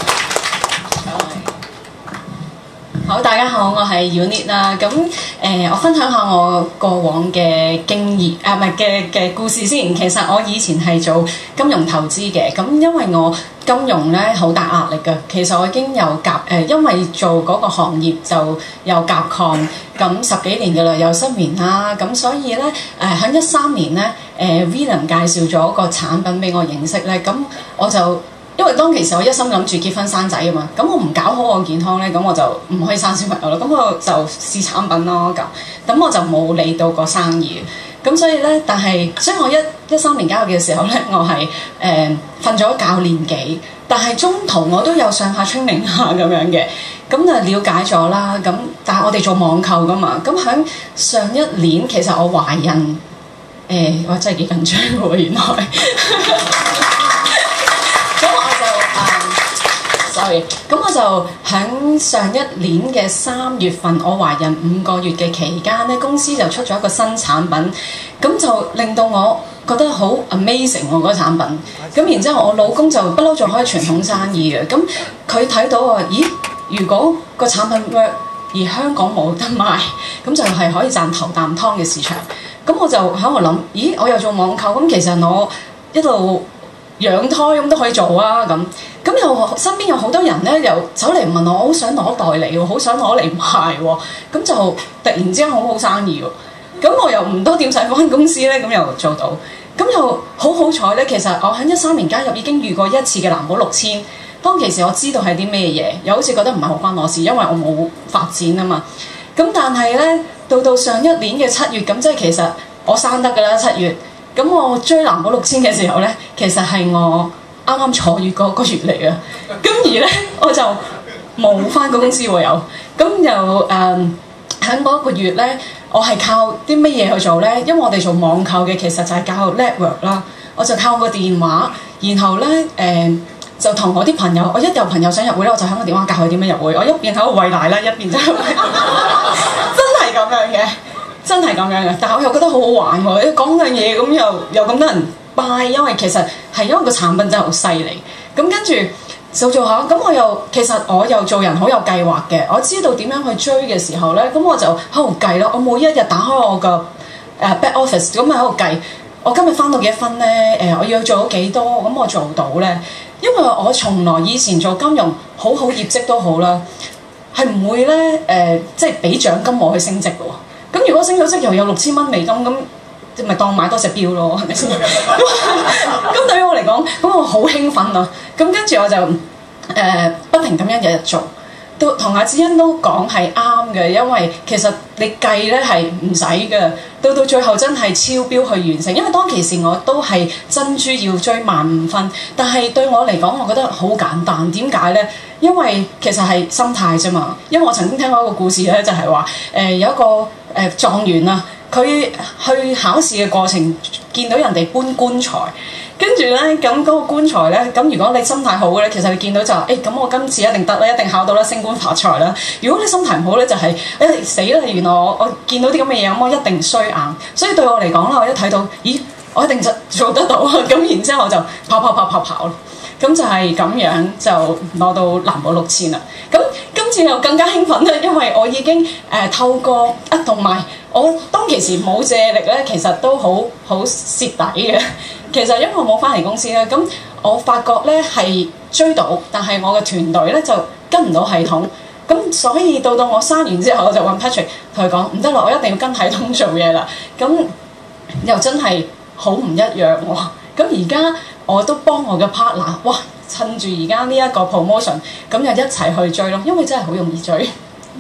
好，大家好，我係 Unit 啦。咁誒、呃，我分享下我過往嘅經驗啊，唔係嘅嘅故事先。其實我以前係做金融投資嘅，咁因為我金融咧好大壓力㗎。其實我已經有夾誒、呃，因為做嗰個行業就有甲亢，咁十幾年嘅啦，有失眠啦，咁所以咧誒喺一三年咧，誒、呃、William 介紹咗個產品俾我認識咧，咁我就。因為當其時我一心諗住結婚生仔啊嘛，咁我唔搞好我健康咧，咁我就唔可以生小朋友啦，咁我就試產品咯咁，咁我就冇理到個生意，咁所以咧，但係所以我一一三年加入嘅時候咧，我係誒瞓咗覺年幾，但係中途我都有上下 training 下咁樣嘅，咁就了解咗啦，咁但係我哋做網購噶嘛，咁喺上一年其實我懷孕，誒、呃、我真係幾緊張喎原來。sorry， 咁我就喺上一年嘅三月份，我懷孕五個月嘅期間咧，公司就出咗一個新產品，咁就令到我覺得好 amazing 喎嗰個產品。咁然之後，我老公就不嬲做開傳統生意嘅，咁佢睇到話，咦，如果個產品 work 而香港冇得賣，咁就係可以賺頭啖湯嘅市場。咁我就喺度諗，咦，我又做網購，咁其實我一路養胎咁都可以做啊咁，咁又身邊有好多人咧，又走嚟問我，我好想攞代理喎，好想攞嚟賣喎，咁就突然之間好好生意喎，咁我又唔多點使返公司咧，咁又做到，咁又好好彩咧。其實我喺一三年加入已經遇過一次嘅藍寶六千，當其時我知道係啲咩嘢，又好似覺得唔係好關我事，因為我冇發展啊嘛。咁但係咧，到到上一年嘅七月，咁即係其實我生得㗎啦七月。咁我追藍寶六千嘅時候咧，其實係我啱啱坐月嗰個月嚟啊。咁而咧，我就冇返過公司喎又。咁又誒喺嗰一個月咧，我係靠啲乜嘢去做咧？因為我哋做網購嘅，其實就係靠 network 啦。我就靠個電話，然後咧誒、呃、就同我啲朋友，我一有朋友想入會咧，我就喺個電話教佢點樣入會。我一邊喺度餵奶啦，一邊就真係咁樣嘅。真係咁樣嘅，但係我又覺得好好玩喎！講樣嘢咁又又咁多人 buy， 因為其實係因為個產品真係好犀利。咁跟住做做下，咁我又其實我又做人好有計劃嘅，我知道點樣去追嘅時候咧，咁我就喺度計咯。我每一日打開我個誒 back office，咁喺度計，我今日翻到幾多分咧？誒，我要做到幾多？咁我做到咧，因為我從來以前做金融好好業績都好啦，係唔會咧誒、呃，即係俾獎金我去升職嘅喎。咁如果升咗職又有六千蚊美金，咁即咪當買多隻錶咯，係咪先？咁對於我嚟講，咁我好興奮啊！咁跟住我就誒、呃、不停咁樣日日做，都同阿子欣都講係啱嘅，因為其實你計咧係唔使嘅，到到最後真係超標去完成。因為當其時我都係珍珠要追萬五分，但係對我嚟講，我覺得好簡單。點解咧？因為其實係心態啫嘛。因為我曾經聽過一個故事咧，就係話誒有一個誒、呃、狀元啊，佢去考試嘅過程見到人哋搬棺材，跟住咧咁嗰個棺材咧，咁如果你心態好嘅咧，其實你見到就誒咁、欸、我今次一定得啦，一定考到啦，升官發財啦。如果你心態唔好咧，就係、是、誒、欸、死啦！原來我我見到啲咁嘅嘢，咁我一定衰硬。所以對我嚟講啦，我一睇到，咦，我一定就做得到啊！咁然之後我就跑跑跑跑跑咯。咁就係咁樣就攞到藍寶六千啦。咁今次又更加興奮啦，因為我已經誒、呃、透過啊，同埋我當其時冇借力咧，其實都好好蝕底嘅。其實因為我冇翻嚟公司咧，咁我發覺咧係追到，但係我嘅團隊咧就跟唔到系統。咁所以到到我生完之後，我就揾 Patrick 同佢講唔得啦，我一定要跟系統做嘢啦。咁又真係好唔一樣喎。咁而家我都幫我嘅 partner， 哇！趁住而家呢一個 promotion， 咁就一齊去追咯，因為真係好容易追。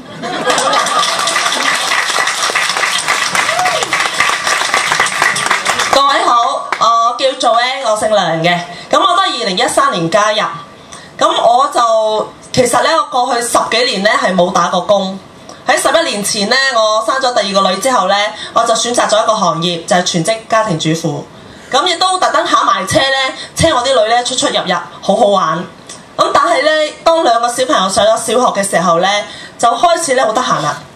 各位好，我叫做 Ann， 我姓梁嘅，咁我都係二零一三年加入，咁我就其實咧，我過去十幾年咧係冇打過工。喺十一年前咧，我生咗第二個女之後咧，我就選擇咗一個行業，就係全職家庭主婦。咁亦都特登考埋車咧，車我啲女咧出出入入，好好玩。咁但係咧，當兩個小朋友上咗小學嘅時候咧，就開始咧好得閒啦。誒、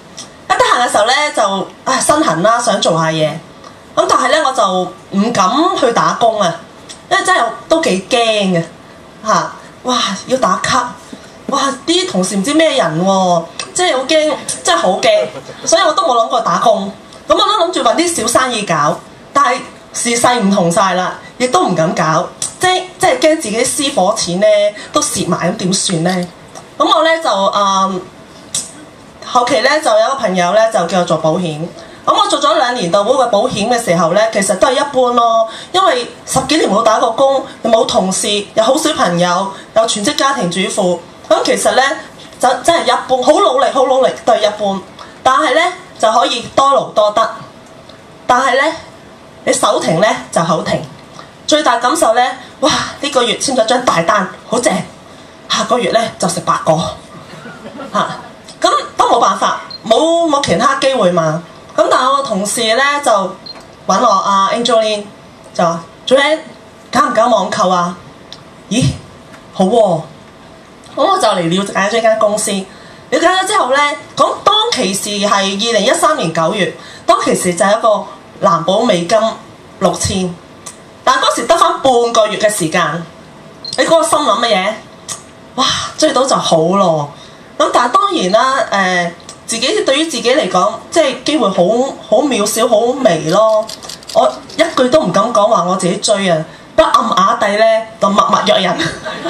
得閒嘅時候咧就啊身痕啦，想做下嘢。咁但係咧我就唔敢去打工啊，因為真係都幾驚嘅嚇。哇！要打卡，哇！啲同事唔知咩人喎，即係好驚，真係好驚。所以我都冇諗過打工。咁我都諗住揾啲小生意搞，但係時勢唔同晒啦，亦都唔敢搞，即係即係驚自己私伙錢咧都蝕埋，咁點算咧？咁我咧就誒、嗯、後期咧就有一個朋友咧就叫我做保險。咁我做咗兩年度嗰個保險嘅時候咧，其實都係一般咯，因為十幾年冇打過工，又冇同事，又好小朋友，又全職家庭主婦，咁其實咧就真係一般，好努力，好努力都係一般。但係咧就可以多勞多得，但係咧你手停咧就口停。最大感受咧，哇！呢、呢個月簽咗張大單，好正，下個月咧就食八個嚇，咁、啊、都冇辦法，冇冇其他機會嘛。咁但係我個同事咧就揾我阿 Angeline 就話：Joanne，搞唔搞網購啊？咦，好喎、啊！咁我就嚟了解咗呢間公司。了解咗之後咧，咁當其時係二零一三年九月，當其時就係一個藍寶美金六千，但係嗰時得翻半個月嘅時間。你嗰個心諗乜嘢？哇，追到就好咯。咁但係當然啦，誒、呃。自己對於自己嚟講，即係機會好好渺小、好微咯。我一句都唔敢講話我自己追啊，不過暗啞底咧就默默約人。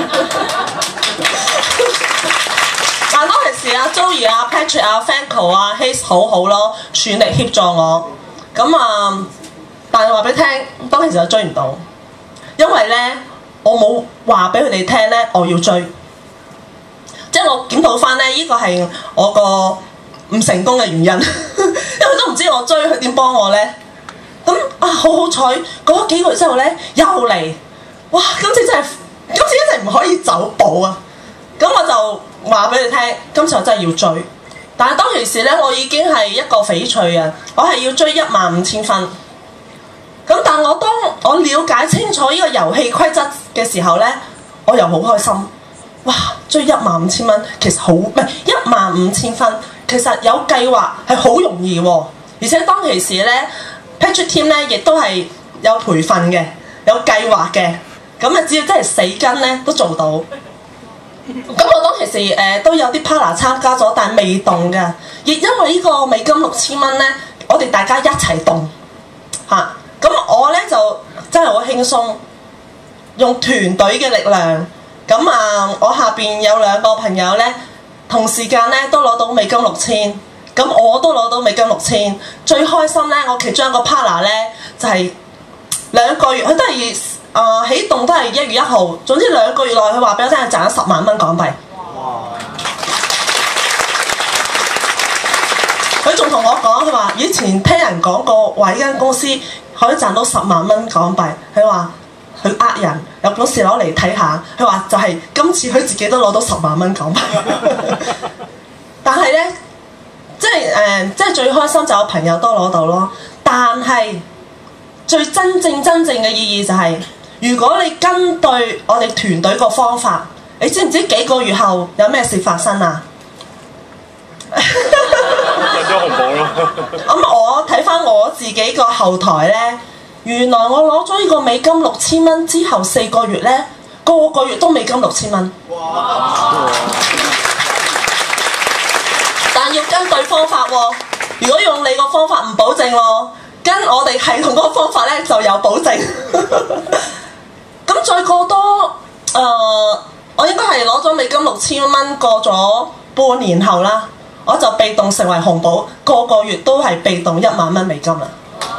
但當其時阿 Joey 啊、Patrick 啊、Franco 啊、Hayes 好好咯，全力協助我。咁啊，但係話俾你聽，當其時我追唔到，因為咧我冇話俾佢哋聽咧我要追，即係我檢討翻咧，呢個係我個唔成功嘅原因，因為佢都唔知我追佢點幫我咧。咁啊，好好彩，過咗幾個月之後咧，又嚟，哇！今次真係，今次一定唔可以走寶啊！咁我就話俾你聽，今次我真係要追。但係當其時咧，我已經係一個翡翠啊，我係要追一萬五千分。咁但我當我了解清楚呢個遊戲規則嘅時候咧，我又好開心。哇！追一萬五千蚊，其實好唔係一萬五千分。其實有計劃係好容易喎，而且當其時咧 ，Patrick Team 咧亦都係有培訓嘅，有計劃嘅，咁啊只要真係死跟咧都做到。咁我當其時誒、呃、都有啲 partner 參加咗，但係未動嘅，亦因為呢個美金六千蚊咧，我哋大家一齊動嚇。咁、啊、我咧就真係好輕鬆，用團隊嘅力量。咁啊，我下邊有兩個朋友咧。同時間咧都攞到美金六千，咁我都攞到美金六千。最開心咧，我其中一個 partner 咧就係、是、兩個月，佢都係啊、呃、起動都係一月一號。總之兩個月內，佢話俾我聽，賺咗十萬蚊港幣。哇！佢仲同我講，佢話以前聽人講過話呢間公司可以賺到十萬蚊港幣。佢話佢呃人，有本事攞嚟睇下。佢話就係今次佢自己都攞到十萬蚊港幣。但係咧，即係誒、呃，即係最開心就有朋友都攞到咯。但係最真正真正嘅意義就係、是，如果你跟對我哋團隊個方法，你知唔知幾個月後有咩事發生啊？ 咗紅榜咯。 咁我睇翻我自己個後台咧。原來我攞咗呢個美金六千蚊之後四個月咧，個個月都美金六千蚊。哇！但要跟對方法喎，如果用你個方法唔保證喎，跟我哋系統嗰個方法咧就有保證。咁再過多誒、呃，我應該係攞咗美金六千蚊，過咗半年後啦，我就被動成為紅寶，個個月都係被動一萬蚊美金啦。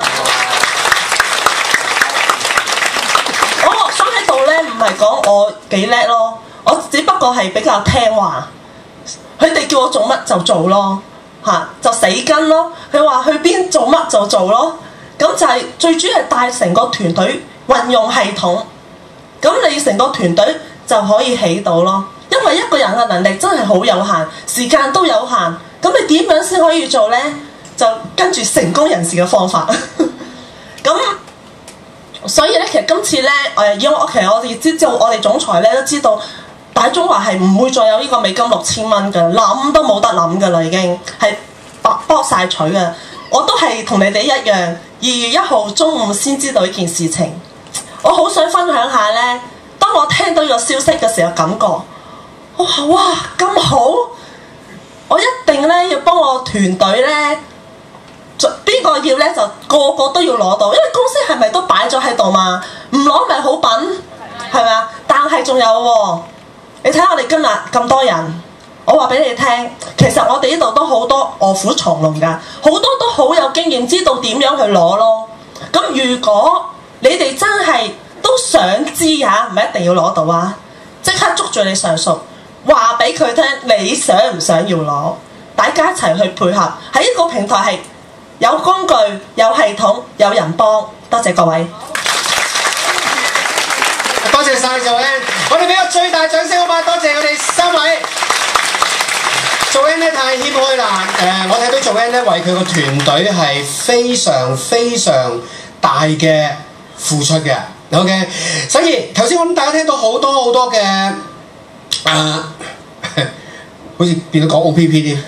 唔係講我幾叻咯，我只不過係比較聽話，佢哋叫我做乜就做咯，嚇就死跟咯。佢話去邊做乜就做咯，咁就係最主要係帶成個團隊運用系統，咁你成個團隊就可以起到咯。因為一個人嘅能力真係好有限，時間都有限，咁你點樣先可以做呢？就跟住成功人士嘅方法，咁。所以咧，其實今次咧，誒，因為我其實我哋知道，我哋總裁咧都知道，大中華係唔會再有呢個美金六千蚊嘅，諗都冇得諗嘅啦，已經係卜晒取嘅。我都係同你哋一樣，二月一號中午先知道呢件事情。我好想分享下呢，當我聽到呢個消息嘅時候感覺，我話哇咁好，我一定呢要幫我團隊呢，邊個要呢就個個都要攞到，因為公司係咪都擺咗喺度嘛？唔攞咪好品，係咪啊？但係仲有喎，你睇我哋今日咁多人。我話俾你聽，其實我哋呢度都好多臥虎藏龍㗎，好多都好有經驗，知道點樣去攞咯。咁如果你哋真係都想知嚇，唔係一定要攞到啊！即刻捉住你上屬，話俾佢聽，你想唔想要攞？大家一齊去配合，喺呢個平台係有工具、有系統、有人幫。多謝各位， 多謝晒Joanne，我哋俾個最大掌聲好嘛！多謝我哋三位。Joanne 咧太謙虛啦，誒、呃，我睇到Joanne咧為佢個團隊係非常非常大嘅付出嘅 ，OK。所以頭先我諗大家聽到好多好多嘅誒、呃，好似變到講 O P P 添，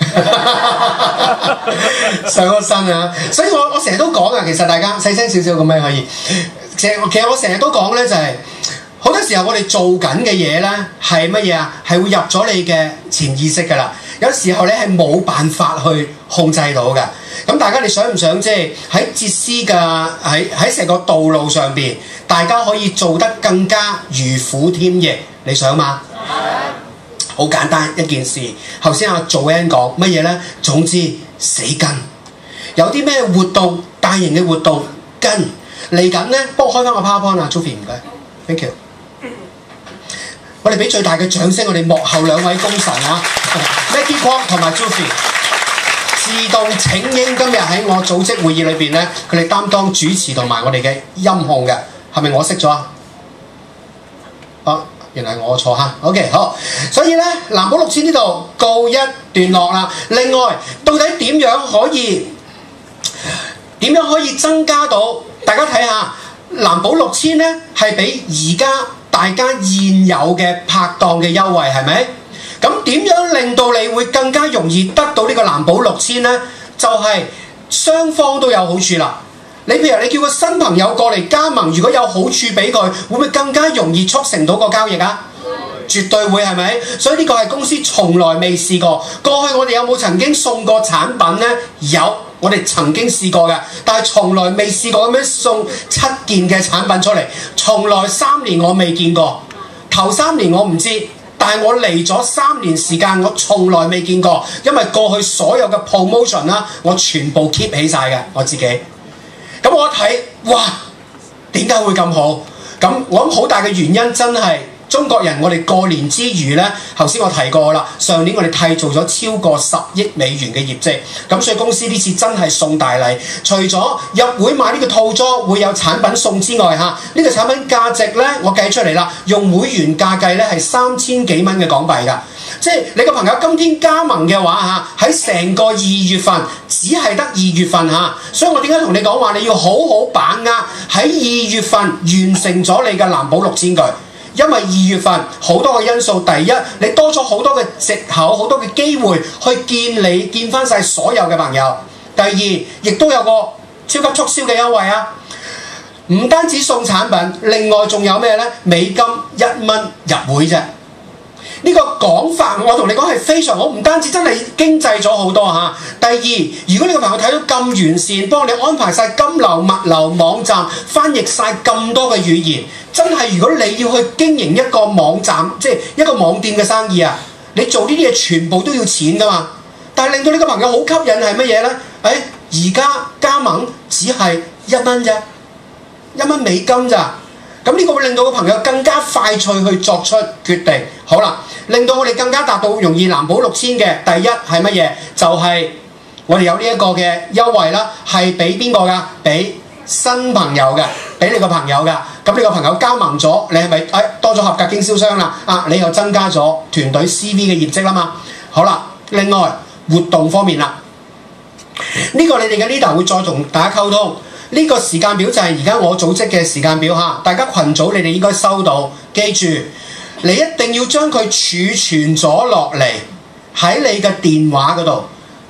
上咗身啊！所以我我成日都講啊，其實大家細聲少少咁樣可以。其實其實我成日都講咧就係、是。好多時候我哋做緊嘅嘢咧係乜嘢啊？係會入咗你嘅潛意識㗎啦。有時候咧係冇辦法去控制到嘅。咁大家你想唔想即係喺哲思嘅喺喺成個道路上邊，大家可以做得更加如虎添翼？你想嗎？好簡單一件事。頭先阿Joanne講乜嘢咧？總之死跟。有啲咩活動？大型嘅活動跟嚟緊咧，幫我開翻個 PowerPoint啊 ，Joey 唔該 ，thank you。我哋俾最大嘅掌聲，我哋幕後兩位功臣啊 ，Maggie Kwok 同埋 Joey， 自動請纓今日喺我組織會議裏邊咧，佢哋擔當主持同埋我哋嘅音控嘅，係咪我識咗啊？哦，原來我錯嚇 ，OK 好，所以咧藍寶六千呢度告一段落啦。另外，到底點樣可以點樣可以增加到？大家睇下藍寶六千咧，係比而家大家現有嘅拍檔嘅優惠係咪？咁點樣令到你會更加容易得到呢個藍寶六千呢？就係、是、雙方都有好處啦。你譬如你叫個新朋友過嚟加盟，如果有好處俾佢，會唔會更加容易促成到個交易啊？絕對會係咪？所以呢個係公司從來未試過。過去我哋有冇曾經送過產品呢？有，我哋曾經試過嘅，但係從來未試過咁樣送七件嘅產品出嚟。從來三年我未見過，頭三年我唔知，但係我嚟咗三年時間，我從來未見過，因為過去所有嘅 promotion 啦，我全部 keep 起晒嘅我自己。咁我一睇，哇，點解會咁好？咁我諗好大嘅原因真係。中國人我哋過年之餘呢，頭先我提過啦，上年我哋締造咗超過十億美元嘅業績，咁所以公司呢次真係送大禮，除咗入會買呢個套裝會有產品送之外，嚇呢、呢個產品價值呢，我計出嚟啦，用會員價計呢係三千幾蚊嘅港幣㗎，即係你個朋友今天加盟嘅話嚇，喺成個二月份只係得二月份嚇，所以我點解同你講話你要好好把握喺二月份完成咗你嘅藍寶六千句。因為二月份好多個因素，第一你多咗好多嘅藉口，好多嘅機會去見你見翻晒所有嘅朋友；第二亦都有個超級促銷嘅優惠啊！唔單止送產品，另外仲有咩呢？美金一蚊入會啫。呢、這個講法我同你講係非常好，唔單止真係經濟咗好多嚇。第二，如果你個朋友睇到咁完善，幫你安排晒金流、物流、網站，翻譯晒咁多嘅語言，真係如果你要去經營一個網站，即係一個網店嘅生意啊，你做呢啲嘢全部都要錢噶嘛。但係令到你個朋友好吸引係乜嘢呢？誒，而家加盟只係一蚊啫，一蚊美金咋？咁呢個會令到個朋友更加快脆去作出決定。好啦，令到我哋更加達到容易藍寶六千嘅第一係乜嘢？就係、是、我哋有呢一個嘅優惠啦，係俾邊個㗎？俾新朋友嘅，俾你個朋友㗎。咁你個朋友加盟咗，你係咪誒多咗合格經銷商啦？啊，你又增加咗團隊 C V 嘅業績啦嘛？好啦，另外活動方面啦，呢、這個你哋嘅 leader 會再同大家溝通。呢個時間表就係而家我組織嘅時間表嚇，大家群組你哋應該收到，記住你一定要將佢儲存咗落嚟喺你嘅電話嗰度。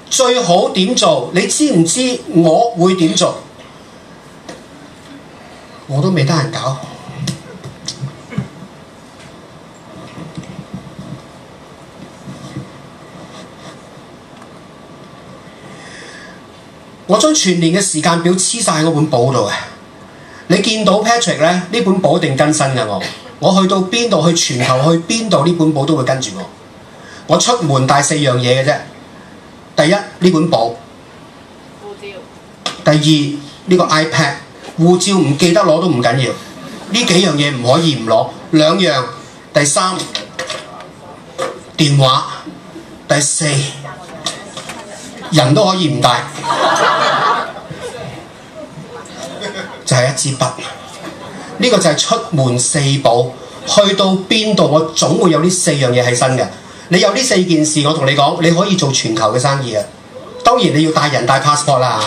最好點做？你知唔知我會點做？我都未得閒搞。我將全年嘅時間表黐晒喺嗰本簿度嘅。你見到 Patrick 咧，呢本簿一定更新嘅我。我去到邊度，去全球去邊度，呢本簿都會跟住我。我出門帶四樣嘢嘅啫。第一呢本簿，護照。第二呢個 iPad， 護照唔記得攞都唔緊要，呢幾樣嘢唔可以唔攞。兩樣。第三電話。第四人都可以唔帶，就係一支筆。呢個就係出門四寶，去到邊度我總會有呢四樣嘢喺身嘅。你有呢四件事，我同你講，你可以做全球嘅生意啊！當然你要帶人帶 passport 啦。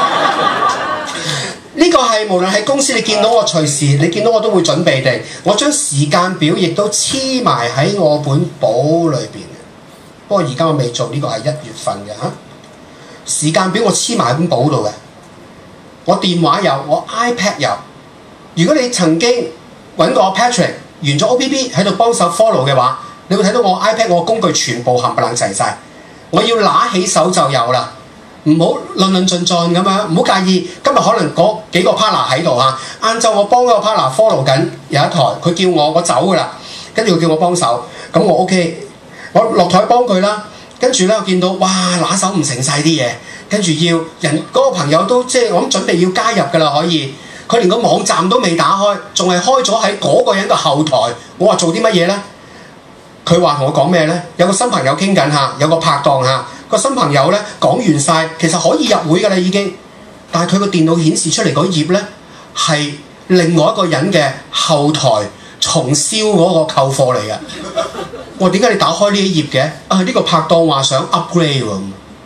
呢個係無論喺公司，你見到我隨時，你見到我都會準備定。我將時間表亦都黐埋喺我本簿裏邊。不過而家我未做，呢個係一月份嘅嚇。時間表我黐埋喺本簿度嘅。我電話有，我 iPad 有。如果你曾經揾過 Patrick 完咗 O P P 喺度幫手 follow 嘅話，你會睇到我 iPad 我工具全部冚唪唥齊晒。我要拿起手就有啦，唔好論論盡盡咁樣，唔好介意。今日可能嗰幾個 partner 喺度嚇，晏晝我幫嗰個 partner follow 緊有一台，佢叫我我走噶啦，跟住佢叫我幫手，咁我 OK， 我落台幫佢啦。跟住咧我見到哇拿手唔成晒啲嘢，跟住要人嗰、嗰個朋友都即係我諗準備要加入噶啦，可以。佢連個網站都未打開，仲係開咗喺嗰個人嘅後台。我話做啲乜嘢呢？佢話同我講咩呢？有個新朋友傾緊下，有個拍檔下，個新朋友呢講完晒，其實可以入會㗎啦已經。但係佢個電腦顯示出嚟嗰頁呢，係另外一個人嘅後台重燒嗰個購貨嚟嘅。我話點解你打開呢一頁嘅？啊呢、呢個拍檔話想 upgrade 喎。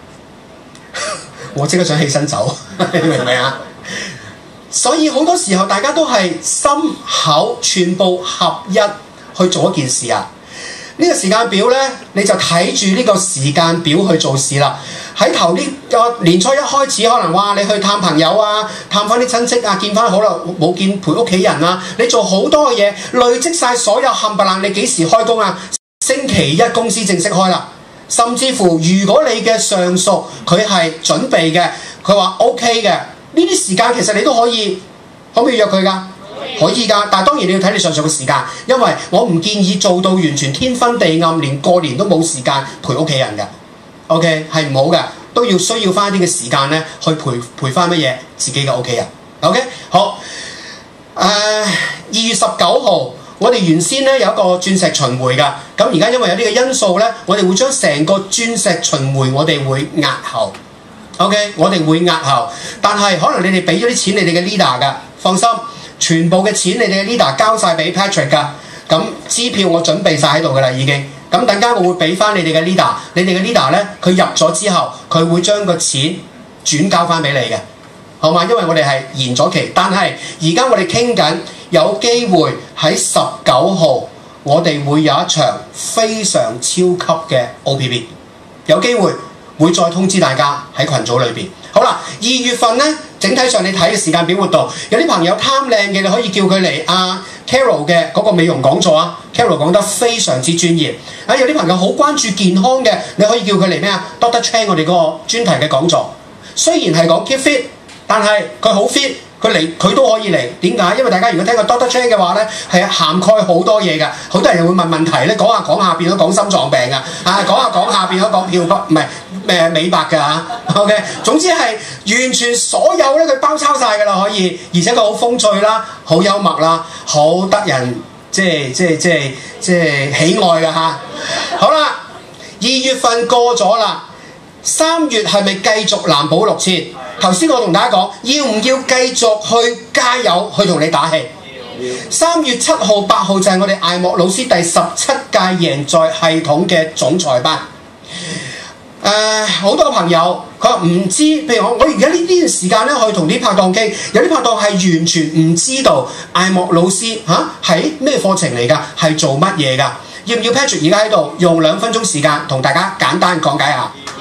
我即刻想起身走，你明唔明啊？所以好多時候大家都係心口全部合一去做一件事啊！呢、呢個時間表呢，你就睇住呢個時間表去做事啦。喺頭呢個年初一開始，可能話你去探朋友啊，探翻啲親戚啊，見翻好耐冇見陪屋企人啊，你做好多嘢，累積晒所有冚唪唥，你幾時開工啊？星期一公司正式開啦。甚至乎如果你嘅上屬佢係準備嘅，佢話 OK 嘅。呢啲時間其實你都可以，可唔可以約佢㗎？可以㗎，但係當然你要睇你上述嘅時間，因為我唔建議做到完全天昏地暗，連過年都冇時間陪屋企人嘅。OK 係唔好嘅，都要需要翻一啲嘅時間咧，去陪陪翻乜嘢自己嘅屋企人。OK 好，誒二月十九號，我哋原先咧有一個鑽石巡迴㗎，咁而家因為有呢個因素咧，我哋會將成個鑽石巡迴我哋會押後。OK， 我哋會押後，但係可能你哋俾咗啲錢你哋嘅 leader 㗎，放心，全部嘅錢你哋嘅 leader 交晒俾 Patrick 㗎，咁支票我準備晒喺度㗎啦已經，咁等間我會俾翻你哋嘅 leader，你哋嘅 leader 咧佢入咗之後，佢會將個錢轉交翻俾你嘅，好嘛？因為我哋係延咗期，但係而家我哋傾緊有機會喺十九號，我哋會有一場非常超級嘅 O P P， 有機會。會再通知大家喺群組裏邊。好啦，二月份呢，整體上你睇嘅時間表活動，有啲朋友貪靚嘅，你可以叫佢嚟阿 Carol 嘅嗰個美容講座啊。Carol 講得非常之專業。啊，有啲朋友好關注健康嘅，你可以叫佢嚟咩啊 ？Doctor Chan 我哋嗰個專題嘅講座，雖然係講 keep fit，但係佢好 fit。佢嚟佢都可以嚟，點解？因為大家如果聽過 Doctor Chan 嘅話咧，係涵蓋好多嘢㗎。好多人又會問問題咧，講下講下變咗講心臟病啊，啊講下講下變咗講漂白，唔係誒美白㗎嚇。OK， 總之係完全所有咧佢包抄晒㗎啦，可以，而且佢好風趣啦，好幽默啦，好得人即係即係即係即係喜愛㗎嚇。好啦，二月份過咗啦。三月係咪繼續藍寶六千？頭先我同大家講，要唔要繼續去加油去同你打氣？三月七號、八號就係我哋艾莫老師第十七屆贏在系統嘅總裁班。誒、呃，好多朋友佢話唔知，譬如我我而家呢段時間咧，去同啲拍檔傾，有啲拍檔係完全唔知道艾莫老師嚇係咩課程嚟㗎，係做乜嘢㗎？要唔要 Patrick 而家喺度用兩分鐘時間同大家簡單講解下？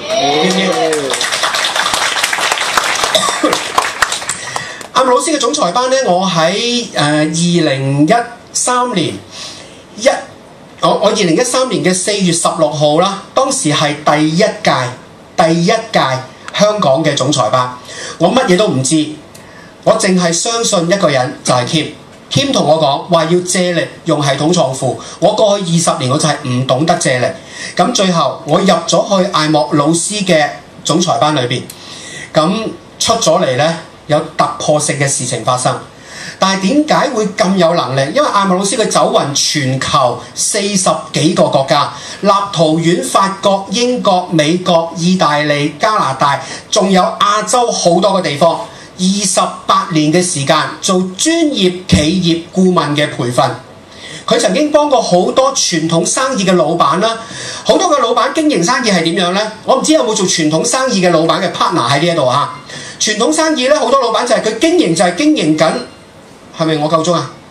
要唔要？阿麥老師嘅總裁班咧，我喺誒二零一三年一，我我二零一三年嘅四月十六號啦，當時係第一屆第一屆香港嘅總裁班，我乜嘢都唔知，我淨係相信一個人就係 Kim。Kim 同我講話要借力用系統創富，我過去二十年我就係唔懂得借力，咁最後我入咗去艾莫老師嘅總裁班裏邊，咁出咗嚟呢，有突破性嘅事情發生。但係點解會咁有能力？因為艾莫老師佢走勻全球四十幾個國家，立陶宛、法國、英國、美國、意大利、加拿大，仲有亞洲好多個地方。二十八年嘅時間做專業企業顧問嘅培訓，佢曾經幫過好多傳統生意嘅老闆啦，好多嘅老闆經營生意係點樣呢？我唔知有冇做傳統生意嘅老闆嘅 partner 喺呢一度嚇。傳統生意咧，好多老闆就係佢經營就係經營緊，係咪我夠鐘啊？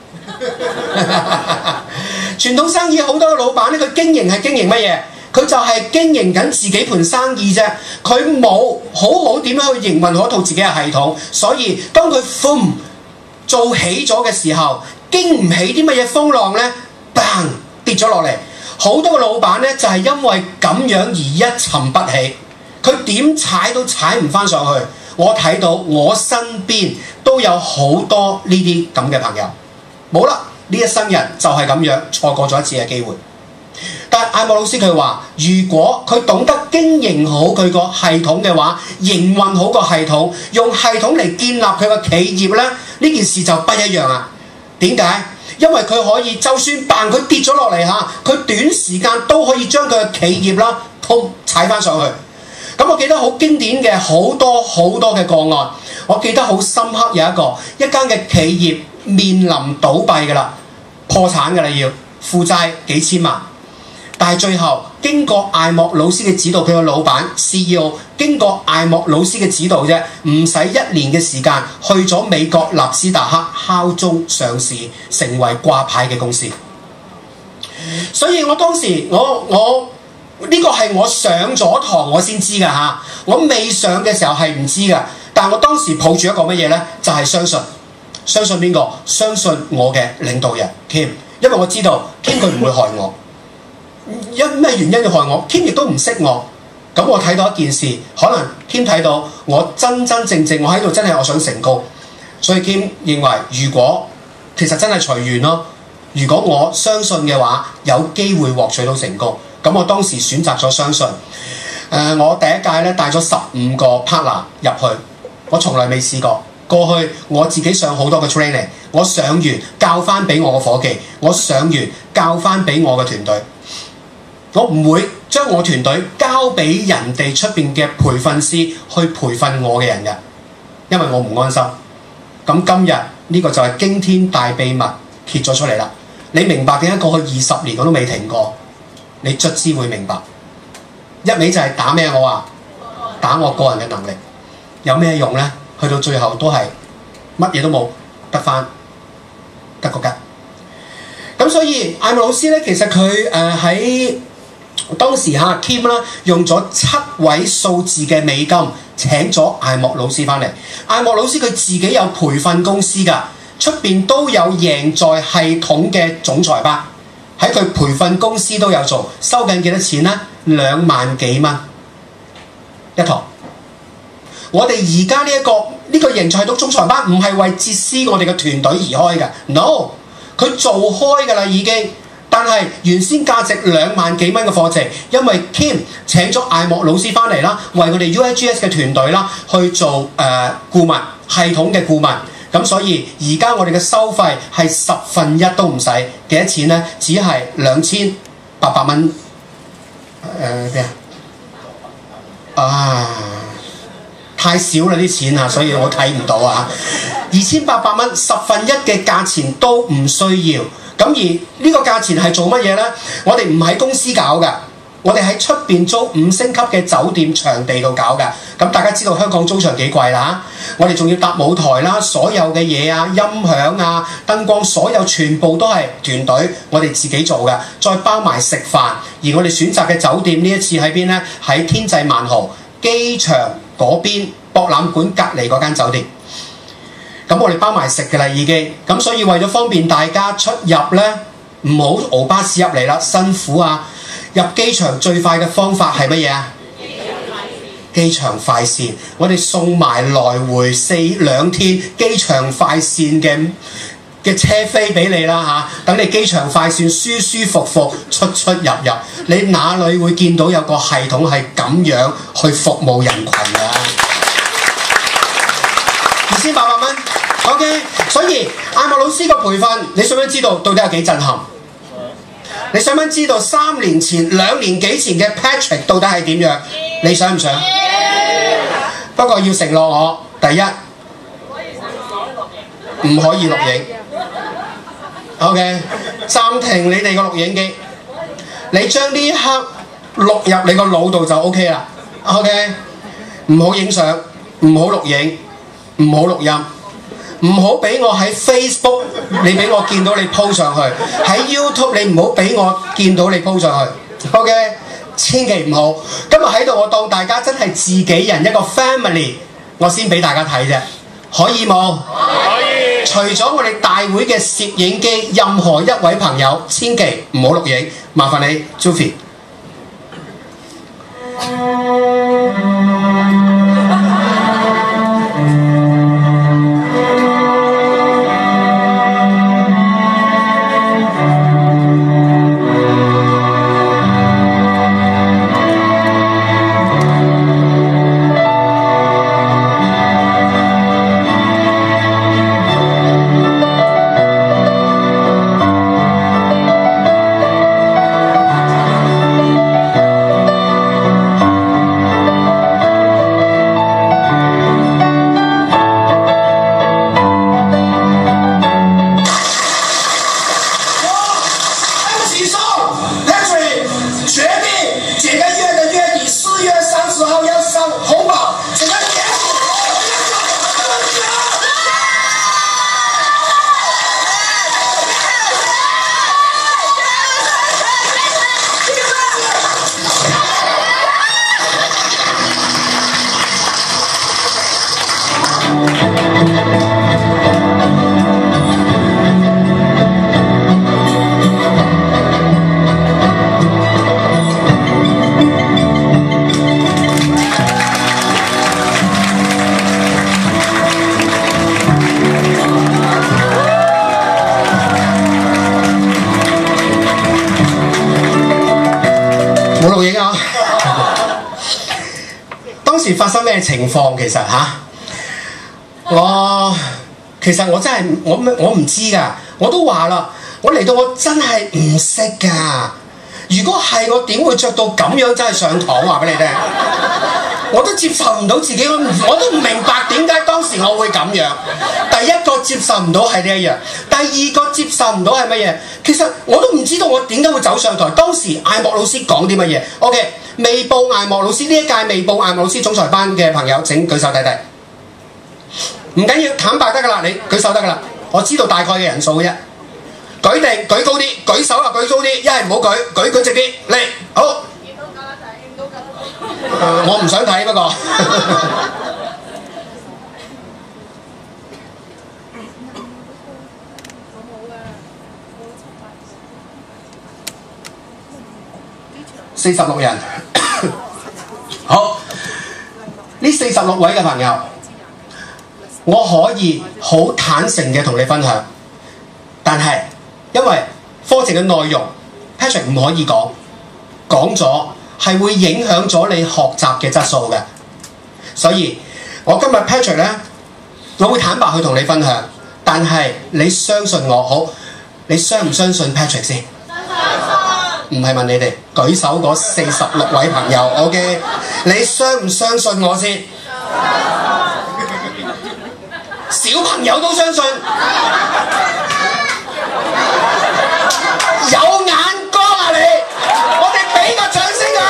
傳統生意好多嘅老闆咧，佢經營係經營乜嘢？佢就係經營緊自己盤生意啫，佢冇好好點樣去營運好一套自己嘅系統，所以當佢 boom 做起咗嘅時候，經唔起啲乜嘢風浪呢 bang 跌咗落嚟。好多個老闆呢，就係因為咁樣而一沉不起，佢點踩都踩唔翻上去。我睇到我身邊都有好多呢啲咁嘅朋友，冇啦，呢一生人就係咁樣錯過咗一次嘅機會。但係艾莫老師佢話，如果佢懂得經營好佢個系統嘅話，營運好個系統，用系統嚟建立佢個企業呢，呢件事就不一樣啦。點解？因為佢可以就算扮佢跌咗落嚟嚇，佢短時間都可以將佢嘅企業啦，砰踩翻上去。咁我記得好經典嘅好多好多嘅個案，我記得好深刻有一個一間嘅企業面臨倒閉㗎啦，破產㗎啦，要負債幾千萬。但係最後經過艾莫老師嘅指導，佢個老闆 C E O 經過艾莫老師嘅指導啫，唔使一年嘅時間，去咗美國納斯達克敲鐘上市，成為掛牌嘅公司。所以我當時我我呢個係我上咗堂我先知㗎嚇，我未上嘅時候係唔知㗎。但係我當時抱住一個乜嘢呢？就係、是、相信，相信邊個？相信我嘅領導人 Kim， 因為我知道 Kim 佢唔會害我。因咩原因要害我 ？Kim 亦都唔識我，咁我睇到一件事，可能 Kim 睇到我真真正正我喺度真係我想成功，所以 Kim 認為如果其實真係隨緣咯。如果我相信嘅話，有機會獲取到成功。咁我當時選擇咗相信。誒、呃，我第一屆咧帶咗十五個 partner 入去，我從來未試過。過去我自己上好多嘅 training， 我上完教翻俾我個伙計，我上完教翻俾我嘅團隊。我唔會將我團隊交俾人哋出邊嘅培訓師去培訓我嘅人嘅，因為我唔安心。咁今日呢個就係驚天大秘密揭咗出嚟啦！你明白點解過去二十年我都未停過？你卒之會明白，一味就係打咩？我話打我個人嘅能力，有咩用呢？去到最後都係乜嘢都冇，得翻得個吉。咁所以艾莫老師咧，其實佢誒喺當時嚇 Kim 啦，用咗七位數字嘅美金請咗艾莫老師翻嚟。艾莫老師佢自己有培訓公司㗎，出邊都有贏在系統嘅總裁班，喺佢培訓公司都有做，收緊幾多錢呢？兩萬幾蚊一堂。我哋而家呢一個呢、這個贏在系統總裁班唔係為哲思我哋嘅團隊而開嘅 ，no， 佢做開㗎啦已經。但係原先價值兩萬幾蚊嘅課程，因為 Kim 請咗艾莫老師翻嚟啦，為我哋 U I G S 嘅團隊啦去做誒、呃、顧問系統嘅顧問，咁所以而家我哋嘅收費係十分一都唔使，幾多錢呢？只係兩千八百蚊。誒咩啊？啊！太少啦啲錢啊，所以我睇唔到啊！二千八百蚊十分一嘅價錢都唔需要。咁而呢個價錢係做乜嘢呢？我哋唔喺公司搞㗎， 我哋喺出邊租五星級嘅酒店場地度搞嘅。咁大家知道香港租場幾貴啦，我哋仲要搭舞台啦，所有嘅嘢啊、音響啊、燈光，所有全部都係團隊，我哋自己做嘅，再包埋食飯。而我哋選擇嘅酒店呢一次喺邊呢？喺天際萬豪機場嗰邊博覽館隔離嗰間酒店。咁我哋包埋食嘅啦已經，咁所以為咗方便大家出入呢，唔好熬巴士入嚟啦，辛苦啊！入機場最快嘅方法係乜嘢啊？機場快線，我哋送埋來回四兩天機場快線嘅嘅車飛俾你啦嚇，等你機場快線舒舒服服出出入入，你哪裏會見到有個系統係咁樣去服務人群㗎？二千八百蚊 ，OK。所以艾莫老師個培訓，你想唔想知道到底有幾震撼？你想唔想知道三年前、兩年幾前嘅 Patrick 到底係點樣？你想唔想？不過要承諾我，第一唔可以錄影。OK， 暫停你哋個錄影機，你將呢一刻錄入你個腦度就 OK 啦。OK， 唔好影相，唔好錄影，唔好錄音。唔好俾我喺 Facebook， 你俾我見到你 po 上去；喺 YouTube 你唔好俾我見到你 po 上去。OK， 千祈唔好。今日喺度我當大家真係自己人一個 family， 我先俾大家睇啫，可以冇？可以。除咗我哋大會嘅攝影機，任何一位朋友千祈唔好錄影，麻煩你 Juffy。冇錄影啊！當時發生咩情況？其實吓、啊，我其實我真係我我唔知㗎，我都話啦，我嚟到我真係唔識㗎。如果係我點會着到咁樣真係上堂話俾你聽？我都接受唔到自己，我我都唔明白點解當時我會咁樣。第一個接受唔到係呢一樣，第二個接受唔到係乜嘢？其實我都唔知道我點解會走上台。當時艾莫老師講啲乜嘢 ？OK， 未報艾莫老師呢一屆未報艾莫老師總裁班嘅朋友請舉手睇睇。唔緊要，坦白得㗎啦，你舉手得㗎啦。我知道大概嘅人數嘅啫。舉定舉高啲，舉手啊舉高啲，一係唔好舉，舉舉直啲嚟，好。呃、我唔想睇不過。四十六人，好，呢四十六位嘅朋友，我可以好坦誠嘅同你分享，但係因為課程嘅內容 Patrick 唔可以講，講咗係會影響咗你學習嘅質素嘅，所以我今日 Patrick 咧，我會坦白去同你分享，但係你相信我好，你相唔相信 Patrick 先？唔係問你哋，舉手嗰四十六位朋友 ，OK， 你相唔相信我先？小朋友都相信，有眼光啊你！我哋俾個掌聲啊！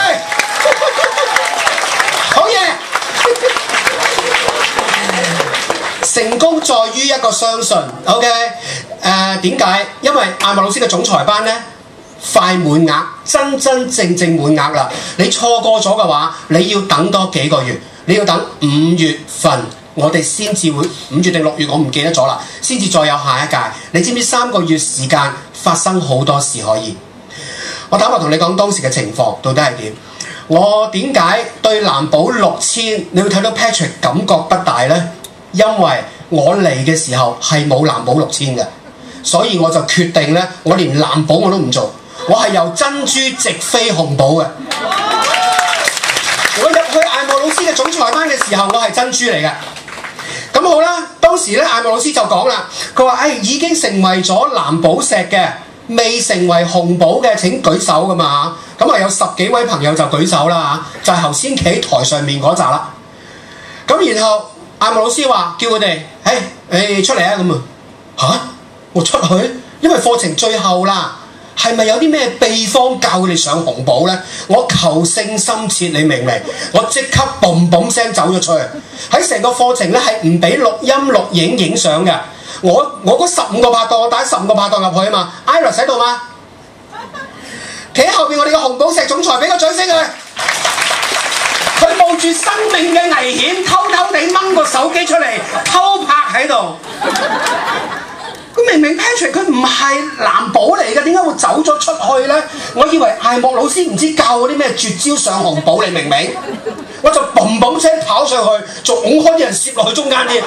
個相信 ，OK？ 誒點解？因為艾默老師嘅總裁班呢，快滿額，真真正正滿額啦！你錯過咗嘅話，你要等多幾個月，你要等五月份，我哋先至會五月定六月，我唔記得咗啦，先至再有下一屆。你知唔知三個月時間發生好多事可以？我坦白同你講當時嘅情況到底係點？我點解對藍寶六千你會睇到 Patrick 感覺不大呢？因為我嚟嘅時候係冇藍寶六千嘅，所以我就決定呢，我連藍寶我都唔做，我係由珍珠直飛紅寶嘅。我入去艾默老師嘅總裁班嘅時候，我係珍珠嚟嘅。咁好啦，當時咧艾默老師就講啦，佢話：誒、哎、已經成為咗藍寶石嘅，未成為紅寶嘅請舉手噶嘛。咁啊有十幾位朋友就舉手啦嚇，就係頭先企喺台上面嗰扎啦。咁然後艾默老師話叫佢哋：誒誒出嚟啊咁啊嚇！我出去，因為課程最後啦。係咪有啲咩秘方教佢哋上紅寶呢？我求勝心切，你明唔明？我即刻嘣嘣聲走咗出去。喺成個課程咧係唔俾錄音錄影影相嘅。我我嗰十五個拍檔，我帶十五個拍檔入去啊嘛。Iris 喺度嘛？企喺後邊我哋嘅紅寶石總裁，俾個掌聲佢。佢冒住生命嘅危險，偷偷地掹個手機出嚟偷拍喺度。明明 Patrick 佢唔係藍寶嚟嘅，點解會走咗出去呢？我以為艾默老師唔知教嗰啲咩絕招上紅寶，你明唔明？我就嘣嘣聲跑上去，仲拱開啲人攝落去中間添。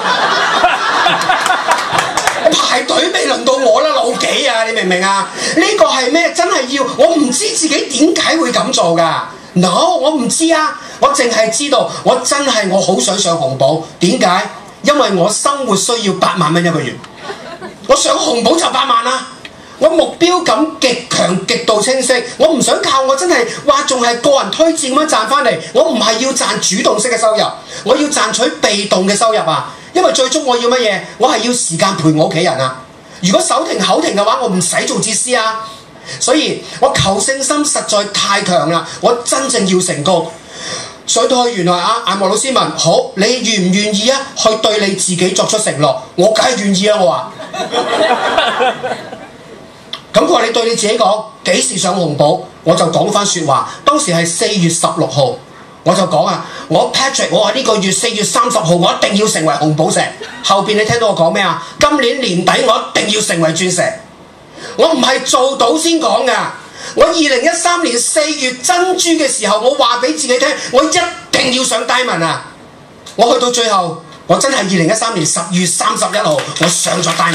排隊未輪到我啦，老幾啊？你明唔明啊？呢、這個係咩？真係要我唔知自己點解會咁做㗎 ？No， 我唔知啊，我淨係知道我真係我好想上紅寶。點解？因為我生活需要八萬蚊一個月。我上紅寶就八萬啦，我目標感極強極度清晰，我唔想靠我真係話仲係個人推薦咁樣賺翻嚟，我唔係要賺主動式嘅收入，我要賺取被動嘅收入啊！因為最終我要乜嘢？我係要時間陪我屋企人啊！如果手停口停嘅話，我唔使做節師啊！所以我求勝心實在太強啦，我真正要成功。上到去原來啊，艾默老師問：好，你願唔願意啊？去對你自己作出承諾，我梗係願意啊！我話，咁佢話你對你自己講幾時上紅寶，我就講翻説話。當時係四月十六號，我就講啊，我 Patrick，我話呢個月四月三十號，我一定要成為紅寶石。後邊你聽到我講咩啊？今年年底我一定要成為鑽石。我唔係做到先講㗎。我二零一三年四月珍珠嘅時候，我話俾自己聽，我一定要上 Diamond啊！我去到最後，我真係二零一三年十月三十一號，我上咗 Diamond。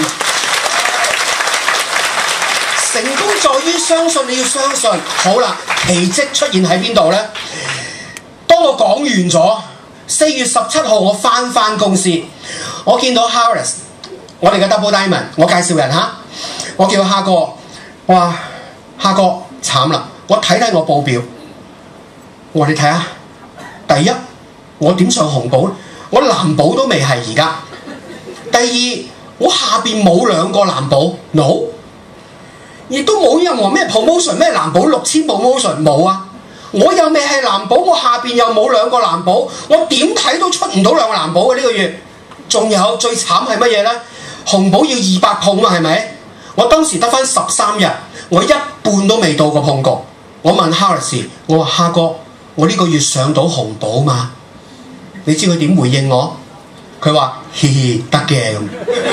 成功在於相信，你要相信。好啦，奇蹟出現喺邊度呢？當我講完咗，四月十七號我翻返公司，我見到 Harris， 我哋嘅 Double Diamond， 我介紹人嚇，我叫蝦哥，我話蝦哥。慘啦！我睇睇我報表，我話你睇下，第一我點上紅寶？我藍寶都未係而家。第二我下邊冇兩個藍寶 ，no， 亦都冇任何咩 promotion 咩藍寶六千 promotion 冇啊！我又未係藍寶，我下邊又冇兩個藍寶，我點睇都出唔到兩個藍寶嘅呢個月。仲有最慘係乜嘢呢？紅寶要二百碰嘛，係咪？我當時得返十三日。我一半都未到過碰局，我問 Harris， 我話蝦哥，我呢個月上到紅寶嘛？你知佢點回應我？佢話嘻嘻得嘅咁，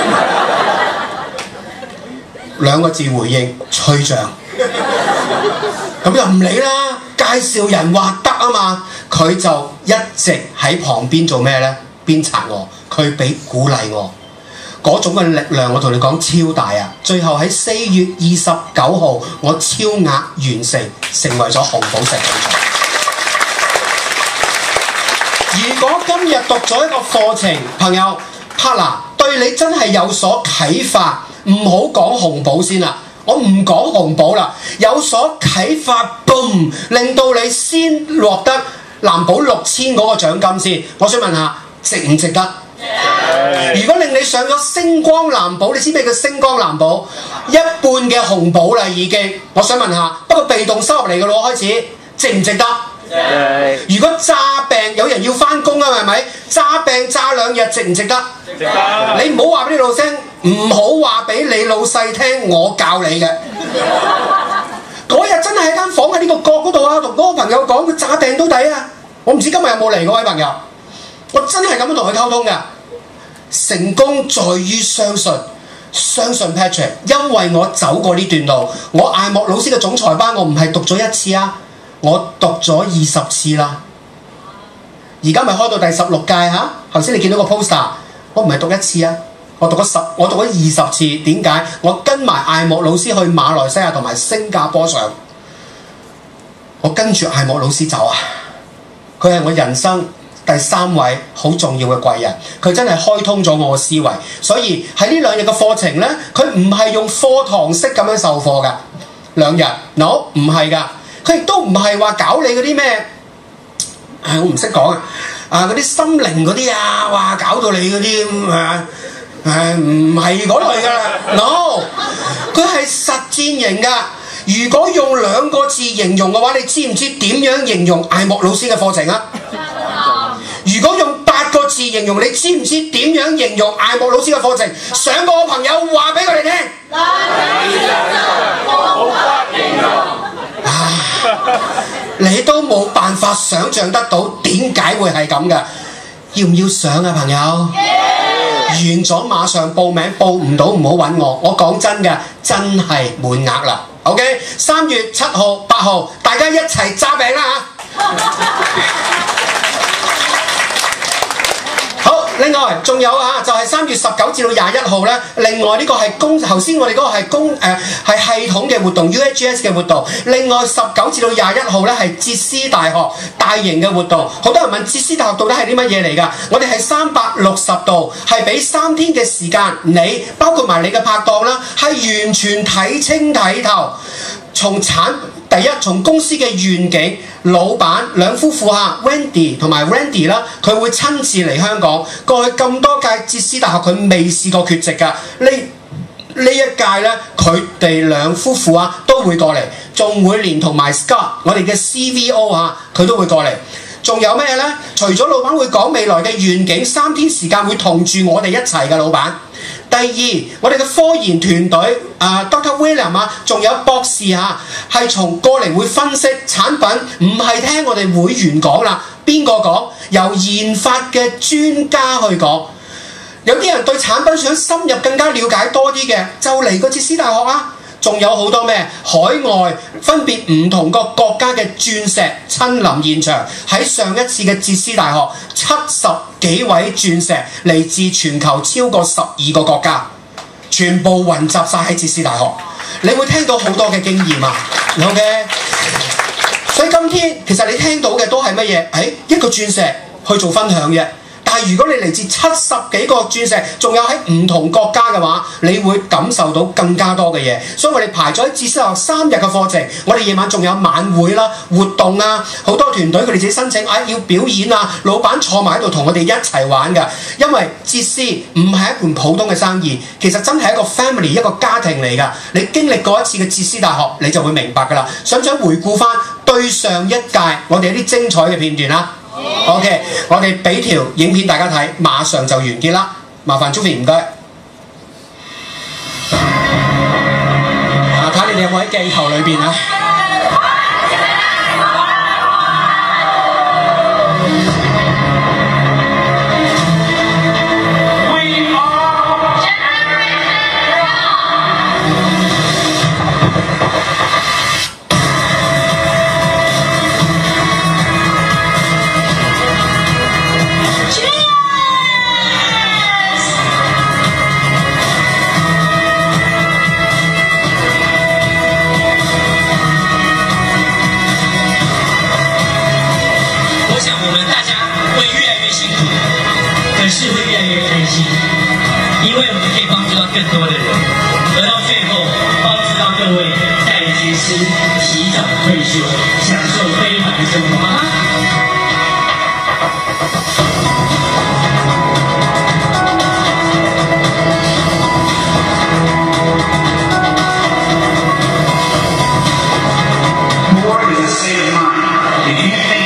兩個字回應吹脹，咁就唔理啦。介紹人話得啊嘛，佢就一直喺旁邊做咩呢？鞭策我，佢俾鼓勵我。嗰種嘅力量，我同你講超大啊！最後喺四月二十九號，我超額完成，成為咗紅寶石總裁。如果今日讀咗一個課程，朋友 partner 對你真係有所啟發，唔好講紅寶先啦，我唔講紅寶啦，有所啟發 boom， 令到你先獲得藍寶六千嗰個獎金先。我想問下，值唔值得？如果令你上咗星光藍寶，你知咩叫星光藍寶？一半嘅紅寶啦已經。我想問下，不過被動收入嚟嘅咯，開始值唔值得？ 如果詐病有人要翻工啊，係咪？詐病詐兩日值唔值得？ 值得。 你唔好話俾你老聲，唔好話俾你老細聽，我教你嘅。嗰日真係喺間房喺呢個角嗰度啊，同嗰個朋友講佢詐病都抵啊！我唔知今日有冇嚟嗰位朋友，我真係咁樣同佢溝通㗎。成功在於相信，相信 Patrick， 因為我走過呢段路，我艾莫老師嘅總裁班我唔係讀咗一次啊，我讀咗二十次啦。而家咪開到第十六屆嚇，頭先你見到個 poster， 我唔係讀一次啊，我讀咗十，我讀咗二十次。點解？我跟埋艾莫老師去馬來西亞同埋新加坡上，我跟住艾莫老師走啊！佢係我人生第三位好重要嘅貴人，佢真係開通咗我嘅思維。所以喺呢兩日嘅課程呢，佢唔係用課堂式咁樣授課㗎。兩日 no 唔係㗎，佢亦都唔係話搞你嗰啲咩，我唔識講啊！啊嗰啲心靈嗰啲啊，哇搞到你嗰啲咁啊〜誒唔係嗰類㗎啦 ，no， 佢係實戰型㗎。如果用兩個字形容嘅話，你知唔知點樣形容艾莫老師嘅課程啊？如果用八個字形容，你知唔知點樣形容艾莫老師嘅課程？上過嘅朋友話俾佢哋聽。你都冇辦法想像得到點解會係咁㗎？要唔要上啊，朋友？ Yeah. 完咗馬上報名，報唔到唔好揾我。我講真嘅，真係滿額啦。OK， 三月七號、八號，大家一齊揸餅啦嚇！好，另外仲有啊，就係三月十九至到廿一號咧。另外呢個係公，頭先我哋嗰個係公誒係系統嘅活動 U H S 嘅活動。另外十九至到廿一號咧係捷斯大學大型嘅活動。好多人問捷斯大學到底係啲乜嘢嚟㗎？我哋係三百六十度，係俾三天嘅時間你，包括埋你嘅拍檔啦，係完全睇清睇透，從產。第一，從公司嘅願景，老闆兩夫婦嚇 Wendy 同埋 Randy 啦，佢會親自嚟香港。過去咁多屆捷斯大學，佢未試過缺席㗎。呢呢一屆咧，佢哋兩夫婦啊都會過嚟，仲會連同埋 Scott 我哋嘅 C V O 嚇，佢都會過嚟。仲有咩呢？除咗老闆會講未來嘅願景，三天時間會同住我哋一齊嘅老闆。第二，我哋嘅科研團隊啊 ，Doctor William 啊，仲有博士嚇，係從過嚟會分析產品，唔係聽我哋會員講啦。邊個講？由研發嘅專家去講。有啲人對產品想深入更加了解多啲嘅，就嚟個捷斯大學啊！仲有好多咩？海外分別唔同個國家嘅鑽石親臨現場，喺上一次嘅捷斯大學，七十幾位鑽石嚟自全球超過十二個國家，全部雲集晒喺捷斯大學。你會聽到好多嘅經驗啊 ，OK？ 所以今天其實你聽到嘅都係乜嘢？誒，一個鑽石去做分享嘅。但係如果你嚟自七十幾個鑽石，仲有喺唔同國家嘅話，你會感受到更加多嘅嘢。所以我哋排咗喺捷斯大學三日嘅課程，我哋夜晚仲有晚會啦、活動啊，好多團隊佢哋自己申請啊要表演啊，老闆坐埋喺度同我哋一齊玩㗎。因為捷斯唔係一盤普通嘅生意，其實真係一個 family 一個家庭嚟㗎。你經歷過一次嘅捷斯大學，你就會明白㗎啦。想唔想回顧翻對上一屆我哋一啲精彩嘅片段啦？ OK， 我哋俾條影片大家睇，馬上就完結啦。麻煩 Joey 唔該。啊，睇你哋有冇喺鏡頭裏邊啊？ 更多的人，而到最后帮助到各位在捷斯提早退休，享受非凡的生活吗？More is a state of mind. If you think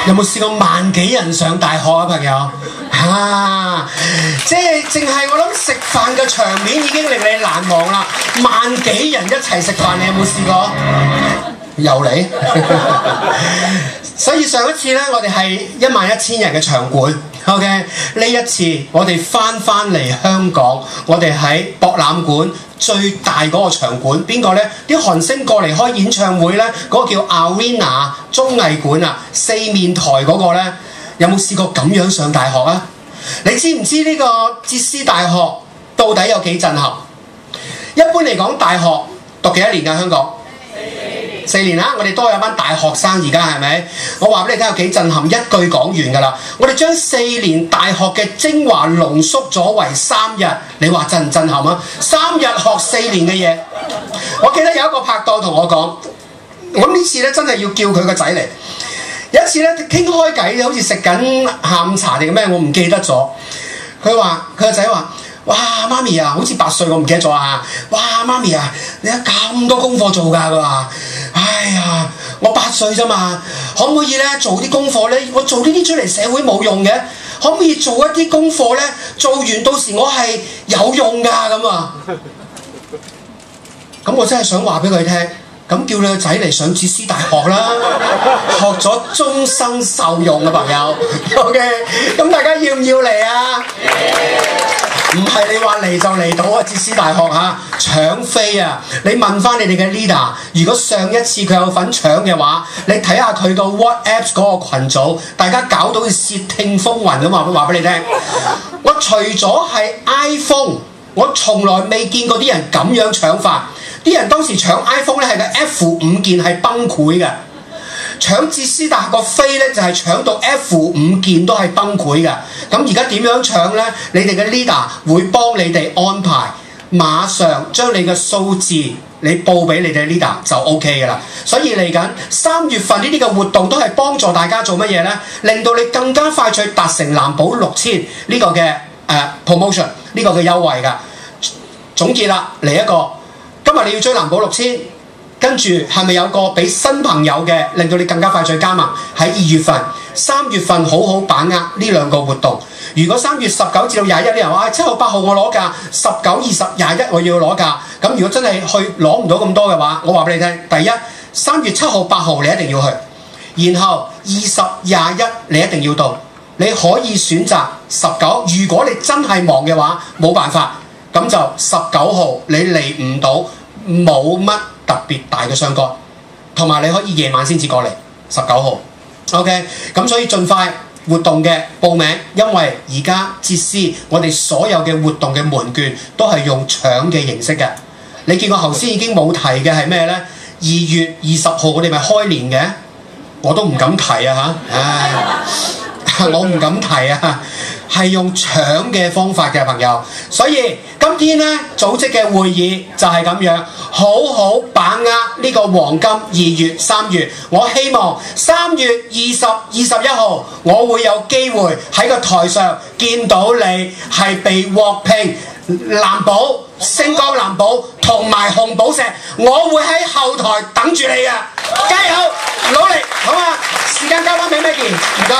有冇試過萬幾人上大學啊，朋友？啊，即係淨係我諗食飯嘅場面已經令你難忘啦！萬幾人一齊食飯，你有冇試過？又嚟，所以上一次呢，我哋係一萬一千人嘅場館 ，OK。呢一次我哋翻翻嚟香港，我哋喺博覽館最大嗰個場館，邊個呢？啲韓星過嚟開演唱會呢，嗰、嗰個叫 Arena 綜藝館啊，四面台嗰個呢，有冇試過咁樣上大學啊？你知唔知呢個浙師大學到底有幾震撼？一般嚟講，大學讀幾多年㗎？香港？四年啦，我哋多有班大學生而家係咪？我話俾你聽有幾震撼，一句講完㗎啦。我哋將四年大學嘅精華濃縮咗為三日，你話震唔震撼啊？三日學四年嘅嘢，我記得有一個拍檔同我講，我呢次咧真係要叫佢個仔嚟。有一次咧傾開偈，好似食緊下午茶定咩，我唔記得咗。佢話佢個仔話。哇，媽咪啊，好似八歲我唔記得咗啊！哇，媽咪啊，你有咁多功課做㗎？佢話：哎呀，我八歲啫嘛，可唔可以咧做啲功課咧？我做呢啲出嚟社會冇用嘅，可唔可以做一啲功課咧？做完到時我係有用㗎咁啊！咁我真係想話俾佢聽，咁叫你個仔嚟上浙師大學啦，學咗終生受用嘅朋友。OK， 咁大家要唔要嚟啊？唔係你話嚟就嚟到啊！浙師大學嚇搶飛啊！你問翻你哋嘅 leader， 如果上一次佢有份搶嘅話，你睇下佢個 WhatsApp 嗰個群組，大家搞到竊聽風雲咁話，話俾你聽。我除咗係 iPhone， 我從來未見過啲人咁樣搶法。啲人當時搶 iPhone 咧係個 F 五件係崩潰嘅。搶浙師大學個飛咧就係、是、搶到 F 五件都係崩潰嘅。咁而家點樣搶呢？你哋嘅 leader 會幫你哋安排，馬上將你嘅數字你報俾你哋 leader 就 OK 嘅啦。所以嚟緊三月份呢啲嘅活動都係幫助大家做乜嘢呢？令到你更加快脆達成藍寶六千呢個嘅誒、呃、promotion 呢個嘅優惠㗎。總結啦，嚟一個，今日你要追藍寶六千。跟住係咪有個俾新朋友嘅，令到你更加快脆加盟？喺二月份、三月份好好把握呢兩個活動。如果三月十九至到廿一啲人話，七號八號我攞價，十九、二十、廿一我要攞價。咁如果真係去攞唔到咁多嘅話，我話俾你聽，第一三月七號八號你一定要去，然後二十、廿一你一定要到。你可以選擇十九，如果你真係忙嘅話，冇辦法，咁就十九號你嚟唔到，冇乜特別大嘅相干，同埋你可以夜晚先至過嚟，十九號 OK。咁所以盡快活動嘅報名，因為而家浙師我哋所有嘅活動嘅門券都係用搶嘅形式嘅。你見我頭先已經冇提嘅係咩呢？二月二十號我哋咪開年嘅，我都唔敢提啊嚇，唉，我唔敢提啊。係用搶嘅方法嘅朋友，所以今天呢組織嘅會議就係咁樣，好好把握呢個黃金二月、三月。我希望三月二十、二十一號，我會有機會喺個台上見到你係被獲聘藍寶、星光藍寶同埋紅寶石，我會喺後台等住你嘅，加油努力，好嘛？時間交翻俾 Maggie，唔該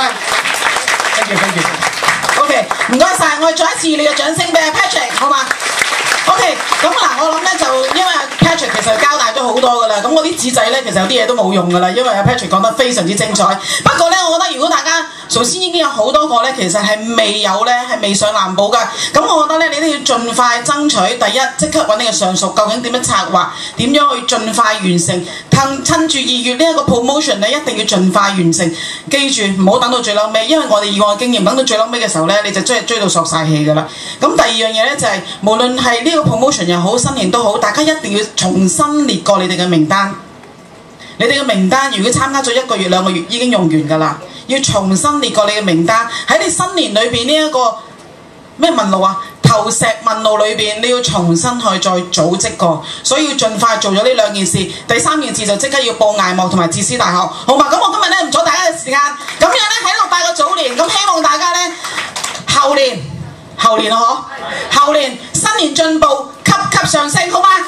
，thank you，thank you。OK， 唔該晒，我哋再一次你嘅掌聲俾 Patrick， 好嘛 ？OK， 咁嗱，我諗咧就因為 Patrick 其實交代咗好多噶啦，咁我啲紙仔咧其實有啲嘢都冇用噶啦，因為阿 Patrick 講得非常之精彩。不過咧，我覺得如果大家首先已經有好多個咧，其實係未有咧，係未上藍寶噶，咁我覺得咧，你都要盡快爭取。第一，即刻揾你嘅上屬，究竟點樣策劃，點樣去盡快完成。趁住二月呢一個 promotion 咧，一定要盡快完成。記住唔好等到最嬲尾，因為我哋以往嘅經驗，等到最嬲尾嘅時候咧，你就追追到索晒氣噶啦。咁第二樣嘢咧就係、是，無論係呢個 promotion 又好，新年都好，大家一定要重新列過你哋嘅名單。你哋嘅名單如果參加咗一個月、兩個月已經用完噶啦，要重新列過你嘅名單。喺你新年裏邊呢一個咩問路啊？投石問路裏邊，你要重新去再組織過，所以要盡快做咗呢兩件事。第三件事就即刻要報艾莫同埋浙師大學，好嘛？咁我今日咧唔阻大家嘅時間，咁樣咧喺度拜個早年，咁希望大家咧後年後年啊嗬，後年新年進步，級級上升，好嗎？